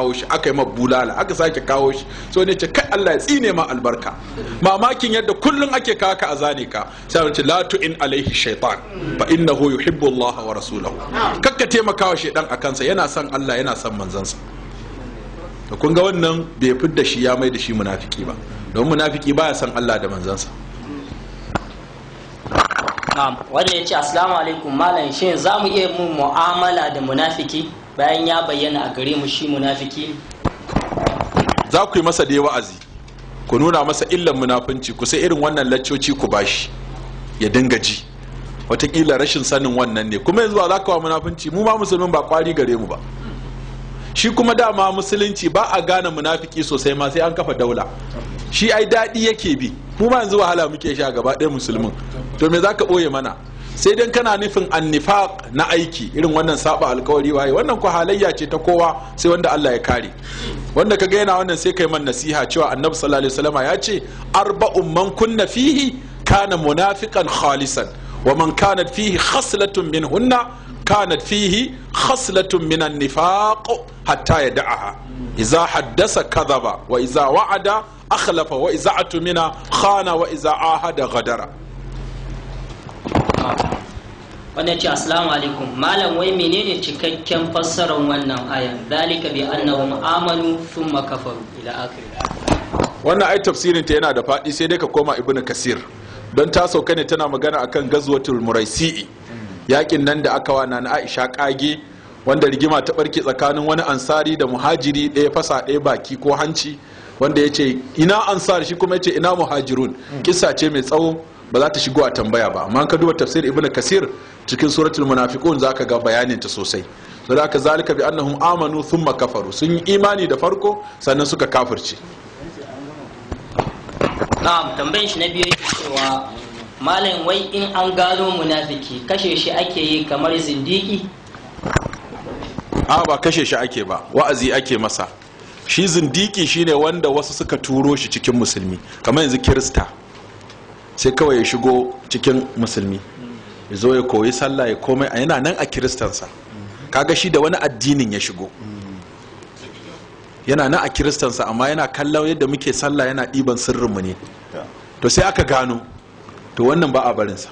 kawo shi aka yi ma bulala aka sake kawo shi so ne ce kai Allah ya tsine ma albarka mamakin yadda kullun ake kawo ka azane ka sai ce la tu'in alaihi shaytan fa innahu yuhibbu Allah wa rasulahu kakka taimaka wa shaydan akan sa yana son Allah yana son manzansa to kun ga wannan bai fidda shi ya mai da shi munafiki ba don munafiki baya son Allah da manzansa. Na'am, wanda ya ce assalamu alaikum malam, shin za mu iya mun mu'amala da munafiki bayan ya bayyana a gare mu shi munafiki ne? Za ku yi masa da wa'azi ku nuna masa illan munafunci ku sai irin wannan laccoci ku bashi ya dinga ji wataƙila rashin sanin wannan ne kuma yanzu ba za ka wa munafunci mu ma musulmin ba kwari gare mu ba shi kuma dama musulunci ba a gane munafiki sosai ma sai an kafa daula shi ai daɗi yake bi mu ma yanzu wahala muke sha gaba ɗaya musulmin to me zaka ɓoye mana sai dan kana nufin annifaq na aiki irin wannan saba alkawari waye wannan ko halayya ce ta kowa sai wanda Allah ya kare wanda kaga yana wannan sai kai man nasiha cewa annabi sallallahu alaihi wasallam ya ce arba'un man kunna fihi kana munafiqan khalisan wa man kanat fihi khaslatun minhunna kanat fihi khaslatun min an-nifaq hatta yad'aha idza haddasa kadhaba wa idza wa'ada akhlafa wa idza atmina khana wa idza ahada ghadara. Wannan ce assalamu alaikum malam, wai menene cikakken fassarar wannan ayan zalika bi annahum amanu thumma kafaru ila akhir. Wannan ai tafsirin ta yana da fadi sai dai ka koma ibnu kasir don ta sauka ne tana magana akan gazwatul muraisi'i yakin nan da aka wa na Aisha kage wanda rigima ta barke tsakanin wani ansari da muhajiri ɗaya fasa ɗaya baki ko hanci wanda ya ce ina ansar shi kuma ya ce ina muhajirun. Kissa ce mai tsawo ba za ta shigo a tambaya ba amma ka duba tafsir ibnu kasir cikin suratul munafiqun zaka ga bayanin ta sosai. So da zalika bi annahum amanu thumma kafaru, sun yi imani da farko sannan suka kafirce. Na'am, tambayin shi na biyu yake cewa malam, wai in an gano munafiki kashe shi ake yi kamar zindiki? Ba kashe shi ake ba, wa'azi ake masa. Shi zindiki shine wanda wasu suka turo shi cikin musulmi kamar yanzu kirista sai kawai ya shigo cikin musulmi ya zo ya koyi sallah ya komai a yana nan a kiristansa, kaga shi da wani addinin ya shigo yana nan a kiristansa amma yana kallon yadda muke sallah yana ɗiban sirrinmu ne to sai aka gano to wannan ba a barinsa.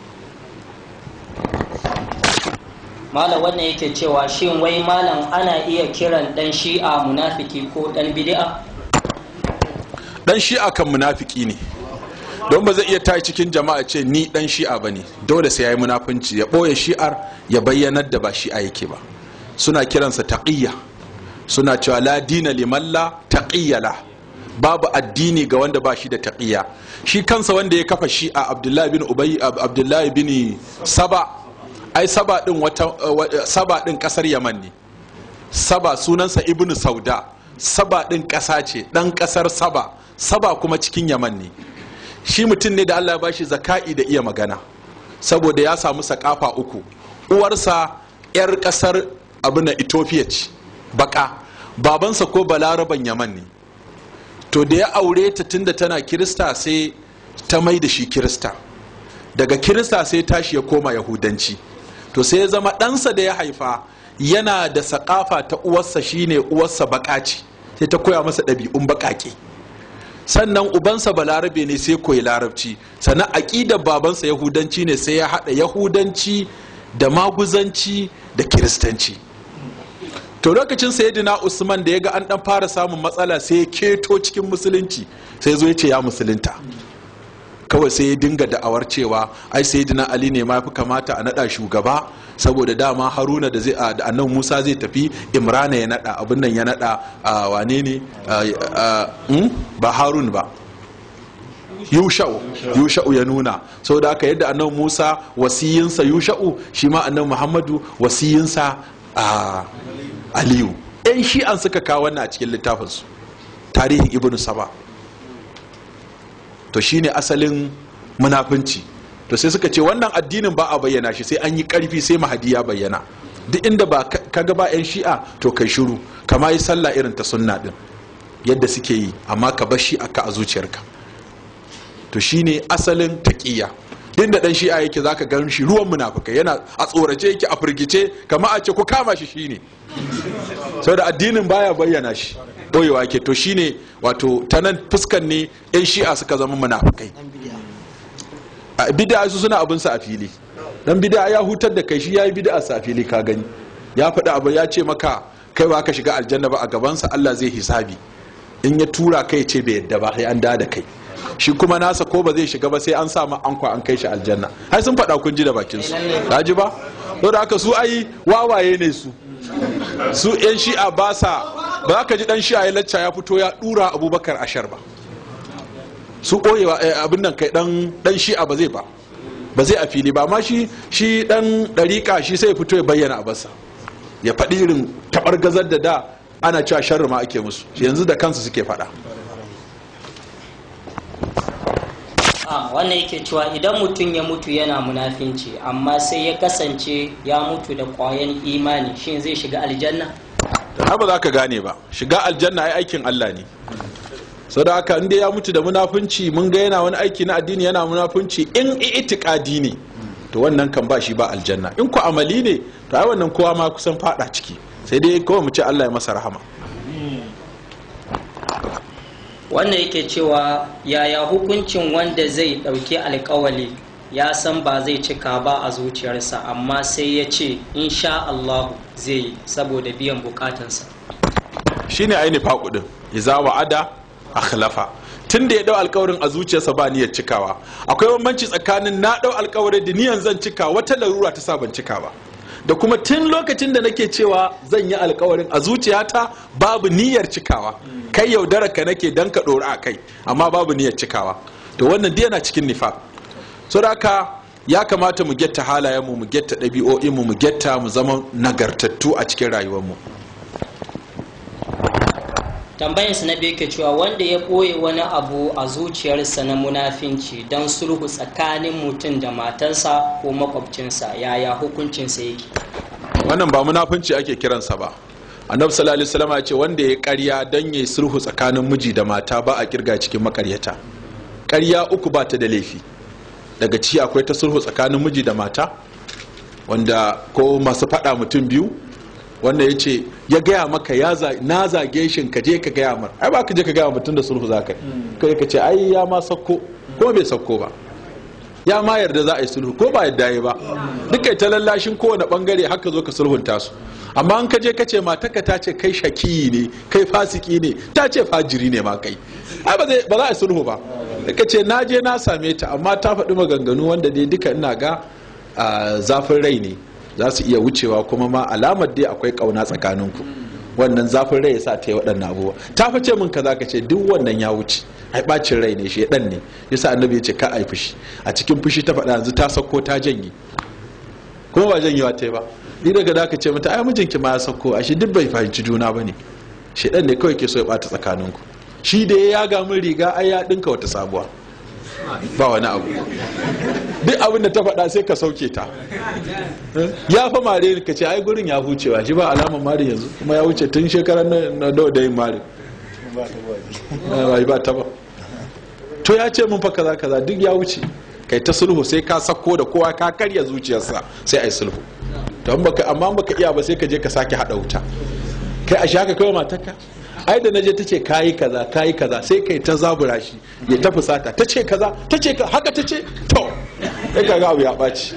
Malam wannan yake cewa shin wai malam ana iya kiran dan shi'a munafiki ko dan bid'a? Dan shi'a kan munafiki ne don ba zai iya tashi cikin jama'a ce ni dan shi'a bane, dole sai yayi munafunci ya boye shi'ar ya bayyanar da ba shi'a yake ba. Suna kiransa taqiyya, suna cewa la dina liman la taqiyya la, babu addini ga wanda ba shi da taqiyya. Shi kansa wanda ya kafa shi'a Abdullahi bin Ubay Abdullahi bin Saba, ai Saba din kasar Yaman ne. Saba sunansa Ibnu Sauda, Saba din kasa ce, dan kasar Saba kuma cikin Yaman ne. Shi mutum ne da Allah ya bashi zaka'i da iya magana saboda ya samu sakafa uku. Uwarsa yar kasar abin Ethiopia ce baka, babansa ko balaraban Yaman ne. To da ya aure ta tunda tana Kirista sai ta mai da shi Kirista, daga Kirista sai tashi ya koma Yahudanci. To sai ya zama ɗansa da ya haifa yana da sakafa ta uwarsa, shine uwarsa baka ce sai ta koya masa ɗabi'un baƙaƙe. Sannan ubansa balarabe ne sai koyi larabci, sannan aƙidar babansa Yahudanci ne sai ya haɗa Yahudanci da maguzanci da Kiristanci. To lokacin sayyidina Usman da ya ga an ɗan fara samun matsala sai ya keto cikin musulunci sai zo ya ce ya musulunta. Kawai sai ya dinga da'awar cewa ai sayyidina Ali ne ma fi kamata a nada shugaba saboda dama Haruna da annabi Musa zai tafi, Imrana ya nada abin nan ya nada wane ne ba Harun ba Yusha'u ya nuna saboda haka yadda annabi Musa wasiyinsa Yusha'u shi ma annabi Muhammadu wasiyinsa Aliyu. Yan shi'an suka kawo wannan a cikin littafinsu tarihin Ibn Saba. To shine asalin munafunci. To sai suka ce wannan addinin ba a bayyana shi sai an yi karfi sai mahadi ya bayyana. Duk inda ba kaga ba yan shi'a to kai shiru, kama yi sallah irin ta sunna din yadda suke yi, amma ka bar shi aka a zuciyarka. To shine asalin taqiyya. din da dan shi'a yake zaka gan shi ruwan munafikai, yana a tsorace yake, a firgice, kamar a ce ku kama shi shine, saboda addinin baya bayyana shi, boyewa yake. To shine wato ta nan fuskan ne yan shi'a suka zama munafikai. Bid'a su suna abin sa a fili, dan bid'a ya hutar da kai, shi yayi bid'a sa a fili, ka gani ya faɗi abu, ya ce maka kai ba ka shiga aljanna ba, a gabansa Allah zai hisabi, in ya tura kai ce bai yadda ba sai an da kai, shi kuma nasa ko ba zai shiga ba sai an sa ma ankwa an kai shi aljanna. Ai sun faɗa, kun ji da bakin su, ka ji ba? Don haka su ai wawaye ne su yan shi'a ba za ka ji dan shi'a ya lacca ya fito ya dura Abubakar ashar ba, su koyewa abin nan kai dan shi'a ba zai a fili ba, amma shi dan dariƙa shi sai ya fito ya bayyana a basa, ya faɗi irin taɓargazar da ana cewa sharri ma ake musu, yanzu da kansu suke faɗa. wannan yake cewa idan mutum ya mutu yana munafinci amma sai ya kasance ya mutu da ƙwayan imani, shin zai shiga aljanna? ba za ka gane ba, shiga aljanna ai aikin Allah ne, saboda haka inda ya mutu da munafunci, mun ga yana wani aiki na addini yana munafunci, in i'tiqadi ne to wannan kan ba shi ba aljanna, in ku amali ne to ai wannan kowa ma kusan fada ciki, sai dai kawai mu ce Allah ya masa rahama. wannan yake cewa yaya hukuncin wanda zai dauki alkawali ya san ba zai cika ba a zuciyarsa amma sai ya ce insha Allah zai yi saboda biyan bukatansa? Shine aini faƙudin iza wa'ada akhlafa, tun da ya dau alkawarin a zuciyarsa ba niyyar cikawa. Akwai bambanci tsakanin na dau alkawari da niyyar zan cika, wata larura ta sa ban cika ba, da kuma tun lokacin da nake cewa zan yi alkawarin a zuciyata babu niyyar cikawa, kai yaudara ka nake dan ka dora a kai amma babu niyyar cikawa, to wannan dai yana cikin nifaq. So haka ya kamata mu getta halayenmu, mu getta ɗabi'o'inmu, mu getta mu zama nagartattu a cikin rayuwarmu. Tambayarsa na biyu ke cewa wanda ya ɓoye wani abu a zuciyarsa na munafinci don sulhu tsakanin mutum da matarsa ko makwabcinsa, yaya hukuncinsa yake? Wannan ba munafinci ake kiransa ba. Annabi sallallahu alaihi wasallam ya ce wanda ya ƙarya don ya sulhu tsakanin miji da mata ba a kirga cikin makaryata. Ƙarya uku ba ta da laifi, daga ciki akwai ta sulhu tsakanin miji da mata, wanda ko masu faɗa mutum biyu, wanda ya ce ya gaya maka na zage shi ka je ka gaya mar, ai ba ka je ka gaya mutum da sulhu za ka kai ka ce ai ya ma sakko, ko bai sakko ba, ya ma yarda za a yi sulhu ko ba yarda yi ba, duka ta lallashin kowane bangare haka zo ka sulhunta su. Amma an ka je ka ce matarka ta ce kai shakiyi ne, kai fasiki ne, ta ce fajiri ne ma kai, ai ba za a yi sulhu ba. ka ce na je na same ta amma ta faɗi maganganu wanda dai duka ina ga zafin rai ne za su iya wucewa, kuma ma alamar dai akwai ƙauna tsakaninku, wannan zafin rai ya sa ta yi waɗannan abubuwa. Ta fice min kaza ka ce duk wannan ya wuce, ai bacin rai ne, shi ɗan ne, yasa annabi ya ce ka ai fushi. A cikin fushi ta faɗa yanzu ta sauko ta janye, kuma ba janyewa ta yi ba. Ni daga da ka ce mata ai mijinki ma ya sauko, ashe duk bai fahimci juna ba ne, shi ɗan ne kawai ke so ya ɓata tsakaninku. Shi da ya yaga min riga ai ya ɗinka wata sabuwa, ba wani abu. Duk abin da ta faɗa sai ka sauke ta. Ya fa mare ka ce ai gurin ya hucewa, shi ba alamar mari yanzu, kuma ya wuce tun shekarar na da yin mari ba ta ba. To ya ce mun fa kaza kaza duk ya wuce, kai ta sulhu sai ka sako da kowa ka karya zuciyarsa sai ai sulhu. To amma baka iya ba sai ka je ka sake haɗa wuta, kai a shaka kawai matarka. Ai da naje tace kayi kaza sai kai ta zabura shi ya ta fusata, tace kaza tace ka haka tace to sai kaga abu ya baci.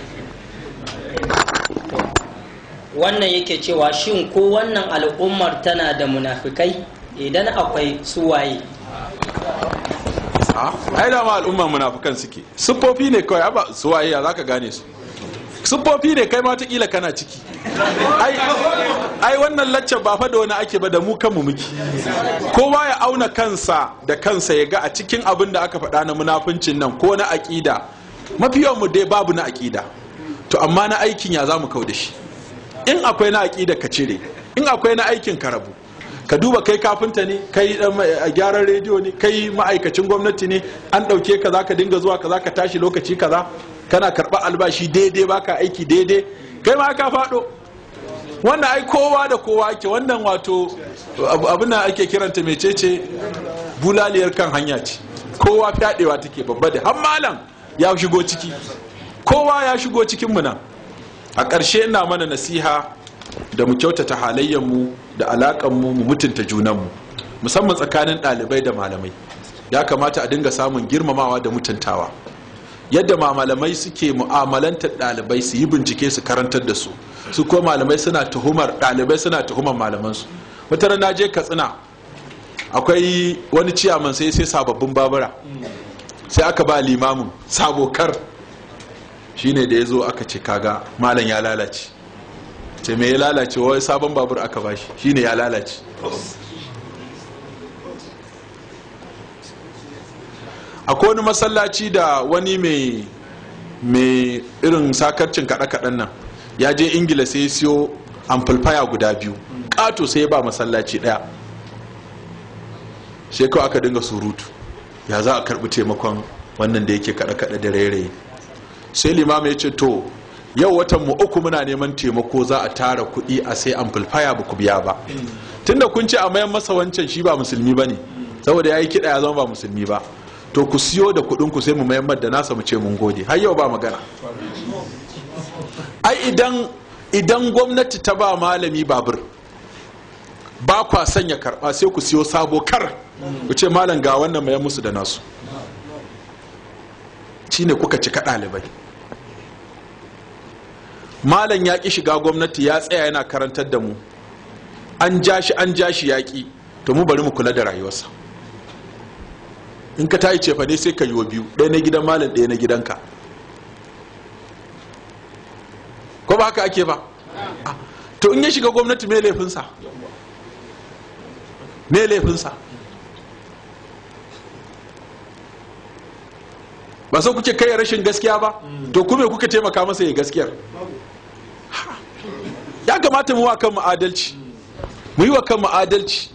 Wannan yake cewa shin ko wannan al'ummar tana da munafikai, idan akwai suwaye? Ai da ma al'ummar munafikan suke, siffofi ne kawai, ba suwaye ya zaka gane su, siffofi ne, kai ma ta kila kana ciki. Ai wannan lacce ba fa da wani ake ba, da mu kanmu muke. Kowa ya auna kansa da kansa ya ga a cikin abin da aka faɗa na munafincin nan ko na aƙida, mafi yawan mu dai babu na aƙida, to amma na aikin ya za mu kau da shi. In akwai na aƙida ka cire, in akwai na aikin ka rabu. Ka duba kai kafinta ne, kai a gyaran rediyo ne, kai ma'aikacin gwamnati ne, an ɗauke ka za ka dinga zuwa ka za ka tashi lokaci kaza, kana karɓar albashi daidai, baka aiki daidai, kai ma ka faɗo. Wannan ai kowa da kowa ake, wannan wato abin da ake kiranta mecece bulaliyar kan hanya ce, kowa fyaɗewa take babba da har malam ya shigo ciki, kowa ya shigo cikin mu nan. A ƙarshe ina mana nasiha da mu kyautata halayyarmu da alaƙanmu mu mutunta junanmu, musamman tsakanin ɗalibai da malamai. Ya kamata a dinga samun girmamawa da mutuntawa. Yadda malamai suke mu'amalantar ɗalibai su yi bincike su karantar da su, su ko malamai suna tuhumar ɗalibai suna tuhumar malamansu. Wata rana je Katsina, akwai wani ciyaman sai sababbin babura, sai aka ba limamin sabokar, shine da ya zo aka ce kaga malam ya lalace. Ce me ya lalace? Wai sabon babur aka bashi, shine ya lalace. Akwai wani masallaci da wani mai irin sakarcin kaɗe-kaɗen nan ya je Ingila sai ya siyo amplifier guda 2 ƙato, sai ya ba masallaci ɗaya. Sai kawai aka dinga surutu, ya za a karɓi taimakon wannan da yake kaɗe-kaɗe da rairayi. Sai limam ya ce to yau watan mu 3 muna neman taimako, za a tara kuɗi a sai amplifier ba ku biya ba. Tunda kun ce a mayan masa wancan shi ba musulmi ba ne, saboda ya yi kiɗa ya zama ba musulmi ba, to ku siyo da kuɗin ku sai mu mayan da nasa mu ce mun gode. Har yau ba magana. Ai idan gwamnati ta ba malami babur ba kwa sanya karɓa, sai ku siyo sabo kar ku ce malam ga wannan mayan musu da nasu. Shine kuka cika ɗalibai. Malam ya ƙi shiga gwamnati, ya tsaya yana karantar da mu, an ja shi ya ƙi, to mu bari mu kula da rayuwarsa. In ka tayi cefa ne sai ka yi wa 2, ɗaya na gidan malam ɗaya na gidanka, ko ba haka ake ba? To in ya shiga gwamnati me laifinsa? Me laifinsa? Ba so kuke kai rashin gaskiya ba? To kuma kuka taimaka masa ya gaskiyar? Ya kamata mu wa kanmu adalci, mu yi wa kanmu adalci.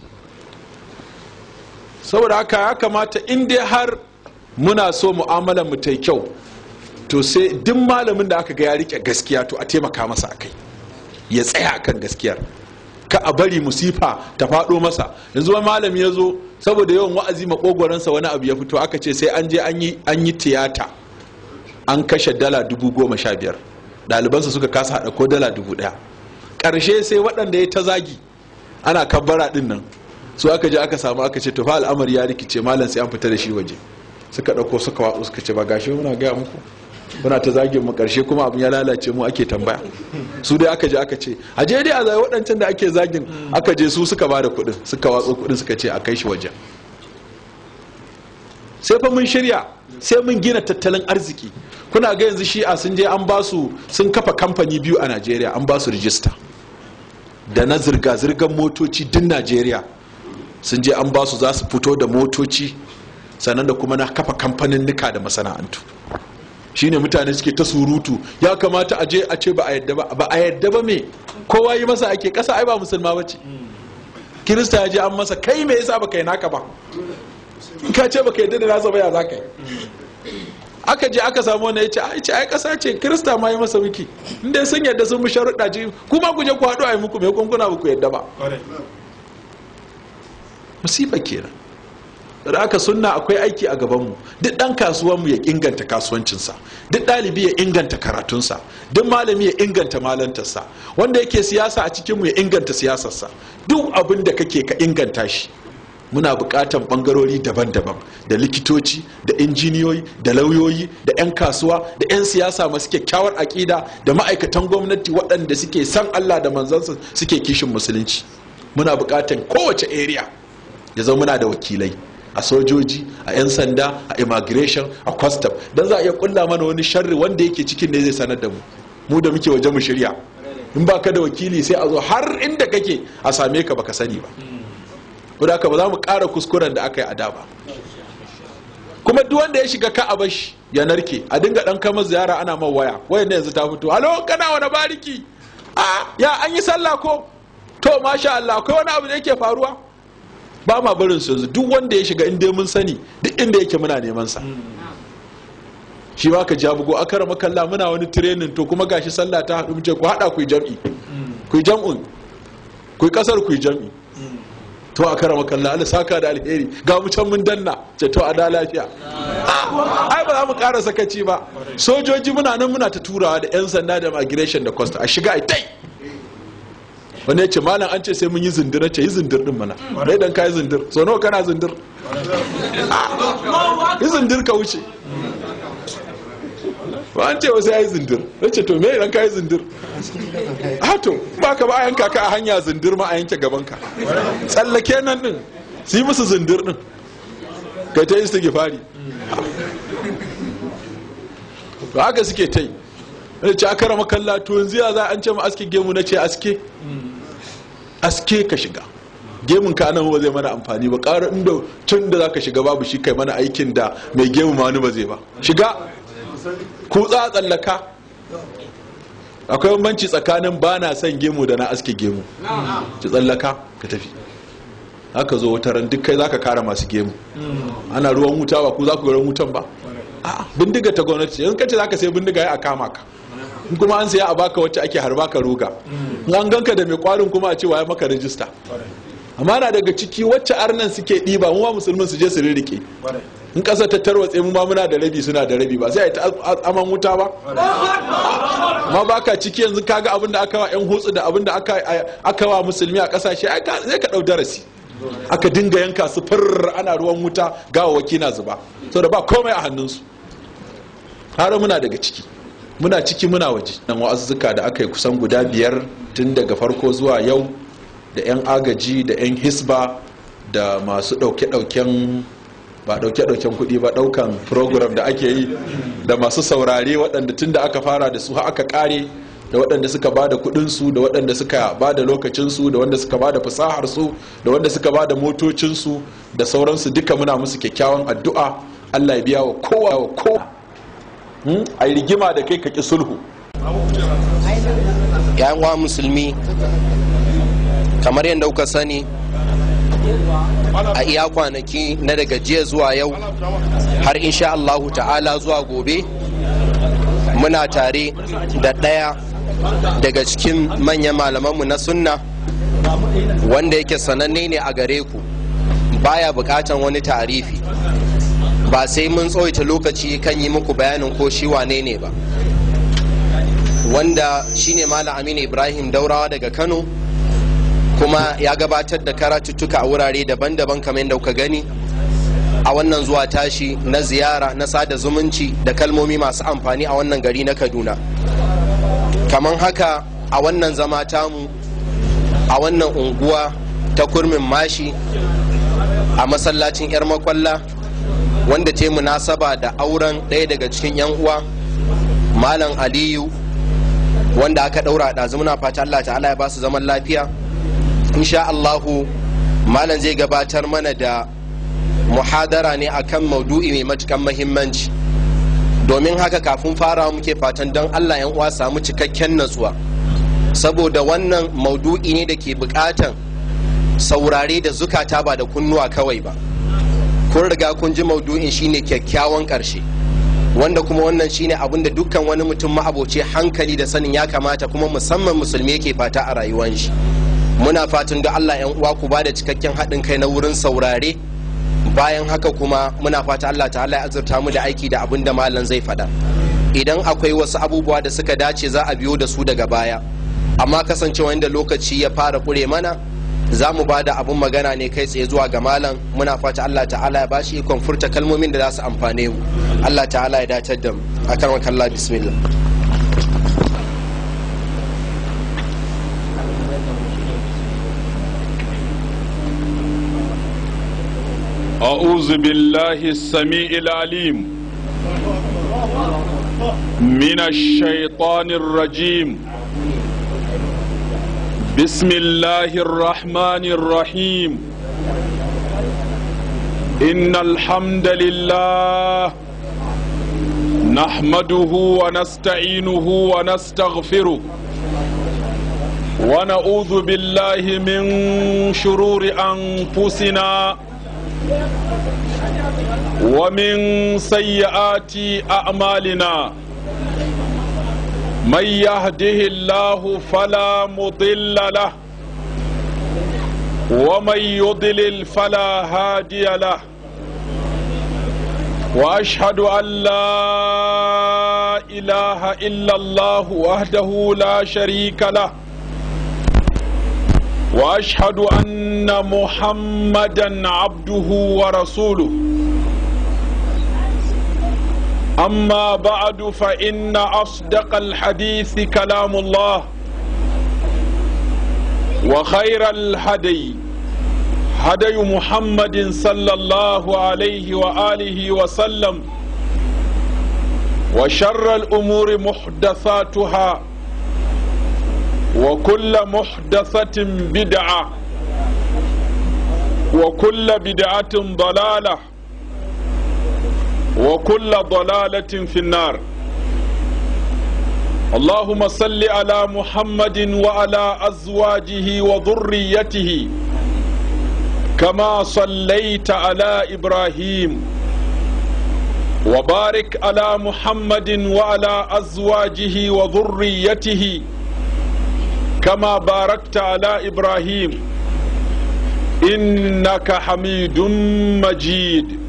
Saboda haka ya kamata in dai har muna so mu'amalar mu ta kyau, to sai duk malamin da aka ga ya rike gaskiya to a taimaka masa akai, ya tsaya akan gaskiyar, ka a bari musifa ta faɗo masa. Yanzu wani malami ya zo saboda yawan wa'azi makogoransa wani abu ya fito, aka ce sai an je an yi tiyata, an kashe dala 15,000, ɗalibansa suka kasa haɗa ko dala 1,000. Ƙarshe sai waɗanda ya ta zagi ana kabbara ɗin nan, su aka je aka samu aka ce to fa al'amari ya rikice, malam sai an fita da shi waje. Suka ɗauko suka watsu suka ce ba gashi muna gaya muku, muna ta zagin mu, ƙarshe kuma abin ya lalace, mu ake tambaya. Su dai aka je aka ce a je dai a zai waɗancan da ake zagin, aka je su suka bada kuɗin, suka watso kuɗin suka ce a kai shi waje. Sai fa mun shirya, sai mun gina tattalin arziki. Kuna ga yanzu shi'a sun je an ba su, sun kafa kamfani 2 a Najeriya, an ba su rijista da na zirga-zirgar motoci din Najeriya. Sun je an ba su, za su fito da motoci, sannan da kuma na kafa kamfanin nika da masana'antu. Shine mutane suke ta surutu, ya kamata a je a ce ba a yadda ba. Ba a yadda ba me? Kowa yi masa ake, ƙasa ai ba musulma bace. Kirista ya je an masa, kai me yasa baka yi naka ba? In ka ce baka yadda da nasa ba, ya za ka yi? Aka je aka samu wani ya ce ai ƙasa ce, Kirista ma yi masa wiki, inda sun yadda sun bi sharuɗa ji, kuma ku je ku haɗu a yi muku mai kunkuna ba ku yadda ba. Musifa kenan. Da aka sunna akwai aiki a gabanmu. Duk ɗan kasuwanmu ya inganta kasuwancinsa, duk ɗalibi ya inganta karatunsa, duk malami ya inganta malantarsa, wanda yake siyasa a cikinmu ya inganta siyasarsa. Duk abin da kake ka inganta shi. Muna buƙatan ɓangarori daban-daban, da likitoci, da injiniyoyi, da lauyoyi, da 'yan kasuwa, da 'yan siyasa masu kyakkyawar aƙida, da ma'aikatan gwamnati waɗanda suke san Allah da manzansa suke kishin musulunci. Muna buƙatan kowace area ya zama muna da wakilai, a sojoji, a 'yan sanda, a immigration, a custom, don za a iya kulla mana wani sharri wanda yake cikin ne zai sanar da mu da muke waje mu shirya. In ba ka da wakili sai a zo har inda kake a same ka baka sani ba. Wadda haka ba za mu ƙara kuskuren da aka yi a da ba. Kuma duk wanda ya shiga ka a bashi ya narke, a dinga ɗan kama ziyara ana man waya, wayan ne yanzu ta fito, halo kana wani bariki, ya an yi sallah ko, to masha Allah akwai wani abu da yake faruwa. Ba ma barin su yanzu, duk wanda ya shiga inda mun sani, duk inda yake muna neman sa. Shi ma ka ja bugo, akara makalla muna wani training, to kuma gashi sallah ta haɗu, mu ce ku haɗa ku yi jam'i, ku yi jam'un, ku yi ƙasar ku yi jam'i. To akara makalla Allah saka da alheri, ga mu can mun danna, ce to a da lafiya. ai ba za mu ƙara sakaci ba. Sojoji muna nan muna ta turawa da 'yan sanda da migration da costa a shiga ai tai. Wani ya ce malam an ce sai mun yi zindir, ce yi zindir din mana. Dai dan ka yi zindir, so nawa kana zindir? Yi zindir ka wuce. Ba an ce wasu ya yi zindir, ya ce to me idan ka yi zindir? To ba ka ba a yanka ka a hanya zindir ma a yanke gabanka. Tsallake nan din su yi musu zindir din kai ta istighfari. Ba haka suke ta yi. Wani ce aka rama kalla to yanzu ya za an ce ma aske gemu, na ce aske ka shiga gemun ka nan ba zai mana amfani ba. ƙara inda tun da za ka shiga babu shi kai mana aikin da mai gemu ma wani ba zai ba. Shiga kutsa tsallaka. Akwai bambanci tsakanin ba na son gemu da na aske gemu. Ci tsallaka ka tafi. Haka zo wata ran duk kai za ka kara masu gemu. Ana ruwan wuta ba ku za ku ga ruwan wutan ba. Bindiga ta gwamnati yanzu kace za ka sai bindiga ya a kama ka. In kuma an saya a baka wacce ake harba ka ruga. In an ganka da mai kwarin kuma a ce ya maka rajista. Amma na daga ciki wacce arnan suke ɗiba mu ma musulmin su je su rirrike. In ƙasa ta tarwatse mu ma muna da rabi suna da rabi ba sai a yi ta aman wuta ba. Ma baka ciki yanzu kaga abin da aka wa 'yan hutsu da abin da aka wa musulmi a ƙasashe zai ka ɗau darasi. Aka dinga yanka su fir ana ruwan wuta gawawwaki na zuba saboda ba komai a hannunsu. Har muna daga ciki muna waje. Nan wa'azzuka da aka yi kusan guda 5 tun daga farko zuwa yau, da 'yan agaji da 'yan hisba da masu ɗauke-ɗauken ba ɗauke-ɗauken kuɗi ba ɗaukan program da ake yi, da masu saurare waɗanda tun da aka fara da su aka ƙare, da waɗanda suka ba da kuɗinsu, da waɗanda suka ba da lokacinsu, da wanda suka ba da fasaharsu, da wanda suka ba da motocinsu da sauransu. Duka muna musu kyakkyawan addu'a. Allah ya biya wa kowa a yi rigima da kai ka ƙi sulhu. ‘Yan uwa musulmi, kamar yadda kuka sani, a iya kwanaki na daga jiya zuwa yau har insha Allahu ta'ala zuwa gobe muna tare da ɗaya daga cikin manyan malamanmu na sunna wanda yake sananne ne a gare ku, baya bukatan wani tarifi, ba sai mun tsawaita lokaci kan yi muku bayanin ko shi wane ne ba, wanda shine Malam Aminu Ibrahim Daurawa daga Kano, kuma ya gabatar da karatuttuka a wurare daban-daban kamar yadda kuka gani a wannan zuwa tashi na ziyara na sada zumunci da kalmomi masu amfani a wannan gari na Kaduna. Kamar haka a wannan zama tamu a wannan unguwa ta Kurmin Mashi a masallacin 'yar makwalla, wanda ta yi munasaba da auren ɗaya daga cikin 'yan uwa Malam Aliyu, wanda aka ɗaura ɗazu. Muna fata Allah ta'ala ya ba su zaman lafiya. Insha Allahu malam zai gabatar mana da muhadara ne akan maudu'i mai matukan mahimmanci. Domin haka kafin farawa muke fatan don Allah yan uwa samu cikakken natsuwa, saboda wannan maudu'i ne da ke bukatan saurare da zukata ba da kunnuwa kawai ba. Kun riga kun ji maudu'in shine kyakkyawan ƙarshe, wanda kuma wannan shine abin da dukkan wani mutum ma'aboci hankali da sanin ya kamata kuma musamman musulmi yake fata a rayuwar shi. Muna fatan da Allah yan uwa ku ba da cikakken haɗin kai na wurin saurare. Bayan haka kuma muna fata Allah ta'ala ya azurta mu da aiki da abin da malam zai faɗa. Idan akwai wasu abubuwa da suka dace za a biyo da su daga baya, amma kasancewa inda lokaci ya fara ƙure mana, za mu ba da abin magana ne kai tsaye zuwa ga malam. Muna fata Allah ta'ala ya bashi ikon furta kalmomin da za su amfane mu. Allah ta'ala ya datar da mu. Akan wakalla, bismillah. أعوذ بالله السميع العليم من الشيطان الرجيم. بسم الله الرحمن الرحيم. إن الحمد لله نحمده ونستعينه ونستغفره ونعوذ بالله من شرور أنفسنا ومن سيئات أعمالنا. من يهده الله فلا مضل له ومن يضلل فلا هادي له. وأشهد أن لا إله إلا الله وحده لا شريك له وأشهد أن محمدا عبده ورسوله أما بعد فإن أصدق الحديث كلام الله وخير الهدي هدي محمد صلى الله عليه وآله وسلم وشر الأمور محدثاتها وكل محدثة بدعة وكل بدعة ضلالة وكل ضلالة في النار. اللهم صل على محمد وعلى أزواجه وذريته كما صليت على إبراهيم وبارك على محمد وعلى أزواجه وذريته كما باركت على إبراهيم إنك حميد مجيد.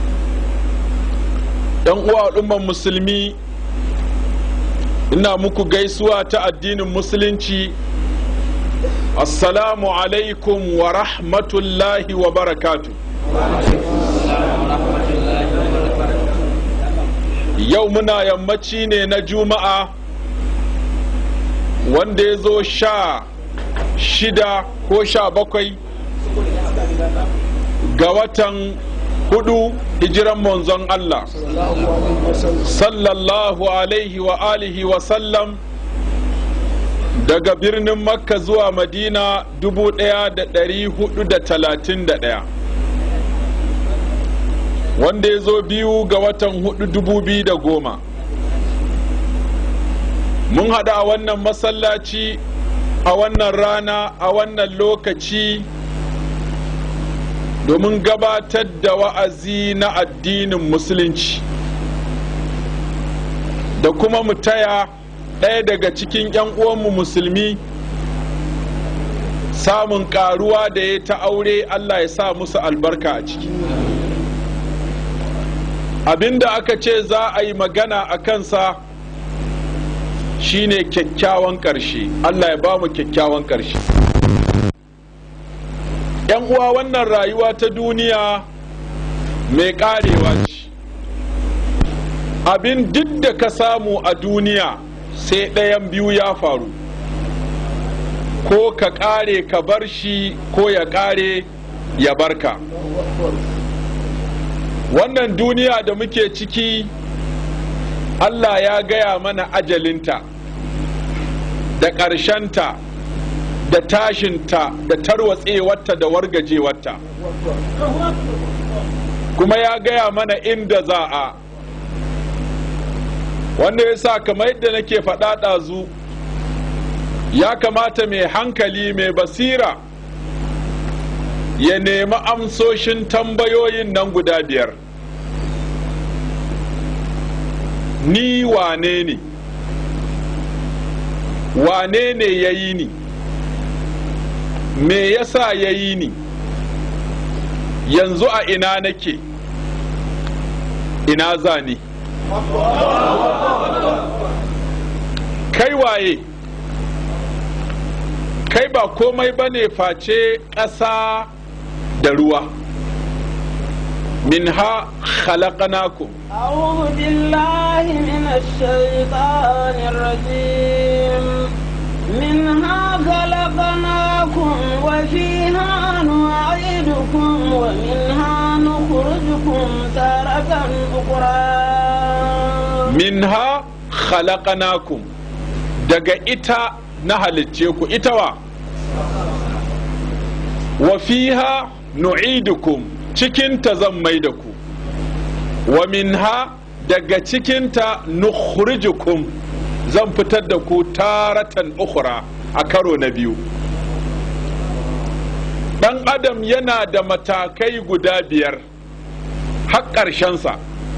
‘Yan uwa al'umman musulmi, ina muku gaisuwa ta addinin musulunci, assalamu alaikum wa rahmatullahi wa barakatu. Yau muna yammaci ne na Juma'a wanda ya zo 16 ko 17 ga watan 4 hijiran manzon Allah sallallahu alaihi wa alihi wa sallam daga birnin Makka zuwa Madina 1431 wanda ya zo 2 ga watan 4 2010. Mun haɗa a wannan masallaci a wannan rana a wannan lokaci domin gabatar da wa'azi na addinin musulunci da kuma mu taya ɗaya daga cikin 'yan uwanmu musulmi samun ƙaruwa da ya ta aure. Allah ya sa musu albarka a ciki. Abinda aka ce za a yi magana a kansa shine kyakkyawan ƙarshe. Allah ya ba mu kyakkyawan ƙarshe. ‘Yan uwa, wannan rayuwa ta duniya mai ƙarewa ce. Abin duk da ka samu a duniya sai ɗayan biyu ya faru, ko ka ƙare ka bar shi ko ya ƙare ya barka. Wannan duniya da muke ciki, Allah ya gaya mana ajalinta da ƙarshenta da tashinta da tarwatsewarta da wargajewarta, kuma ya gaya mana inda za a. Wanda ya sa kamar yadda nake faɗa ɗazu, ya kamata mai hankali mai basira ya nemi amsoshin tambayoyin nan guda 5. Ni wane ne? Wane ne ya yi ni? Me yasa ya yi ni? Yanzu a ina nake? Ina za ni? Kai waye? Kai ba komai bane face ƙasa da ruwa. منها خلقناكم أعوذ بالله من الشيطان الرجيم منها خلقناكم وفيها نعيدكم ومنها نخرجكم تارة أخرى منها خلقناكم daga ita na halicce ku ita wa fiha nu'idukum cikinta zan mai da ku wa minha daga cikinta nukhrijukum zan fitar da ku taratan ukhra a karo na biyu. Dan adam yana da matakai guda 5 har ƙarshensa.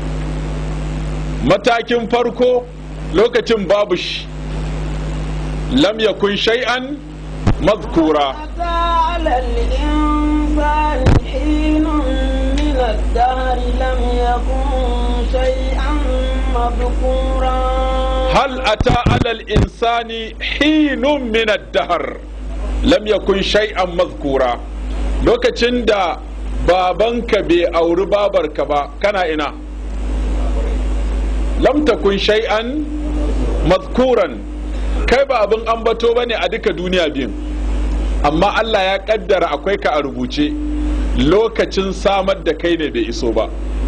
Matakin farko lokacin babu shi, lam yakun shay'an mazkura. الإنسان حين من الدهر لم يكن مذكورا هل أتى على الإنسان حين من الدهر لم يكن شيئا مذكورا lokacin da babanka bai auri babarka ba kana ina lam takun shay'an mazkuran kai ba abin ambato bane a duka duniya biyun amma Allah ya kaddara akwai ka a rubuce lokacin samar da kai ne bai iso ba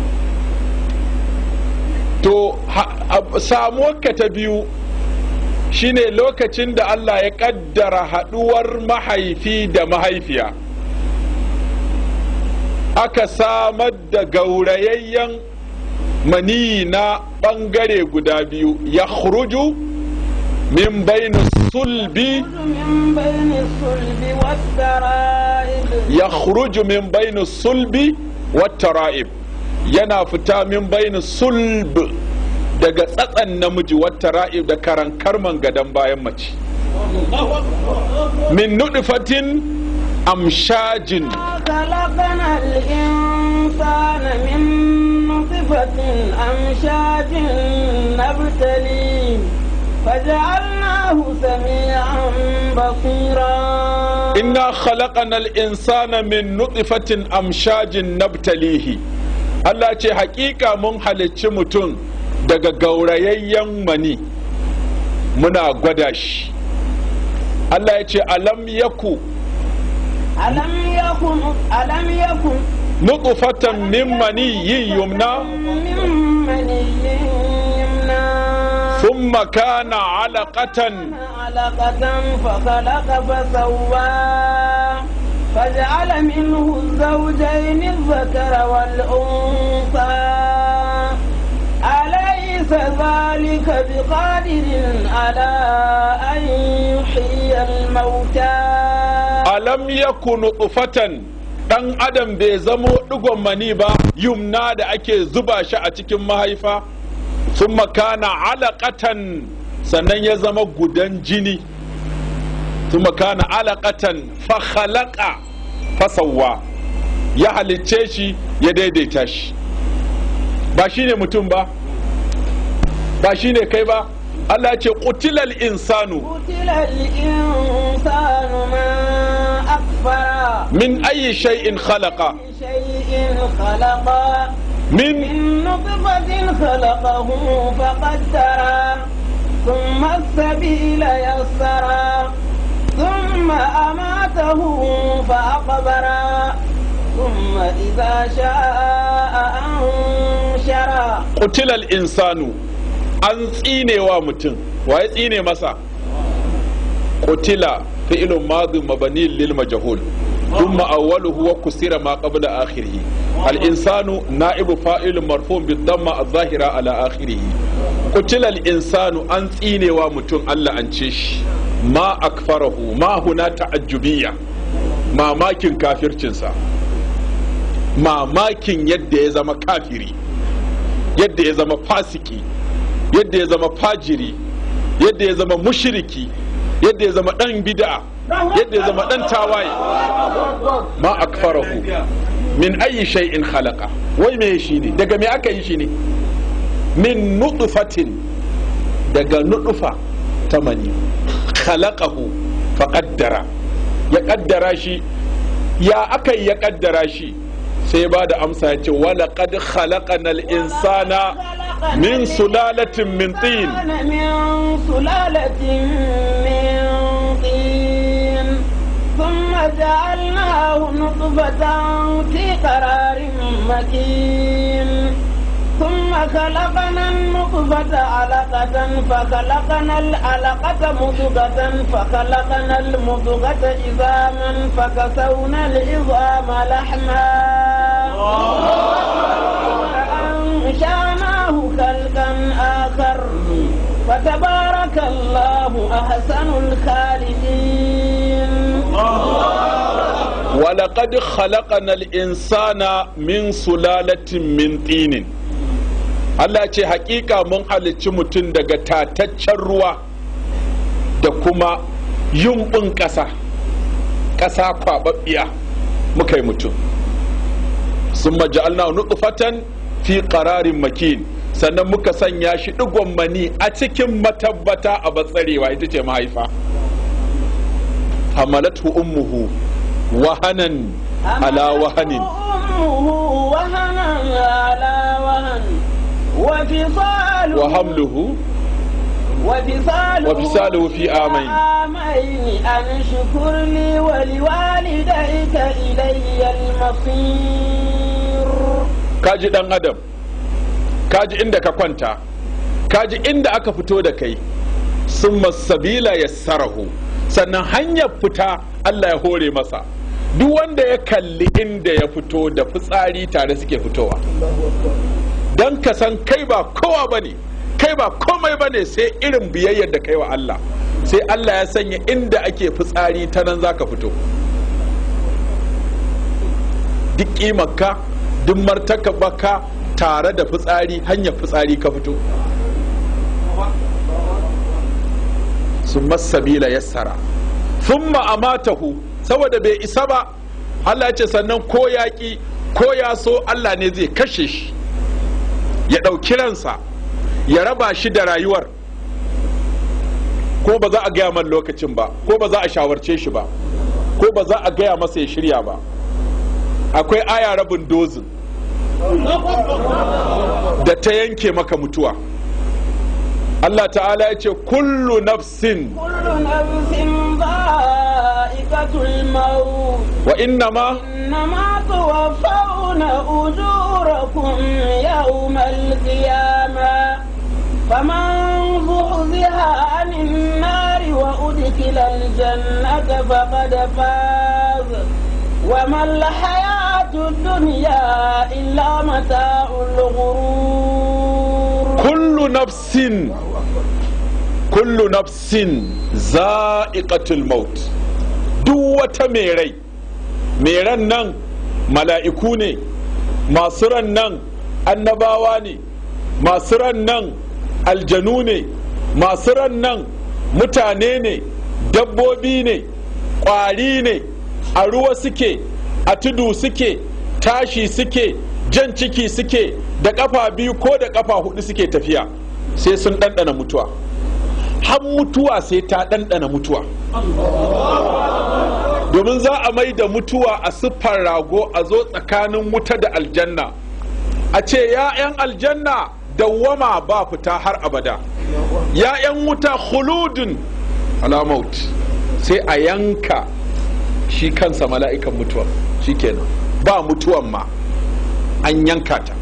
to samuwarka ta biyu shine lokacin da Allah ya kaddara haduwar mahaifi da mahaifiya aka samar da gaurayayyen mani na bangare guda biyu ya khruju min bayni sulbi ya khruju min bayni sulbi wattara'ib yana fita min bayni sulb daga tsatsan namiji wattara'ib da karan karman gadan bayan mace min nudfatin amshajin خلقنا الإنسان من نطفة أمشاج نبتليه فجعلناه سميعا بصيرا إنا خلقنا الإنسان من نطفة أمشاج نبتليه Allah ce hakika mun halicci mutum daga gaurayayyen mani muna gwada shi Allah ya ce alam yaku nutfatan min maniyyin yumna thumma kana alaqatan فخلق فسوى فجعل منه الزوجين الذكر والأنثى أليس ذلك بقادر على أن يحيي الموتى alam yaku nutfatan dan adam bai zamo digon mani ba yumna da ake zuba shi a cikin mahaifa thumma kana alaqatan sannan ya zama gudan jini thumma kana alaqatan fa khalaqa fa sawwa ya halicce shi ya daidaita shi ba shine mutum ba ba shine kai ba Allah ya ce qutilal insanu ما أكفر من أي شيء خلق من نطفة خلقه فقدر ثم السبيل يسر ثم أماته فأقبر ثم إذا شاء أنشر قتل الإنسان an tsine wa mutum wa ya tsine masa qutila fi'lun madhi mabni lil majhul thumma awwaluhu wa kusira ma qabla akhirih al insanu na'ibu fa'ilun marfu'un bid damma adh-dhahira ala akhirih qutila al insanu an tsine wa mutum Allah an ce shi ma akfarahu ma huna ta'ajjubiyya mamakin kafircinsa mamakin yadda ya zama kafiri yadda ya zama fasiki yadda ya zama fajiri yadda ya zama mushriki yadda ya zama dan bid'a yadda ya zama dan tawaye ma akfarahu min ayi shay'in khalaqa wai me shi ne daga me aka yi shi ne min nutfatin daga nutfa ta mani khalaqahu fa qaddara ya kaddara shi ya aka ya kaddara shi sai ba da amsa ya ce wala qad khalaqana al-insana min sulalatin min tin ثم جعلناه نطفة في قرار مكين ثم خلقنا النطفة علقة فخلقنا العلقة مضغة فخلقنا المضغة عظاما فكسونا العظام لحما فأنشأناه خلقا آخر فتبارك الله أحسن الخالقين ولقد خلقنا الإنسان من سلالة من طين Allah ce hakika mun halicci mutum daga tataccen ruwa da kuma yumbin ƙasa kwababbiya muka yi mutum sun maja'alna nutfatan fi qararin makin sannan muka sanya shi digon mani a cikin matabbata a batsarewa ita ce mahaifa. hamalatu ummuhu wahanan ala wahanin وحمله وفصاله في عامين أن اشكر لي ولوالديك إلي المصير. kaji dan adam, kaji inda ka kwanta, kaji inda aka fito da kai, summa sabila yassarahu, sannan hanyar fita Allah ya hore masa. Duk wanda ya kalli inda ya fito da fitsari tare suke fitowa, don ka san kai ba kowa bane, kai ba komai bane sai irin biyayyar da kai wa Allah. Sai Allah ya sanya inda ake fitsari ta nan zaka fito. Duk kimarka, duk martabarka tare da fitsari, hanyar fitsari ka fito. Summa sabila yassara thumma amatahu, saboda bai isa ba, Allah ya ce sannan ko yaƙi ko ya so Allah ne zai kashe shi, ya ɗauki ransa, ya raba shi da rayuwar, ko ba za a gaya man lokacin ba, ko ba za a shawarce shi ba, ko ba za a gaya masa ya shirya ba. Akwai aya rabin dozin da ta yanke maka mutuwa. Allah ta'ala ya ce kullu nafsin za'iqatul maut wa innama tuwaffawna ujurakum yawmal qiyamah faman zuhziha 'anil nari wa udkhila al-jannata faqad faz wa mal hayatud dunya illa mata'ul ghurur. kullu nafsin za'iqatul maut, duk wata mai rai, mai ran nan mala'iku ne, masu ran nan annabawa ne, masu ran nan aljanu ne, masu ran nan mutane ne, dabbobi ne, ƙwari ne, a ruwa suke, a tudu suke, tashi suke, jan ciki suke, da ƙafa biyu ko da ƙafa hudu suke tafiya, sai sun ɗanɗana mutuwa. Har mutuwa sai ta ɗanɗana mutuwa, domin za a mai da mutuwa a siffar rago a zo tsakanin wuta da aljanna, a ce ya'yan aljanna dawwama ba fita har abada, ya'yan wuta khuludun ala maut, sai a yanka shi kansa mala'ikan mutuwa, shikenan ba mutuwan ma an yanka ta.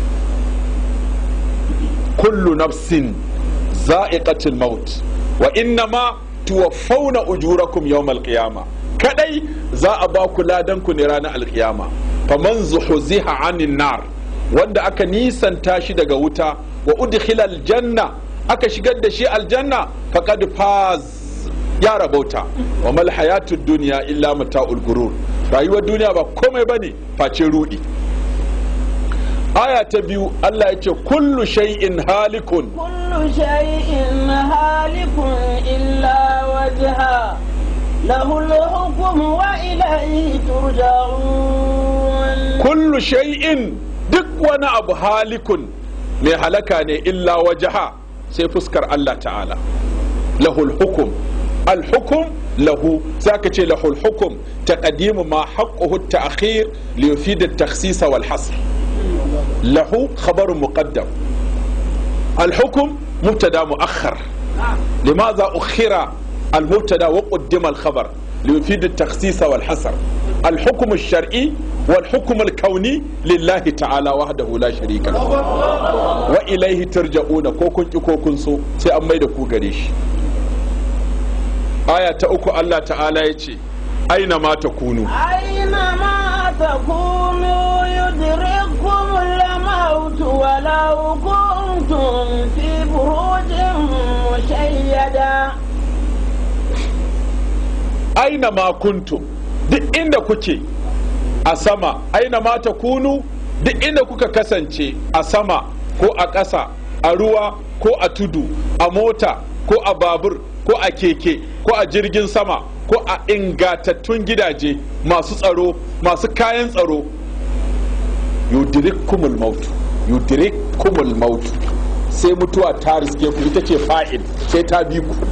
kullu nafsin za'iqatul maut wa innama tuwaffawna ujurakum yawmal qiyama, kadai za a ba ku ladan ku ne ranar alqiyama. faman zuhziha 'anil nar, wanda aka nisanta shi daga wuta, wa udkhila aljanna, aka shigar da shi aljanna, faqad faz, ya rabauta. wa mal hayatud dunya illa mata'ul gurur, rayuwar duniya ba komai bane face rudi. aya ta biyu Allah ya ce kullu shay'in halikun illa wajha lahul hukmu wa ilayhi turja'un. kullu shay'in, duk wani abu halikun mai halaka ne, illa wajha, sai fuskar Allah ta'ala. lahul hukum, al hukum lahu, sai aka ce lahul hukum taqdimu ma haqquhu at-ta'khir li yufid at-takhsis wal hasr. له خبر مقدم، الحكم مبتدا مؤخر. لماذا أخر المبتدا وقدم الخبر؟ ليفيد التخصيص والحصر. الحكم الشرعي والحكم الكوني لله تعالى وحده لا شريك له، وإليه ترجعون. كوكن كوكن سو سي أمي دكو غريش. آية أكو الله تعالى يتي أينما تكونوا أينما تكونوا يدرككم الموت ولو كنتم في بروج مشيدة. أينما كنتم، duk inda kuke a sama, أينما تكونوا, duk inda kuka kasance a sama ko a ƙasa, a ruwa ko a tudu, a mota ko a babur ko a keke ko a jirgin sama ko a ingantattun gidaje masu tsaro, masu kayan tsaro, yudrikkumul maut, yudrikkumul maut, sai mutuwa ta riske ku, ita ce fa'il, sai ta bi ku.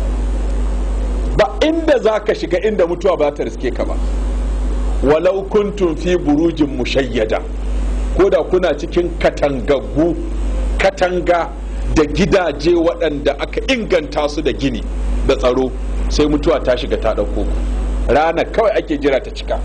Ba inda za ka shiga inda mutuwa ba ta riske ka ba. Walau kuntum fi burujin mushayyada, ko da kuna cikin katanga da gidaje waɗanda aka inganta su da gini da tsaro, sai mutuwa ta shiga ta ɗauko ku. Rana kawai ake jira ta cika.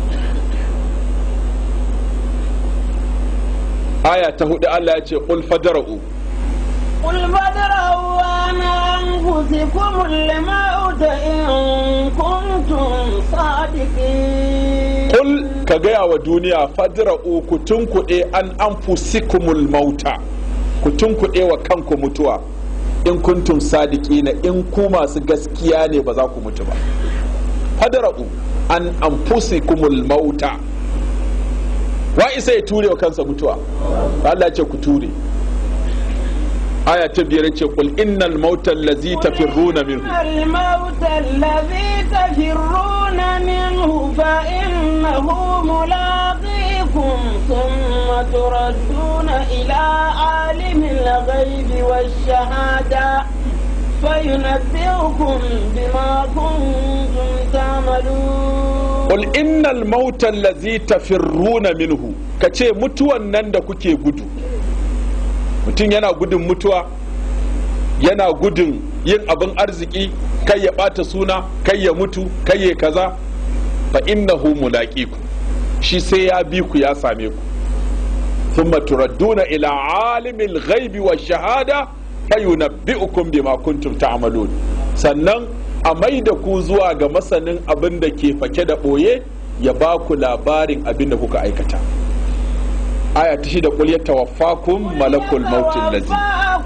Aya ta 4 Allah ya ce qul fadra'u قل فادرءوا عن أنفسكم الموت إن كنتم صادقين. قل كجاء ودنيا فادرءوا كتنكئ عن أنفسكم الموت كتنكئ وكانكم متوا in kuntum sadiqina, in ku masu gaskiya ne ba za ku mutu ba. Fadra'u an anfusikumul mauta, wa isa ya ture wa kansa mutuwa? Allah ce ku ture. Aya ta 5 ce qul innal mauta allazi tafirruna minhu, innal mauta allazi tafirruna minhu fa innahu mulaqikum thumma turadduna ila alimil ghaibi wash-shahada fayunabbi'ukum bima kuntum ta'malun. qul innal mauta allazi tafirruna minhu, kace mutuwan nan da kuke gudu. Mutum yana gudun mutuwa, yana gudun yin abin arziki, kai ya ɓata suna, kai ya mutu, kai ya kaza, fa innahu mulaqiku, shi sai ya bi ku ya same ku. Thumma turadduna ila alimil ghaibi wash shahada fayunabbi'ukum bima kuntum ta'malun. Sannan a maida ku zuwa ga masanin abin da ke fake da ɓoye, ya ba ku labarin abin da kuka aikata. Aya ta 6 qul yatawaffakum malakul mautil ladzi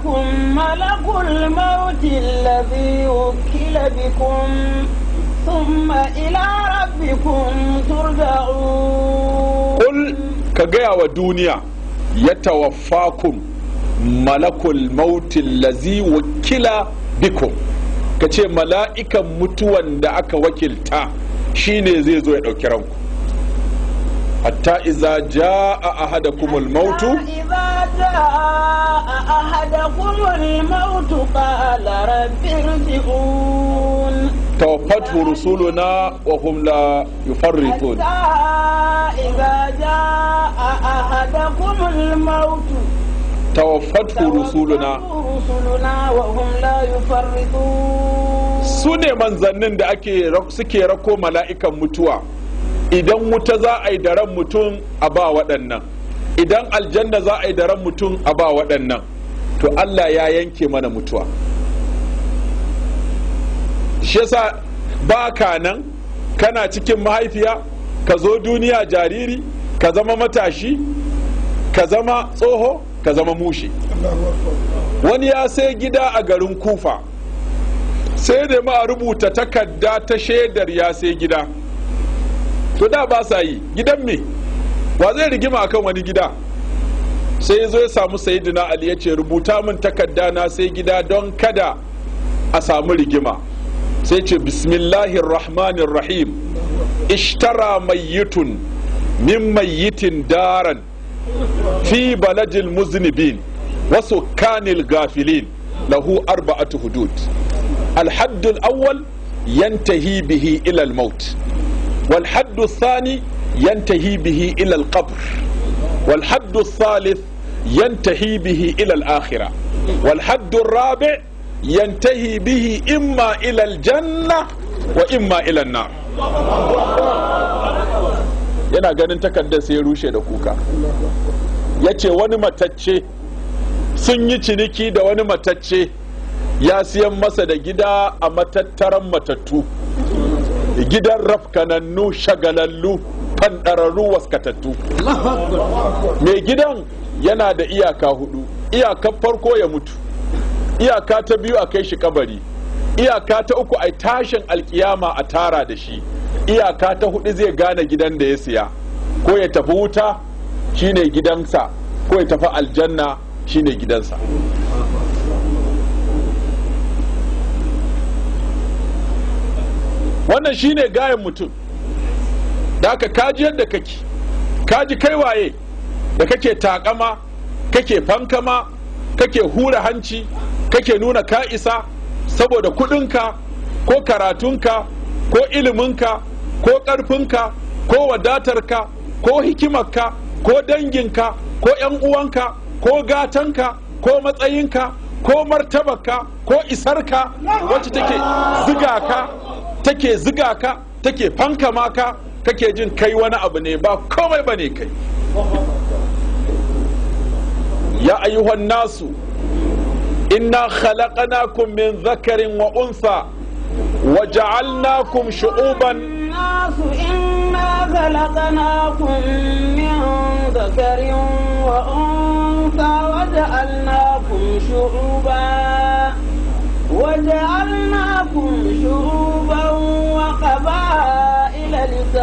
wukila bikum thumma ila rabbikum turja'un. Qul ka gaya wa duniya yatawaffakum malakul mautil ladzi wukila bikum, kace mala'ikan mutuwan da aka wakilta shine zai zo ya dauki ranku. حتى إذا جاء أحدكم الموت قال رب ارجعون توفته رسولنا وهم لا يفرطون. إذا جاء أحدكم الموت توفته رسولنا وهم لا يفرطون. سنة manzannin da suke rako mala'ikan mutuwa. Idan wuta za a yi da ran mutum a ba waɗannan, idan aljanna za a yi da ran mutum a ba waɗannan, to Allah ya yanke mana mutuwa. Shi yasa ba ka nan kana cikin mahaifiya, ka zo duniya jariri, ka zama matashi, ka zama tsoho, ka zama mushi. Wani ya sai gida a garin Kufa, sai da ma rubuta takarda ta shaidar ya sai gida. To da ba sa yi, gidan me wa zai rigima akan wani gida? Sai zo ya samu sayyidina Ali ya ce rubuta min takarda na sai gida don kada a samu rigima. Sai ce bismillahir rahmanir rahim, ishtara mayyitun min mayyitin daran fi baladil muznibin wa sukanil gafilin lahu arba'atu hudud. Al-haddul awwal yantahi bihi ila al-maut, والحد الثاني ينتهي به إلى القبر، والحد الثالث ينتهي به إلى الآخرة، والحد الرابع ينتهي به إما إلى الجنة وإما إلى النار. yana ganin takardar sai ya rushe da kuka, ya ce wani matacce sun yi ciniki da wani matacce ya siyan masa da gida a matattaran matattu, gidan rafkanannu shagalallu fandararru waskatattu. Mai gidan yana da iyaka 4, iyakar farko ya mutu, iyaka ta 2 a kai shi kabari, iyaka ta 3 a tashin alkiyama a tara da shi, iyaka ta 4 zai gane gidan da ya siya, ko ya tafi wuta shine gidansa, ko ya tafi aljanna shine gidansa. Wannan shine gayan mutum. Da aka kaji yadda kake, kaji kai waye da kake takama, kake fankama, kake hura hanci kake nuna ka isa saboda kudinka ko karatunka ko iliminka ko ƙarfinka ko wadatarka ko hikimarka ko danginka ko 'yan uwanka ko gatanka ko matsayinka ko martabarka ko isarka wacce take ziga ka take fankama ka kake jin kai wani abu ne ba komai bane kai. ya ayyuhan nasu inna khalaqnakum min dhakarin wa untha wa ja'alnakum shu'uban إنا خلقناكم من ذكر وأنثى وجعلناكم شعوبا وقبائل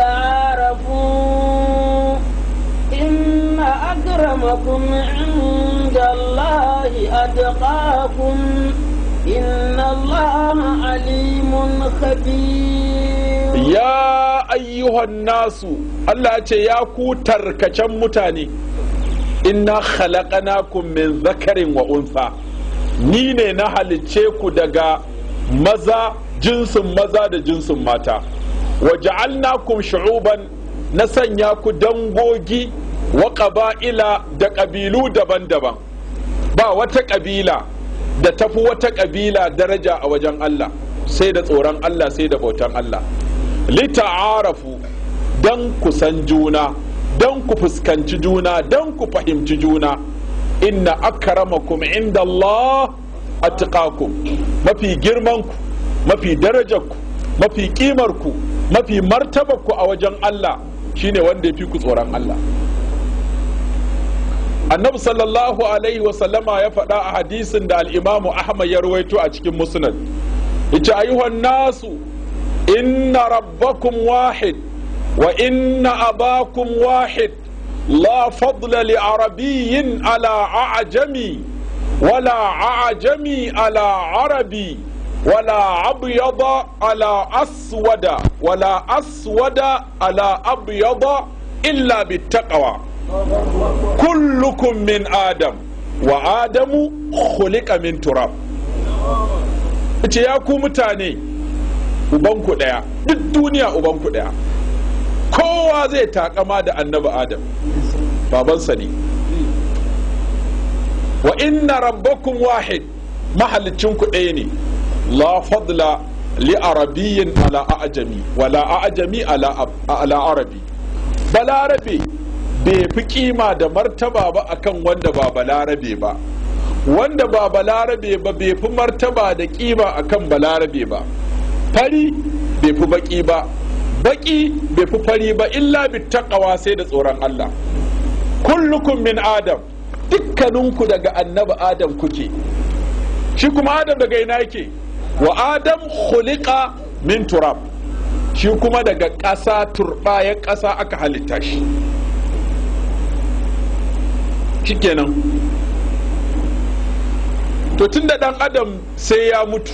لتعارفوا إن أكرمكم عند الله أتقاكم إن الله عليم خبير. يا أيها الناس الله يا تركشن متاني إنا خلقناكم من ذكر وأنثى ni ne na halicce ku daga maza jinsin maza da jinsin mata wa ja'alnakum shu'uban na sanya ku dangogi wa qaba'ila da ƙabilu daban-daban ba wata ƙabila da tafi wata ƙabila daraja a wajen Allah sai da tsoron Allah sai da bautan Allah lita'arafu dan ku san juna dan ku fuskanci juna dan ku fahimci juna inna akramakum inda Allah atqakum mafi girmanku mafi darajarku mafi ƙimarku mafi martabarku a wajen Allah shine wanda ya fi ku tsoron Allah. Annabi sallallahu alaihi wasallama ya faɗa a hadisin da al-Imam Ahmad ya rawaito a cikin Musnad yace ayyuhan nasu inna rabbakum wahid wa inna abakum wahid لا فضل لعربي على أعجمي ولا أعجمي على عربي ولا أبيض على أسود ولا أسود على أبيض إلا بالتقوى كلكم من آدم وآدم خلق من تراب. ya ku mutane ubanku ɗaya duk duniya ubanku ɗaya kowa zai takama da annabi adam babansa ne wa inna rabbakum wahid mahalicinku ɗaya ne la fadla li arabiyyin ala a'jami wala a'jami ala arabi balarabe bai fi kima da martaba ba akan wanda ba balarabe ba wanda ba balarabe ba bai fi martaba da kima akan balarabe ba fari bai fi baki ba baki bai fi fari ba illa bi taqwa sai da tsoron Allah. Kullukum min adam dukkaninku daga annabi adam kuke shi kuma adam daga ina yake wa adam khuliqa min turab shi kuma daga ƙasa turbayan ƙasa aka halitta shi shikenan to tunda dan adam sai ya mutu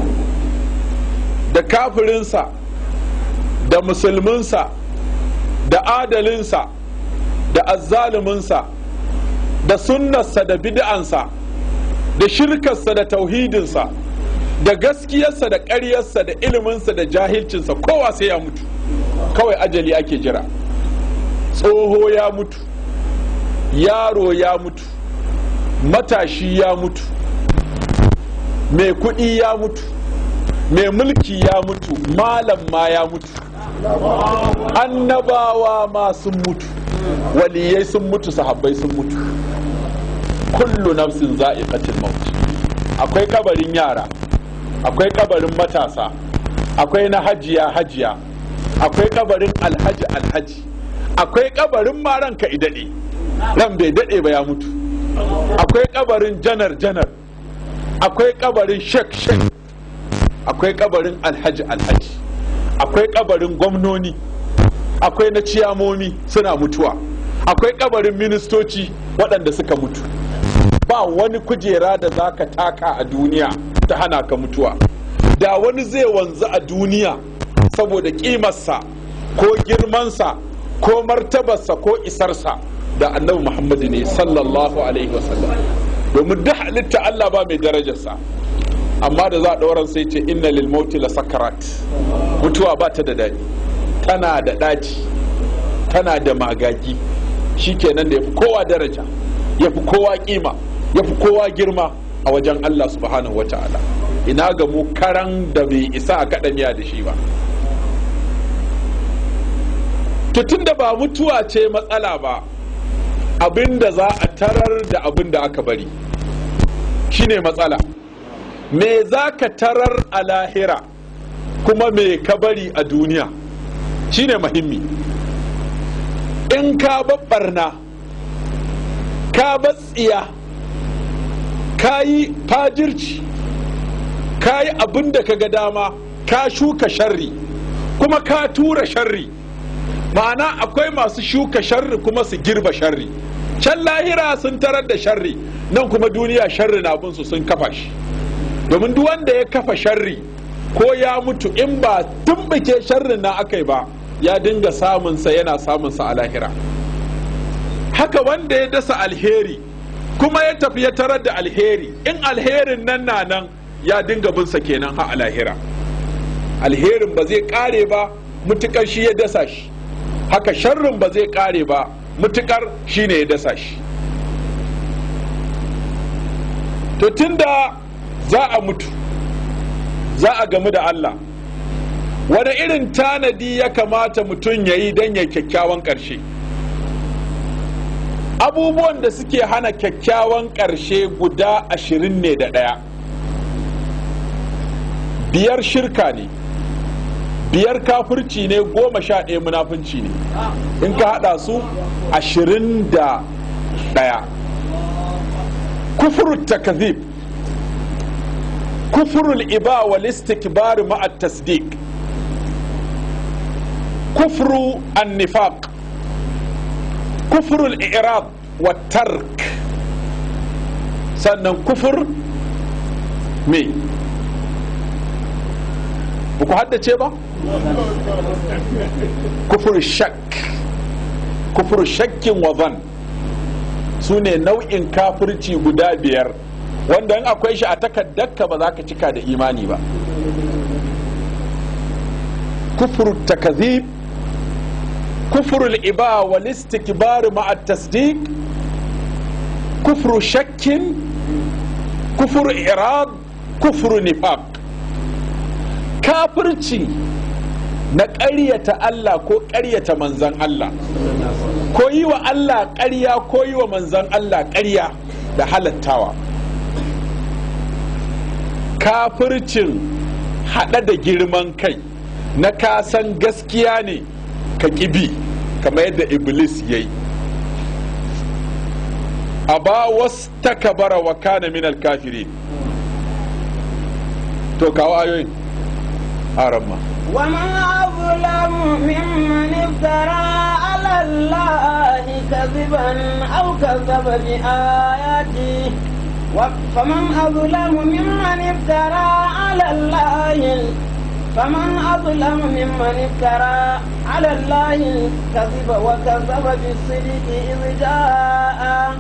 da kafirinsa da musulminsa da adalinsa da azzaluminsa da sunnarsa da bid'ansa da shirkarsa da tauhidinsa da gaskiyarsa da ƙaryarsa da iliminsa da jahilcinsa kowa sai ya mutu kawai ajali ake jira tsoho ya mutu yaro ya mutu matashi ya mutu mai kuɗi ya mutu mai mulki ya mutu malam ma ya mutu annabawa ma sun mutu waliyai sun mutu sahabbai sun mutu kullu nafsin za'iqatul maut akwai kabarin yara akwai kabarin matasa akwai na hajiya akwai kabarin alhaji akwai kabarin ma ranka idade ran bai dade ba ya mutu akwai kabarin janar akwai kabarin shek akwai kabarin alhaji akwai kabarin gwamnoni akwai na ciyamomi suna mutuwa akwai kabarin ministoci waɗanda suka mutu ba wani kujera da za ka taka a duniya ta hana ka mutuwa da wani zai wanzu a duniya saboda ƙimarsa ko girmansa ko martabarsa ko isarsa da annabi muhammadu ne sallallahu alaihi wasallam domin duk halitta Allah ba mai darajarsa, amma da za a ɗauran sai ce inna lil mauti la sakarat. Mutuwa ba ta da daɗi, tana da ɗaci, tana da magagi. Shikenan da yafi kowa daraja, yafi kowa kima, yafi kowa girma a wajen Allah subhanahu wata'ala. Ina ga mu karan da bai isa a kaɗa miya da shi ba. Tutun da ba mutuwa ce matsala ba, abinda za a tarar da abinda aka bari shine matsala. Me za ka tarar a lahira kuma me ka bari a duniya shine muhimmi. In ka babbarna, ka batsiya, ka yi fajirci, ka yi abinda ka ga dama, ka shuka sharri kuma ka tura sharri. Ma'ana akwai masu shuka sharri kuma su girba sharri. Can lahira sun tarar da sharri, nan kuma duniya sharri na bin su sun kafa shi. Domin duk wanda ya kafa sharri ko ya mutu in ba tumbuke sharrin na akai ba, ya dinga samunsa yana samunsa a lahira. Haka wanda ya dasa alheri kuma ya tafi ya tarar da alheri, in alherin nan na nan ya dinga binsa kenan ha a lahira. Alherin ba zai kare ba mutukar shi ya dasa shi, haka sharrin ba zai kare ba mutukar shi ne ya dasa shi. To tunda za a mutu, za a gamu da Allah, wani irin tanadi ya kamata mutum ya yi don ya kyakkyawan ƙarshe? Abubuwan da suke hana kyakkyawan ƙarshe guda 21. 5 shirka ne, 5 kafirci ne, 11 munafunci ne. In ka haɗa su 21. Kufrut takzib, kufrul iba wal istikbar ma'a tasdiq, kufru an-nifaq, kufrul i'rad wa tark, sannan kufur me ba ku haddace ba? Kufur shak, kufur shakkin wa zan, su ne nau'in kafirci guda 5 wanda in akwai shi a takaddarka ba za ka cika da imani ba. Kufur takazib, kufur al'iba wal istikbar ma'a tasdiq, kufur shakkin, kufur irad, kufur nifaq. Kafirci na ƙaryata Allah ko ƙaryata manzan Allah, ko yi wa Allah ƙarya ko yi wa manzan Allah ƙarya da halattawa. Kafircin haɗa da girman kai na kasan gaskiya ne ka ƙibi kamar yadda Iblis ya yi. Aba wasu takabara wa kana minal kafirin. To kawo ayoyin arama. ومن أظلم ممن افترى على الله كذبا أو كذب بآياته فمن أظلم ممن افترى على الله كذب وكذب بالصدق إذ جاء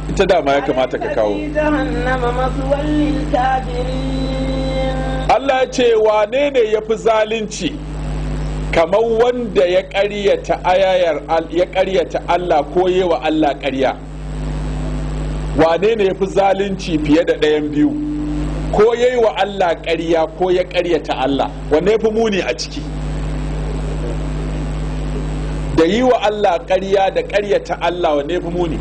جهنم مثوى للكافرين. Allah ya ce wane ne ya fi zalunci kamar wanda ya ƙaryata Allah ko yi wa Allah ƙarya? Wane ne ya fi zalunci fiye da ɗayan biyu? Ko ya yi wa Allah ƙarya ko ya ƙaryata Allah, wanne ya fi muni a ciki? Da yi wa Allah ƙarya da ƙaryata Allah, wanne ya fi muni?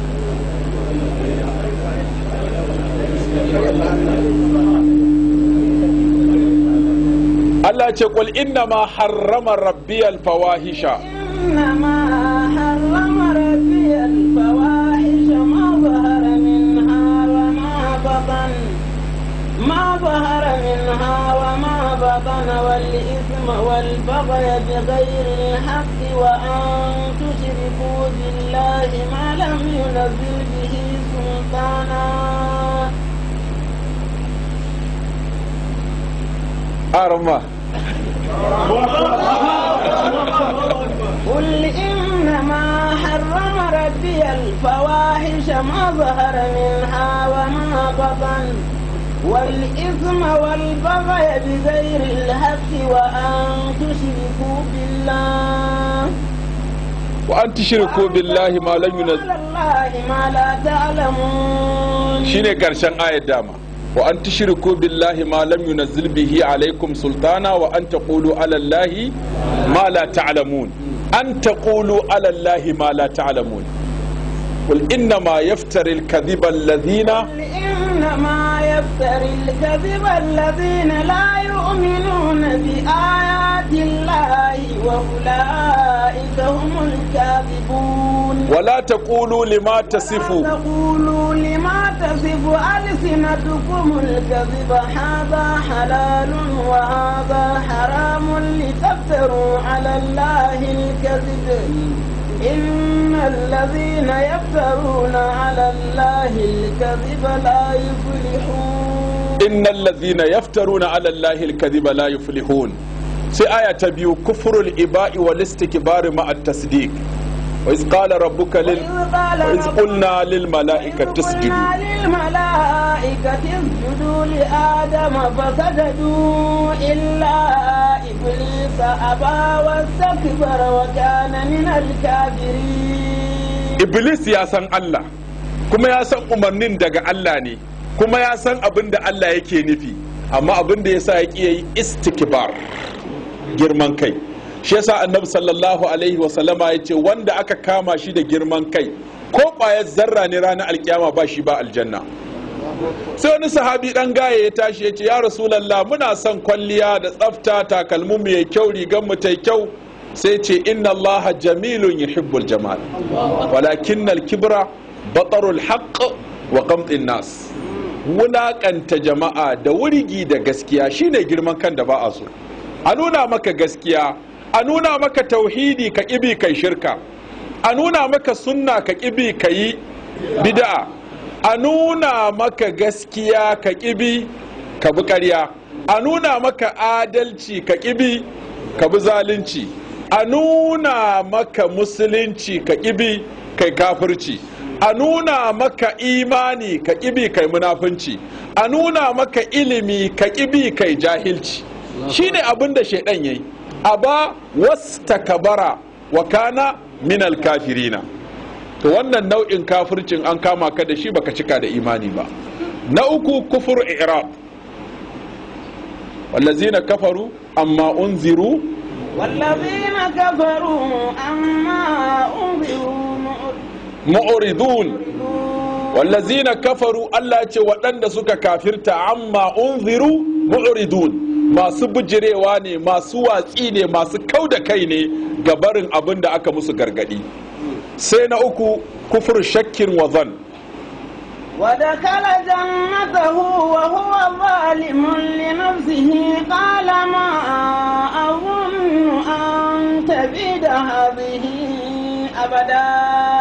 Allah ce qul inna ma harrama rabbiyal fawahisha إنما حرم ربي الفواحش ما ظهر منها وما بطن والإثم والبغي بغير الحق وأن تشركوا بالله ما لم ينزل به سلطانا. أرمى قل إنما حرم ربي الفواحش ما ظهر منها وما بطن والإثم والبغي بغير الحق وأن تشركوا بالله ما لم ينزل ما لا تعلمون shine karshen ayat dama wa an tushriku billahi ma lam yunzil bihi alaykum sultana wa an taqulu ala allahi ma la ta'lamun an taqulu ala allahi ma la ta'lamun qul inna ma yaftari al-kadhiba alladhina إنما يفتري الكذب الذين لا يؤمنون بآيات الله وأولئك هم الكاذبون ولا تقولوا لما تصفوا ألسنتكم الكذب هذا حلال وهذا حرام لتفتروا على الله الكذب إن الذين يفترون على الله الكذب لا يفلحون إن الذين يفترون على الله الكذب لا يفلحون سي آية تبيو كفر الإباء والاستكبار مع التصديق وإذ قال ربك وإذ قلنا للملائكة اسجدوا لآدم فسجدوا إلا إبليس أبى واستكبر وكان من الكافرين إبليس يا سن الله كما يا سن أمرنين دقا الله ني كما يا سن أبن دا الله يكي نفي أما أبن دا يسا يكي استكبار girman kai shi yasa annabi sallallahu alaihi wasallama ya ce wanda aka kama shi da girman kai ko ƙwayar zarra ne ranar alkiyama ba shi ba aljanna sai wani sahabi dan gaye ya tashi ya ce ya rasulallah muna son kwalliya da tsafta takalmin mu yayi kyau rigan mu tai kyau sai ce inna allaha jamilun yuhibbul jamal walakinnal kibra batarul haqq wa qamtin nas wulakanta jama'a da wurigi da gaskiya shine girman kan da ba a so a nuna maka gaskiya a nuna maka tauhidi ka ƙibi kai shirka a nuna maka sunna ka ƙibi ka yi bid'a a nuna maka gaskiya ka ƙibi ka bi ƙarya a nuna maka adalci ka ƙibi ka bi zalunci a nuna maka musulunci ka ƙibi kai kafirci a nuna maka imani ka ƙibi kai munafunci a nuna maka ilimi ka ƙibi kai jahilci shine abin da shaidan yayi aba wastakbara wa kana min alkafirina to wannan nau'in kafircin an kama ka da shi baka cika da imani ba na uku kufur i'rab wallazina kafaru amma unziru mu'ridun wallazina kafaru Allah ya ce waɗanda suka kafirta amma unziru mu'ridun masu bijirewa ne masu watsi ne masu kau da kai ne ga barin abin da aka musu gargadi sai na uku kufur shakkin wa zan ودخل جنته وهو ظالم لنفسه قال ما أظن أن تبيد هذه أبدا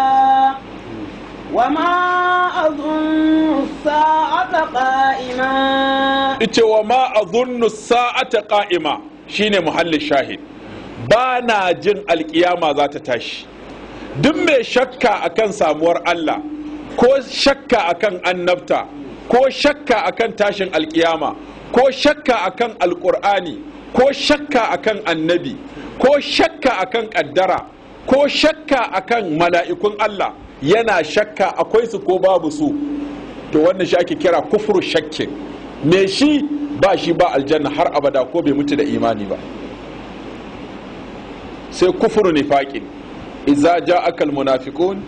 وما أظن الساعة قائمة وما أظن الساعة قائمة شيني محل الشاهد بانا جن القيامة ذات تاش دم شكا أكن سامور الله ko shakka akan annabta ko shakka akan tashin alkiyama ko shakka akan alkur'ani ko shakka akan annabi ko shakka akan kaddara ko shakka akan mala'ikun Allah yana shakka akwai su ko babu su to wannan shi ake kira kufru shakkin me shi ba aljanna har abada ko bai mutu da imani ba sai kufru nifaqin إذا جاءك المنافقون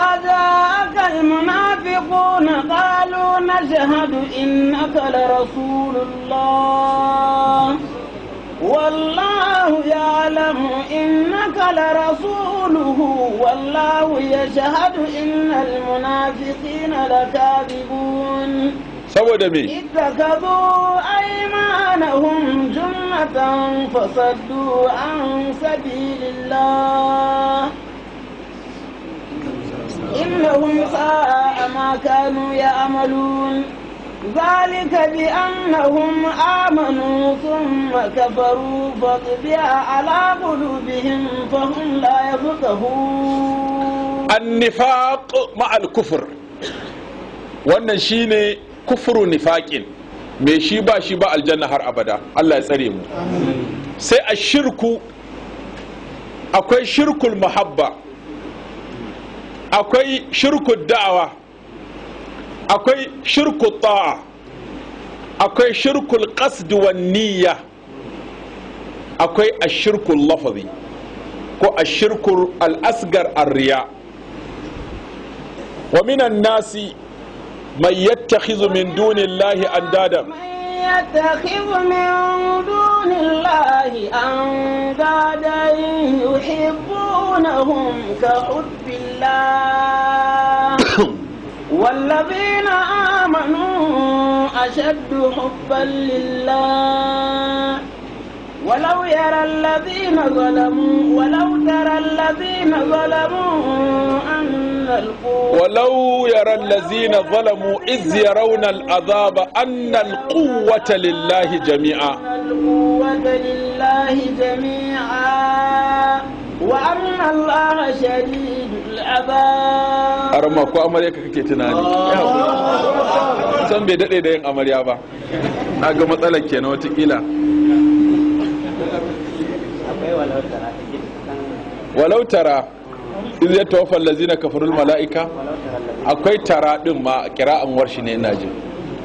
قالوا نشهد إنك لرسول الله والله يعلم إنك لرسوله والله يشهد إن المنافقين لكاذبون اتخذوا أيمانهم جنة فصدوا عن سبيل الله إنهم ساء ما كانوا يعملون ذلك بأنهم آمنوا ثم كفروا فطبع على قلوبهم فهم لا يفقهون annifaq ma'al kufur, wannan shine kufuru nifaqin, me shi ba aljanna har abada, Allah ya tsare mu. Sai a shirku, akwai shirkul muhabba, akwai shirkul da'awa, akwai shirkul ta'a, akwai shirkul qasd wan niyya, akwai ashirkul lafazi ko ashirkul al-asgar ar-riya. wa minan nasi man yattakhidhu min dunillahi andada يتخذ من دون الله أندادا يحبونهم كحب الله والذين آمنوا أشد حبا لله ولو ترى الذين ظلموا إذ يرون العذاب أن القوة لله جميعا وأن الله شديد العذاب. أرمى كو أمريكا كي تناني san bai daɗe da yin amarya ba, na ga matsalar kenan watakila. walau tara in ya tawaffal lazina kafarul mala'ika, akwai tara din ma kira'an warshi ne ina jin.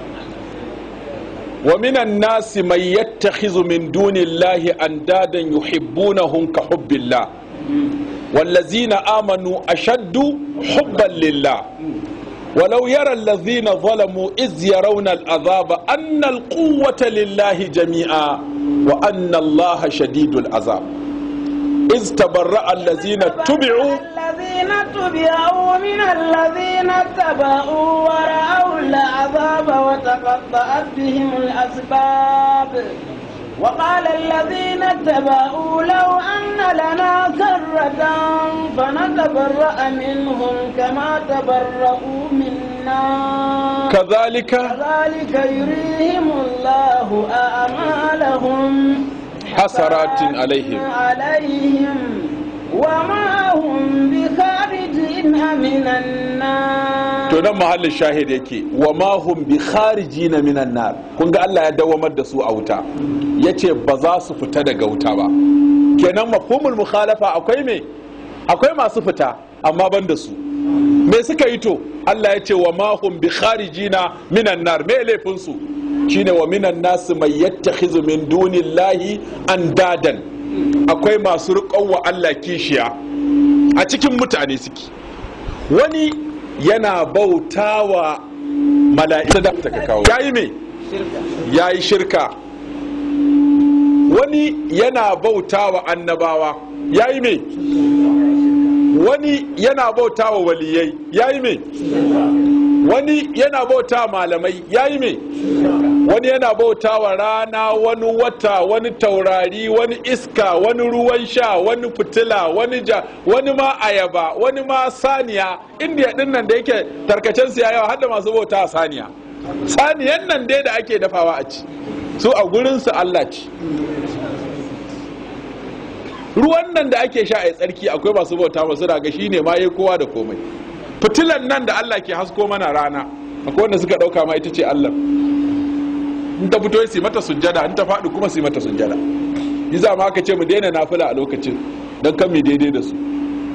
wa minan nasi man yattakhizu min dunillahi andadan yuhibbunahum ka hubbillah wallazina amanu ashaddu hubban lillah ولو يرى الذين ظلموا إذ يرون العذاب أن القوة لله جميعا وأن الله شديد العذاب إذ تبرأ الذين اتبعوا من الذين اتبعوا ورأوا العذاب وتقطعت بهم الأسباب وقال الذين اتبعوا لو أن لنا كرة فنتبرأ منهم كما تبرأوا منا كذلك يريهم الله أعمالهم حسرات عليهم وما هم بخارجين من النار. to nan mahallin shahid yake wa ma hum bi kharijina minan nar. kun ga Allah ya dawamar da su a wuta, yace ba za su fita daga wuta ba. kenan mafhumul mukhalafa akwai masu fita amma ban da su. me suka yi to? Allah yace wa ma hum bi kharijina minan nar. me laifin su? shine wa minan nas may yattakhizu min dunillahi andadan. akwai masu riƙon wa Allah kishiya a cikin mutane suke. wani yana bautawa mala'ika da ta kawo, yayi me? yayi shirka. wani yana bautawa annabawa, yayi me? wani yana bautawa waliyai, yayi me? wani yana bautawa malamai, yayi me? wani yana bautawa rana, wani wata, wani taurari, wani iska, wani ruwan sha, wani fitila, wani ma ayaba, wani ma saniya. Indiya din nan da yake tarkacen su yawa, har da masu bautawa saniya. Saniyan nan dai da ake dafawa a ci, su a gurin su Allah ci. Ruwan nan da ake sha a tsarki, akwai masu bauta masu raga, shine ma yayi kowa da komai. Fitilan nan da Allah ke hasko mana rana, akwai wanda suka dauka ma ita ce Allah. in ta fito su mata sujjada, in ta faɗi kuma su mata sujjada. yi za ma aka ce mu daina nafila a lokacin don kan mu daidai da su.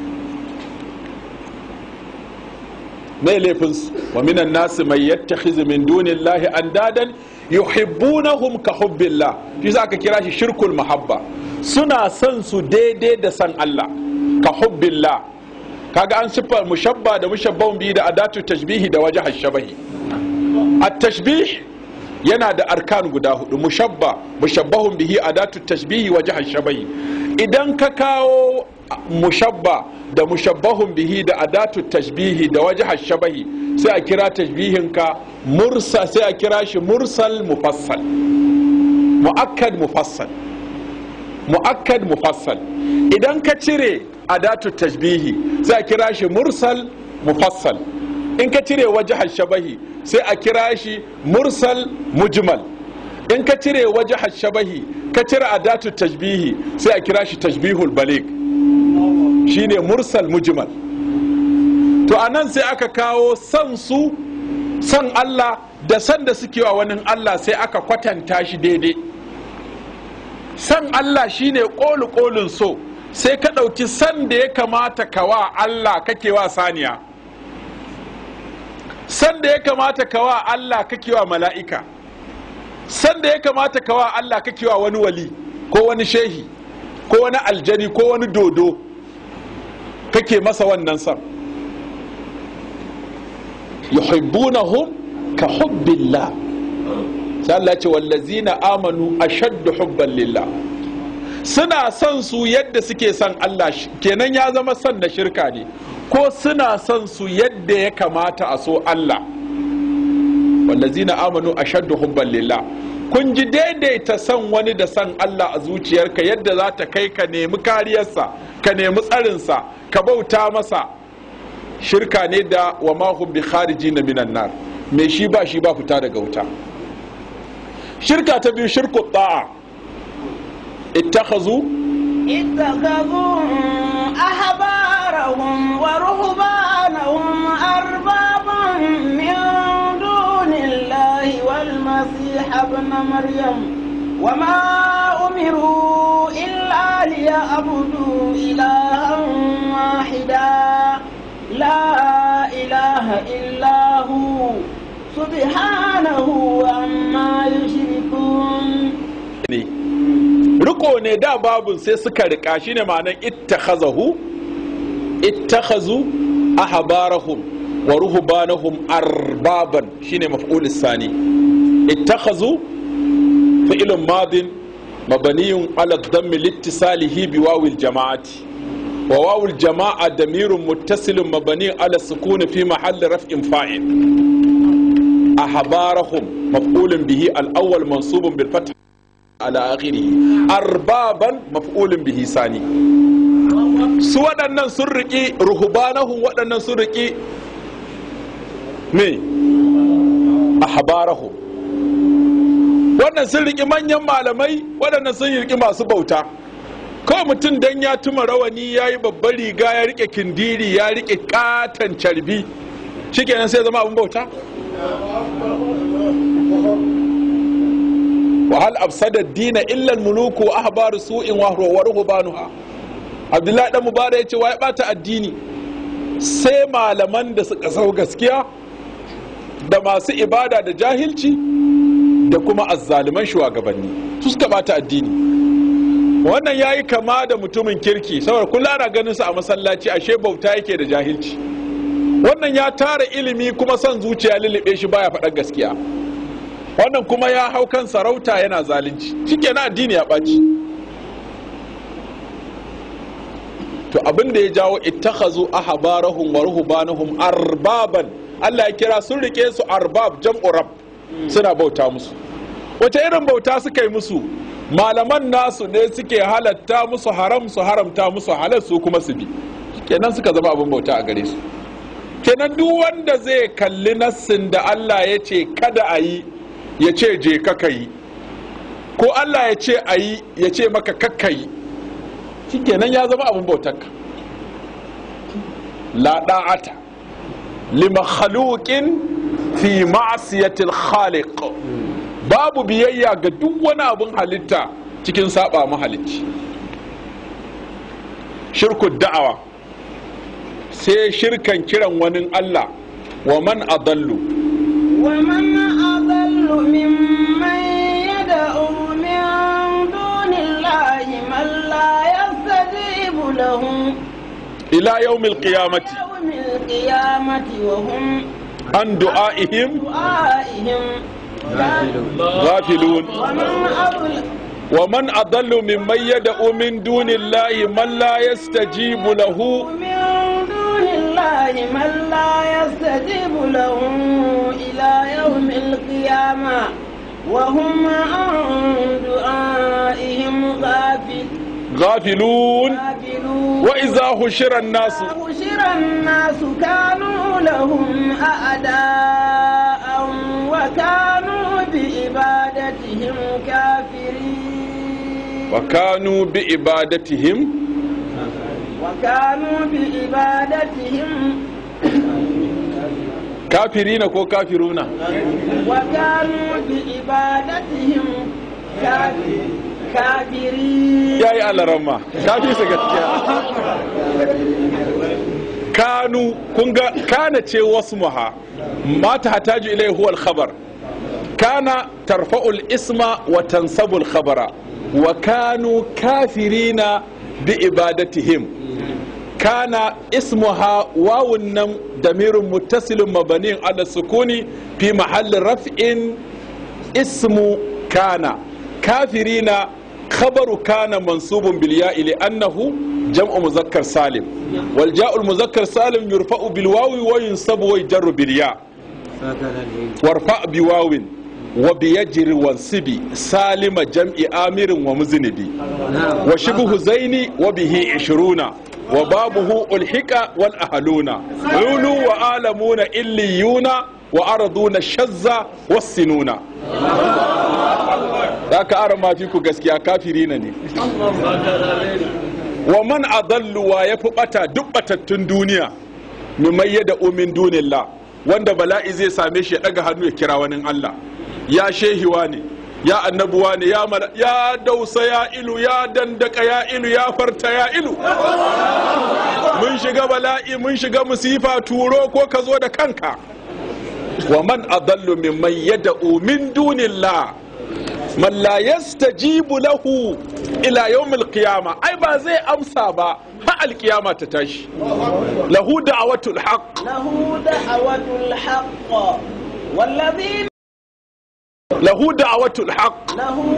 mai laifin su wa minan nasu mai yattakhizu min dunillahi andadan yuhibbunahum ka hubbillah. shi za ka kira shi shirkul mahabba. suna son su daidai da san Allah ka hubbillah. kaga an siffa mushabba da mushabbahun bihi da adatu tashbihi da wajh shabahi. at-tashbih yana da arkan guda hudu: mushabba, mushabbahun bihi, adatu tashbihi, wajh shabahi. idan ka kawo mushabba da mushabbahun bihi da adatu tashbihi da wajh shabahi, sai a kira tashbihin ka mursal, sai a kira shi mursal mufassal, muakkad mufassal, muakkad mufassal. idan ka cire adatu tashbihi sai a kira shi mursal mufassal. in ka cire wajh shabahi sai a kira shi mursal mujmal. in ka cire wajh shabahi ka cire adatu tashbihi sai a kira shi tashbihul baligh, shine mursal mujmal. to anan sai aka kawo san su, san Allah da san da suke wa wani Allah sai aka kwatanta shi daidai. San Allah shine ƙolu-ƙolin so, sai ka ɗauki san da ya kamata ka wa Allah kake wa saniya, san da ya kamata ka wa Allah kake wa mala'ika, san da ya kamata ka wa Allah kake wa wani wali ko wani shehi ko wani aljani ko wani dodo, kake masa wannan san. yuhibbunahum ka hubbillah, sai Allah ce wallazina amanu ashaddu hubban lillah, suna son su yadda suke son Allah, kenan ya zama son na shirka ne, ko suna son su yadda ya kamata a so Allah. wallazina amanu ashaddu hubban lillah, kun ji daidaita son wani da son Allah a zuciyarka yadda za ta kai ka nemi kariyarsa, ka nemi tsarinsa, ka bauta masa. Shirka ne da wa ma hum bi kharijin minan nar, me shi ba fita daga wuta. Shirka ta biyu shirku ta'a, اتخذوا أحبارهم ورهبانهم أربابا من دون الله والمسيح ابن مريم وما أمروا إلا ليعبدوا إلها واحدا لا إله إلا هو سبحانه عما يشركون. riko ne da babun sai suka rika, shine ma'anar ittakhazu ahbarahum wa ruhbanahum arbaban, shine maf'ul sani. ittakhazu fi'lun madin mabniyun ala dhammi liittisalihi bi wawil jama'ati, wa wawul jama'a damirun muttasilun mabniyun ala sukuni fi mahalli raf'in fa'il. ahbarahum maf'ulun bihi al-awwal mansubun bil fath ala akhirih, arbaban maf'ulun bihi sani. Su waɗannan sun riƙi ruhubanahum, waɗannan sun riƙi me ahbarahum, wannan sun riƙi manyan malamai, waɗannan sun riƙi masu bauta. Kawai mutum dan ya tuma rawani, ya yi babbar riga, ya riƙe kindiri, ya riƙe ƙaton carbi, shikenan sai zama abin bauta. وهل أفسد الدين إلا الملوك وأحبار سوء ورهبانها. Abdullahi dan Mubarak ya ce wa ya bata addini sai malaman da suka sau gaskiya da masu ibada da jahilci da kuma azzaliman shugabanni, su suka bata addini. Wannan yayi kama da mutumin kirki, saboda kullum ana ganin sa a masallaci, ashe bauta yake da jahilci. Wannan ya tara ilimi kuma son zuciya lulluɓe shi, baya faɗar gaskiya. Wannan kuma ya hau kan sarauta yana zalunci, shikenan addini ya ɓaci. To abin da ya jawo ittakhazu ahbarahum wa ruhbanahum arbaban, Allah ya kira sun rike su arbab, jam'u rab, suna bauta musu. Wace irin bauta suka yi musu? Malaman nasu ne suke halatta musu haram, su haramta musu halal, su kuma su bi, kenan suka zama abin bauta a gare su. Kenan duk wanda zai kalli nassin da Allah ya ce kada a yi ya ce je ka yi, ko Allah ya ce a yi ya ce maka kakka yi, shikenan ya zama abin bautarka. la da'ata li makhluqin fi ma'siyatil khaliq, babu biyayya ga duk wani abin halitta cikin saba mahalicci. Shirku da'awa, sai shirkan kiran wani Allah. Wa man adallu mimman yad'u min dunillahi man la yastajibu lahu ila yawmil qiyamati wa hum an du'aihim ghafilun. wa man adallu mimman yad'u min dunillahi man la yastajibu lahu من لا يستجيب له إلى يوم القيامة وهم عن دعائهم غافلون. وإذا حشر الناس كانوا لهم أعداء وكانوا بعبادتهم كافرين. وكانوا بعبادتهم kafirina ko kafiruna وكانوا بإبادتهم كافرين yayi alaramma kafi su gaskiya kanu kun ga kana ce wasmuha ma ta hataju ilai huwa al-khabar kana tarfa'ul isma wa tansabul khabara wa kanu kafirina bi ibadatihim kana ismuha wawun nan damirun muttasilun mabaniin ala sukuni fi mahalli raf'in ismu kana kafirina khabaru kana mansubun bil ya'i li'annahu jam'u muzakkar salim wal ja'u al muzakkar salim yurfa'u bil wawi wa yunsabu wa yajru bil ya' warfa' bi wawin wa bi yajri wansibi salima jam'i amirin wa muznibi wa shibhu zaini wa bihi 20 wa babuhu ulhiqa wal ahluna ulu wa alamuna illiyuna wa araduna shazza was sinuna da ka ara ma fi ku gaskiya kafirina ne wa man adallu wa yafi bata duk batattun duniya mimai yada umin dunillah wanda bala'i zai same shi ya daga hannu ya kira wani Allah ya shehiwa ne ya annabuwa ne ya dausa ya ilu ya dandaka ya ilu ya farta ya ilu mun shiga bala'i mun shiga musifa turo ko ka zo da kanka wa man adallu mimman yad'u min dunillah man la yastajibu lahu ila yawm al-qiyamah ai ba zai amsa ba har al-qiyama ta tashi lahu da'watul haqq والذين له دعوة الحق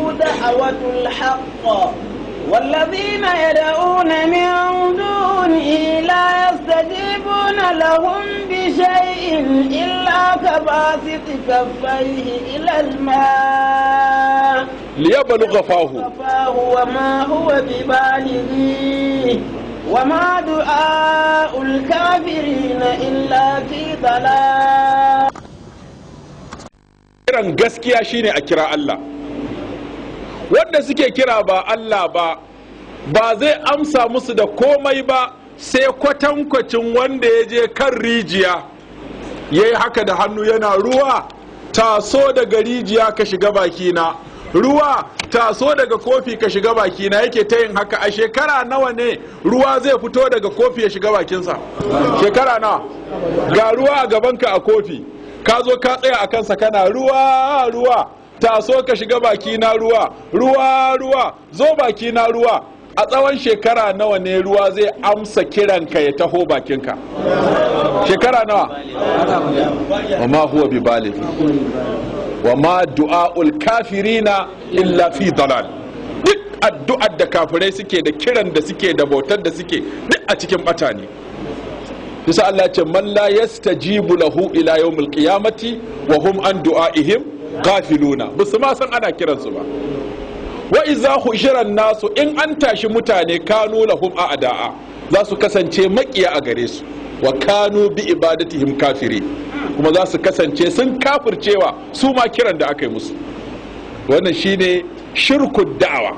والذين يدعون من دونه لا يستجيبون لهم بشيء إلا كباسط كفيه إلى الماء ليبلغ فاه وما هو ببالغه وما دعاء الكافرين إلا في ضلال. kiran gaskiya shine a kira Allah wanda suke kira ba Allah ba zai amsa musu da komai ba sai kwatankwacin wanda ya je kan rijiya ya yi haka da hannu yana ruwa taso daga rijiya ka shiga bakina ruwa taso daga kofi ka shiga bakina yake ta yin haka a shekara nawa ne ruwa zai fito daga kofi ya shiga bakinsa shekara nawa ga ruwa a gabanka a kofi ka zo ka tsaya a kansa kana ruwa taso ka shiga baki na ruwa zo baki na ruwa a tsawon shekara nawa ne ruwa zai amsa kiranka ya taho bakinka shekara nawa wa ma huwa bi baligh wa ma du'aul kafirina illa fi dalal duk addu'ar da kafirai suke da kiran da suke da bautar da suke duk a cikin bata ne bisa Allah ce man la yastajibu lahu ila yawmil qiyamati wa hum an du'aihim ghafiluna bisu ma san ana kiransu ba wa idza hushira nasu in an tashi mutane kanu lahum a'da'a za su kasance makiya a gare su wa kanu bi ibadatihim kafiri kuma za su kasance sun kafircewa su ma kiran da aka yi musu wannan shine shirkud da'awa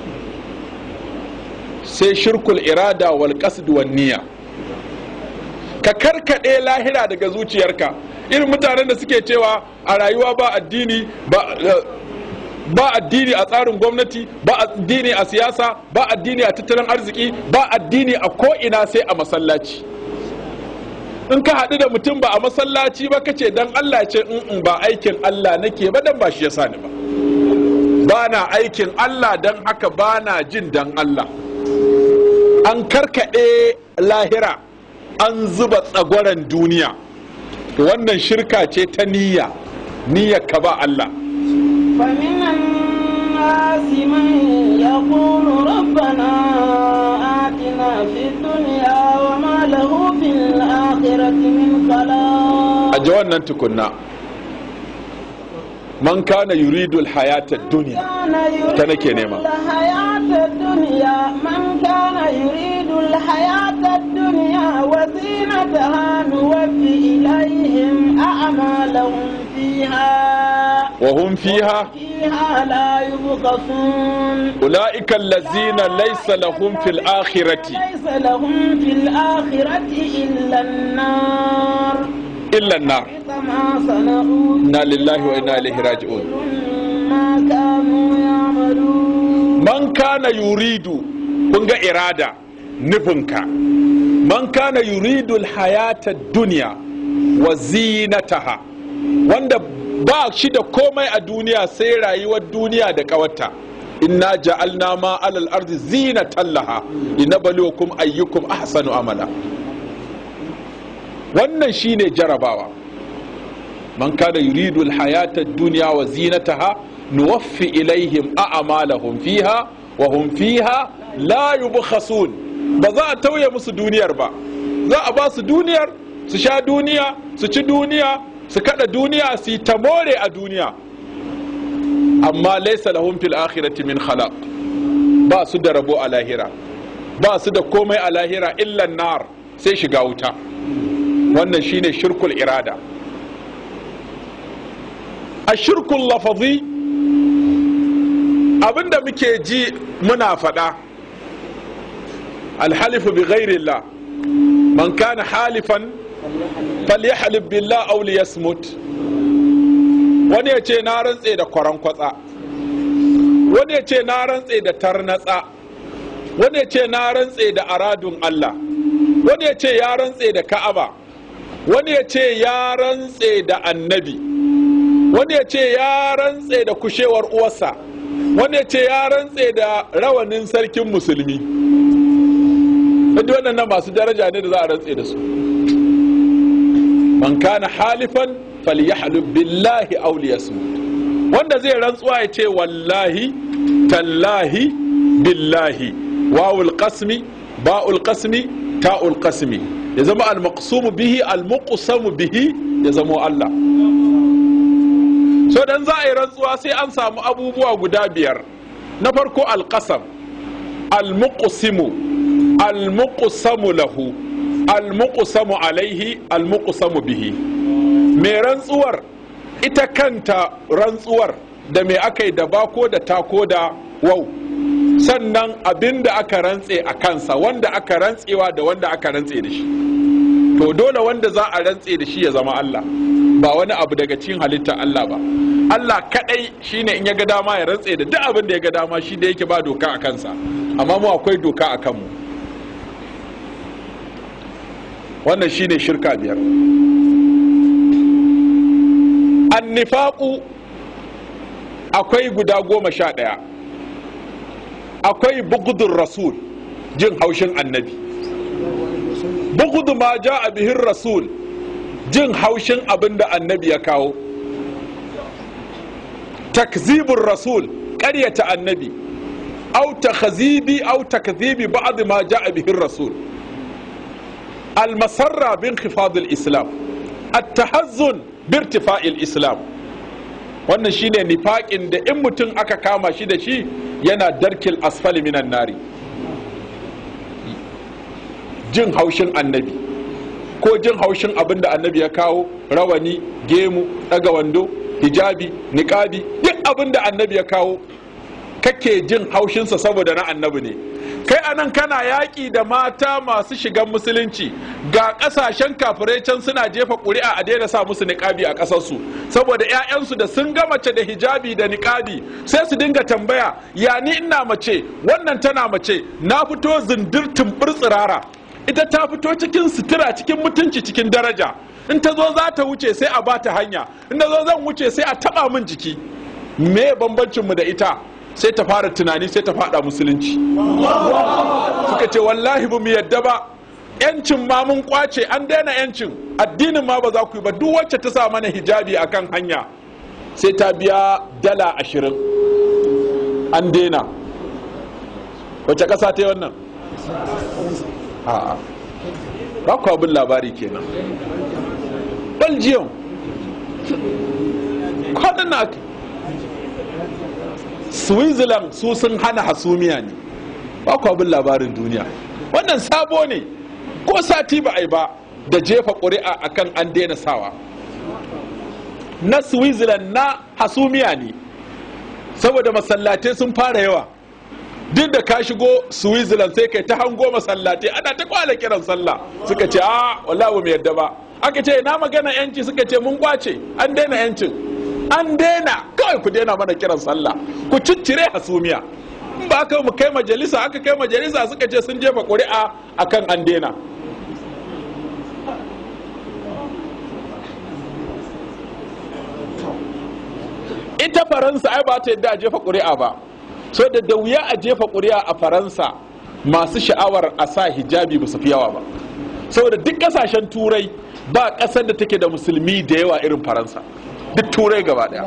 sai shirkul irada wal qasd wan niyya ka karkade lahira daga zuciyarka irin mutanen da suke cewa a rayuwa ba addini ba addini a tsarin gwamnati ba addini a siyasa ba addini a tattalin arziki ba addini a ko'ina sai a masallaci in ka haɗu da mutum ba a masallaci ba kace dan Allah ce in ba aikin Allah nake ba dan ba shi yasa ni ba na aikin Allah dan haka ba na jin dan Allah an karkade lahira an zuba tsagwaron duniya to wannan shirka ce ta niyyar ka ba Allah فمن الناس من يقول ربنا آتنا في الدنيا وما له في الآخرة من خلاق أجوانا تكنا من كان يريد الحياة الدنيا كان كنما الحياة الدنيا من كان يريد الحياة الدنيا وزينتها نوفي إليهم أعمالهم فيها وهم فيها لا يبخسون أولئك الذين ليس لهم في الآخرة إلا النار illa an-nar. ما صنعوا Inna lillahi wa inna ilaihi raji'un. ما كانوا يعملون Man kana yuridu, kun ga irada, nufinka. Man kana yuridu al-hayata ad-dunya wa zinataha, wanda ba shi da komai a duniya sai rayuwar duniya da kawarta. Inna ja'alna ma alal ardi zinatan laha linabluwakum ayyukum ahsanu amala. Wannan shine jarabawa. Man kana yuridu al-hayata ad-dunya wa zinataha nuwaffi ilaihim a'malahum fiha wa hum fiha la yubkhasun. Ba za a tauye musu duniyar ba, za a ba su duniyar, su sha duniya, su ci duniya, su kada duniya, su yi ta more a duniya, amma laysa lahum fil akhirati min khalaq. Ba su da rabo a lahira, ba su da komai a lahira illa nar, sai shiga wuta. Wannan shine shirkul irada. A shirkul lafazi, abinda muke ji muna faɗa, alhalifu bi ghairillah, man kana halifan falyahlib billah aw liyasmut. Wani ya ce na rantse da kwaran kwatsa, wani ya ce na rantse da tarnatsa, wani ya ce na rantse da aradun Allah, wani ya ce ya rantse da Ka'aba, wani ya ce ya rantse da annabi, wani ya ce ya rantse da kushewar uwarsa, wani ya ce ya rantse da rawanin sarkin musulmi. Duk wannan masu daraja ne da za a rantse da su. Man kana halifan falyahlib billahi aw liyasmut. Wanda zai rantsuwa ya ce wallahi tallahi billahi, wawul qasmi ba'ul qasmi ta'ul qasmi, ya zama al-maqsum bihi al-muqsam bihi, ya zama Allah. So dan za a yi rantsuwa sai an samu abubuwa guda biyar. Na farko al-qasam, al-muqsimu, al-muqsamu lahu, al-muqsamu alaihi, al-muqsamu bihi. Mai rantsuwar ita kanta rantsuwar da me aka yi da bako da tako da wau, sannan abin da aka rantse a kansa, wanda aka rantsewa da wanda aka rantse da shi. To dole wanda za a rantse da shi ya zama Allah, ba wani abu daga cikin halitta Allah ba. Allah kadai shine in ya ga dama ya rantse da duk abin da ya ga dama, shi da yake ba doka a kansa, amma mu akwai doka a kanmu. Wannan shine shirka biyar. Annifaqu akwai guda 11. Akwai bughdur rasul, jin haushin annabi. Bughdu ma ja'a bihi rasul, jin haushin abinda annabi ya kawo. Takzibur rasul, ƙaryata annabi. Au takhzibi au takdhibi ba'd ma ja'a bihi rasul. Al-masarra bi inkhifad al-islam. At-tahazzun bi irtifa' al-islam. Wannan shine nifaqin da in mutum aka kama shi da shi yana darkil asfali minan nari. Jin haushin annabi, ko jin haushin abin da annabi ya kawo, rawani, gemu, daga wando, hijabi, niqabi, duk abin da annabi ya kawo kake jin haushinsa saboda na annabi ne. Kai anan kana yaƙi da mata masu shigan musulunci, ga ƙasashen kafirai can suna jefa ƙuri'a a daina sa musu niƙabi a ƙasarsu, saboda 'ya'yansu da sun ga mace da hijabi da niƙabi sai su dinga tambaya, ya ni ina mace, wannan tana mace, na fito zindir tumbur tsirara, ita ta fito cikin sutura, cikin mutunci, cikin daraja, in ta zo za ta wuce sai a bata hanya, in ta zo zan wuce sai a taɓa min jiki. Me bambancinmu da ita? Sai ta fara tunani, sai ta fada musulunci. Suka ce wallahi ba mu yadda ba, yancin ma mun kwace, an daina yancin, addinin ma ba za ku yi ba. Duk wacce ta sa mana hijabi akan hanya sai ta biya $20. An daina. Wacce ƙasa ta yi wannan? A'a, ba ku abin labari kenan. Belgium kwanan na Switzerland su sun hana hasumiya ne, ba ku abin labarin duniya. Wannan sabo ne, ko sati ba a yi ba da jefa ƙuri'a akan an daina sawa. Na Switzerland na hasumiya ne, saboda masallatai sun fara yawa. Duk da ka shigo Switzerland sai kai ta hango masallatai ana ta kwala kiran sallah, suka ce a wallahi ba mu yadda ba, aka ce na magana yanci, suka ce mun kwace, an daina yancin, an daina, kawai ku daina mana kiran sallah, ku ciccire hasumiya. In ba aka mu kai majalisa, aka kai majalisa suka ce sun jefa ƙuri'a akan an daina. Ita Faransa ai ba ta yadda a jefa ƙuri'a ba, so da wuya a jefa ƙuri'a a Faransa masu sha'awar a sa hijabi ba su fi yawa ba, saboda duk ƙasashen turai ba ƙasar da take da musulmi da yawa irin Faransa, duk turai gaba ɗaya.